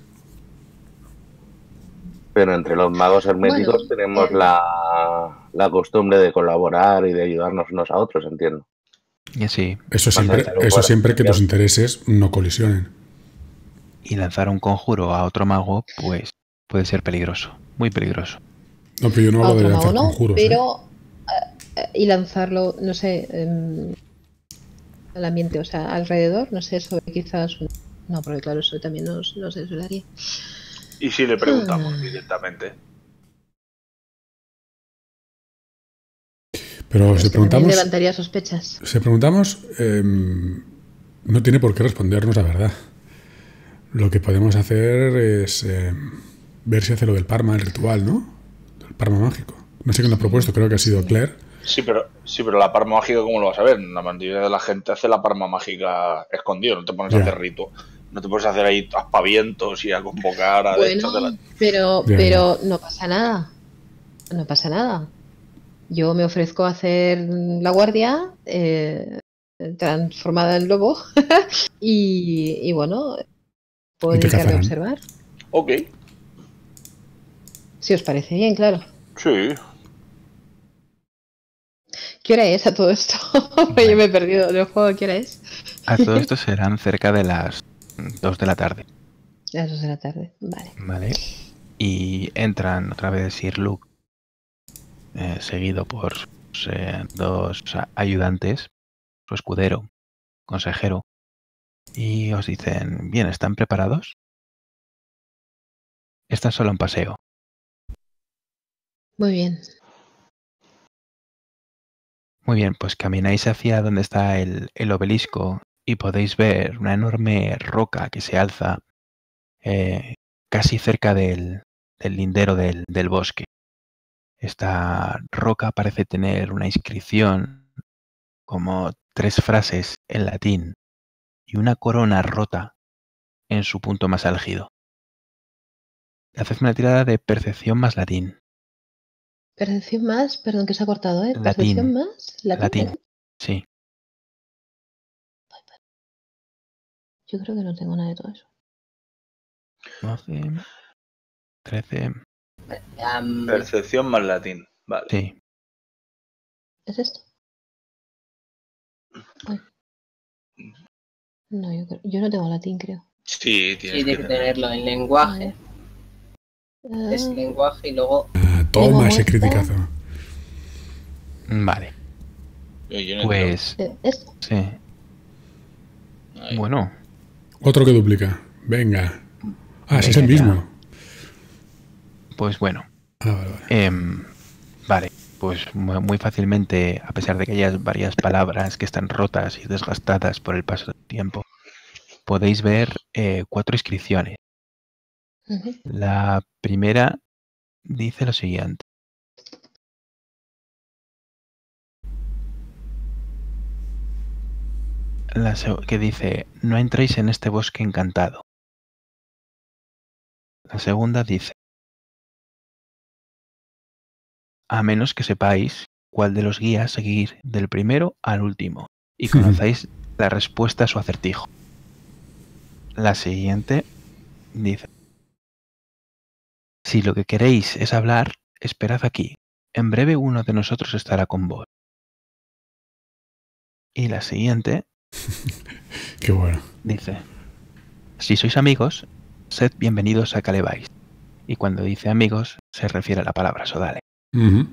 Pero entre los magos herméticos Bueno, tenemos eh. la, la costumbre de colaborar y de ayudarnos unos a otros, entiendo. Y así, Eso siempre, Bastante, eso bueno, siempre que bien. tus intereses no colisionen. y lanzar un conjuro a otro mago, pues puede ser peligroso, muy peligroso. No, pero yo no A hablo de otro mago lanzar no, conjuros. ¿eh? pero eh, y lanzarlo, no sé, em, al ambiente, o sea, alrededor, no sé, sobre quizás un- no, porque claro, eso también nos, nos desvelaría. Y si le preguntamos Ah. directamente. Pero Es si que también preguntamos, levantaría sospechas. si preguntamos eh, no tiene por qué respondernos la verdad. Lo que podemos hacer es eh, ver si hace lo del Parma, el ritual, ¿no? El Parma mágico. No sé quién lo ha propuesto, creo que ha sido Sí. Claire. Sí, pero sí, pero la parma mágica, ¿cómo lo vas a ver? La mayoría de la gente hace la parma mágica escondido, no te pones a Ya. hacer rito. No te pones a hacer ahí aspavientos y a convocar a Bueno, estos de la... pero, Ya, pero no pasa nada. No pasa nada. Yo me ofrezco a hacer la guardia eh, transformada en lobo y, y bueno, puedo Y te dedicarme a cazarán. observar. Ok, Si os parece bien, claro. sí. ¿Qué hora es a todo esto? Yo me he perdido del juego. ¿Qué hora es? A todo esto serán cerca de las dos de la tarde, Las dos de la tarde. Vale. ¿vale? Y entran otra vez Sir Luke, eh, seguido por sus eh, dos a- ayudantes, su escudero, consejero, y os dicen, bien, ¿están preparados? Esta es solo un paseo. Muy bien. Muy bien, pues camináis hacia donde está el, el obelisco y podéis ver una enorme roca que se alza eh, casi cerca del, del lindero del, del bosque. Esta roca parece tener una inscripción como tres frases en latín y una corona rota en su punto más álgido. Haced una tirada de percepción más latín. Percepción más, perdón que se ha cortado, ¿eh? Latín. Percepción más, latín. Latín, sí. Yo creo que no tengo nada de todo eso. doce, trece, Am, Percepción más latín. Vale. sí. ¿Es esto? Ay. No, yo, creo- yo no tengo latín, creo. Sí, sí, tienes tiene que que tener. tenerlo en lenguaje. Ah, Es lenguaje y luego Ah, toma Lengua ese muerta. criticazo. Vale, Yo- yo no pues eh, ¿esto? sí. entiendo. Ahí. Bueno, Otro que duplica. Venga. Ah, ese es el Venga, ya. mismo. pues bueno. Ah, vale, vale. Em, vale, pues mu- muy fácilmente, a pesar de que haya varias palabras que están rotas y desgastadas por el paso del tiempo, podéis ver eh, cuatro inscripciones. Ujú. La primera dice lo siguiente. La seg- que dice, no entréis en este bosque encantado. La segunda dice, a menos que sepáis cuál de los guías seguir del primero al último y conocéis la respuesta a su acertijo. La siguiente dice, si lo que queréis es hablar, esperad aquí. En breve uno de nosotros estará con vos. Y la siguiente Qué bueno. dice, si sois amigos, sed bienvenidos a Calebais. Y cuando dice amigos, se refiere a la palabra Sodale. Ujú.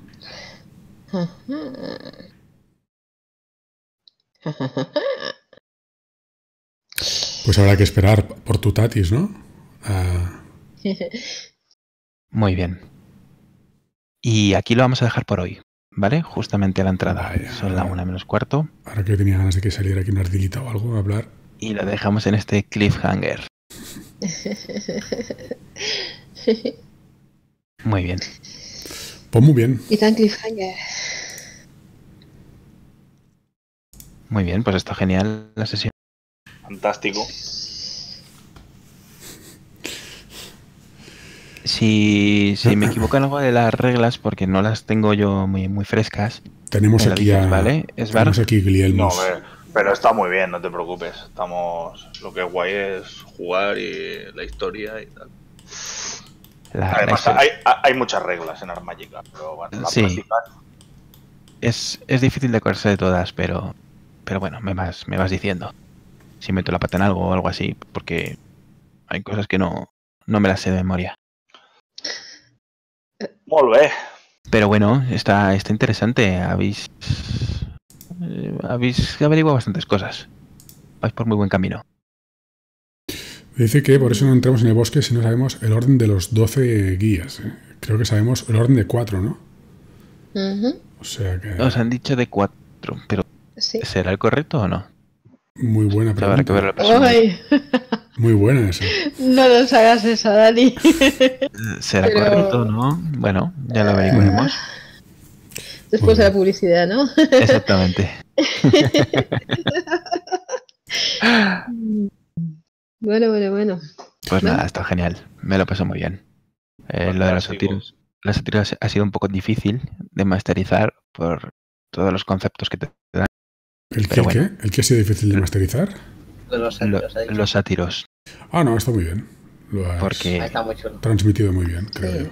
Pues habrá que esperar por tu tatis, ¿no? Ah, Muy bien. Y aquí lo vamos a dejar por hoy, ¿vale? Justamente a la entrada. Vaya. Son la una menos cuarto. ahora que tenía ganas de que saliera aquí una ardillita o algo a hablar. Y lo dejamos en este cliffhanger. Muy bien. Pues muy bien. Y tan cliffhanger. Muy bien, pues está genial la sesión. Fantástico. Si, si me equivoco en algo de las reglas, porque no las tengo yo muy, muy frescas, Tenemos me lo aquí dices, a. ¿vale? Es Tenemos Bar. aquí No, Glielmus. hombre, pero está muy bien, no te preocupes. Estamos. Lo que es guay es jugar y la historia y tal. La- la Además, historia. hay, hay muchas reglas en Armágica, pero bueno, la Sí. práctica. Es, es difícil de acordarse de todas, pero, pero bueno, me vas, me vas diciendo. Si meto la pata en algo o algo así, porque hay cosas que no, no me las sé de memoria. Molt bé. Pero bueno, está, está interesante. Habéis, eh, habéis averiguado bastantes cosas. Vais por muy buen camino. Dice que por eso no entramos en el bosque si no sabemos el orden de los doce guías. ¿eh? Creo que sabemos el orden de cuatro, ¿no? Ujú, O sea que. Os han dicho de cuatro, pero sí. ¿será el correcto o no? Muy buena Habrá que ver la pregunta. persona. Ay, Muy buena esa. no nos hagas esa, Dani. ¿Será Pero- correcto o no? Bueno, ya lo averiguaremos. Después de la publicidad, ¿no? Exactamente. Bueno, bueno, bueno. Pues Bueno. nada, está genial. Me lo paso muy bien. Eh, lo de los Fantástico. sátiros. Los sátiros ha sido un poco difícil de masterizar por todos los conceptos que te dan. ¿El qué, Pero el qué? bueno. ¿El qué ha sido difícil de masterizar? Los Lo- sátiros, ha dicho. los sátiros. Ah, no, está muy bien. Lo has Porque- Ah, está muy chulo. transmitido muy bien, creo Sí. yo.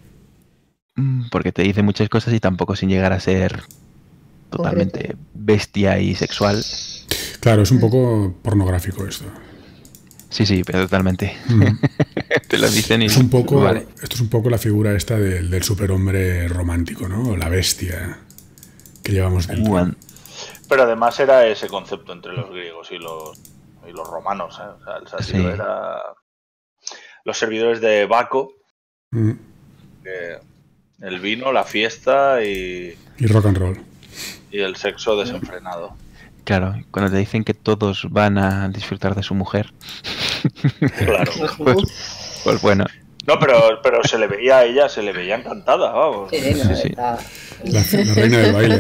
Mm, Porque te dice muchas cosas y tampoco sin llegar a ser totalmente bestia y sexual. Claro, es un poco pornográfico esto. Sí, sí, pero totalmente. Mm. Te lo dicen y... Es un poco, Vale. esto es un poco la figura esta del, del superhombre romántico, ¿no? O la bestia que llevamos dentro. Guan- Pero además era ese concepto entre los griegos y los, y los romanos. ¿eh? O sea, el sátiro Sí. era. Los servidores de Baco, Mm. que el vino, la fiesta y, Y rock and roll. y el sexo desenfrenado. Claro, cuando te dicen que todos van a disfrutar de su mujer, Claro. pues, pues bueno, No, pero, pero se le veía a ella, se le veía encantada, vamos. Sí, sí, no, Sí, sí. está... La, la reina del baile.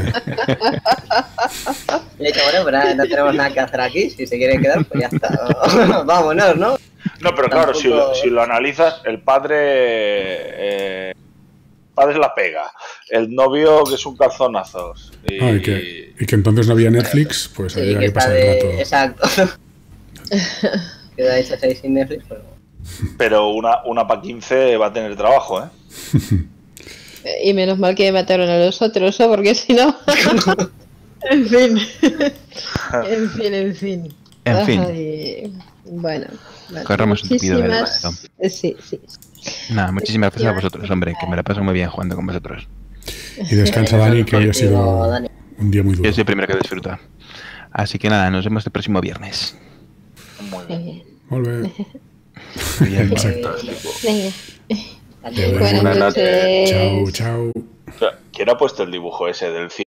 Le he dicho, bueno, pero ahora no tenemos nada que hacer aquí. Si se quieren quedar, pues ya está. Vámonos, ¿no? No, pero claro, si lo, Tampoco- si lo analizas, el padre. Eh, padre la pega. El novio que es un calzonazos. Y, Ah, y, que, y que entonces no había Netflix, pues Sí, había que que está pasar de... el rato. Exacto. Queda hecha seis sin Netflix, pero... Pero una, una pa' quince va a tener trabajo, ¿eh? Y menos mal que mataron a los otros, ¿no? Porque si no... En fin. En fin, en fin. En fin. Ay, bueno. vale. Corramos un tupido velo, Muchísimas- eh, Sí, sí. nada, muchísimas gracias a vosotros, hombre, que me la paso muy bien jugando con vosotros. Y descansa, Dani, que hoy ha sido Digo, Dani. un día muy Yo duro. soy el primero que disfruta. Así que nada, nos vemos el próximo viernes. Muy bien. Muy bien. Molt bé. Muy bien. Exacto. Venga. Adeu, Buenas buenas noches. Chao, chao. O sea, ¿quién ha puesto el dibujo ese del cine?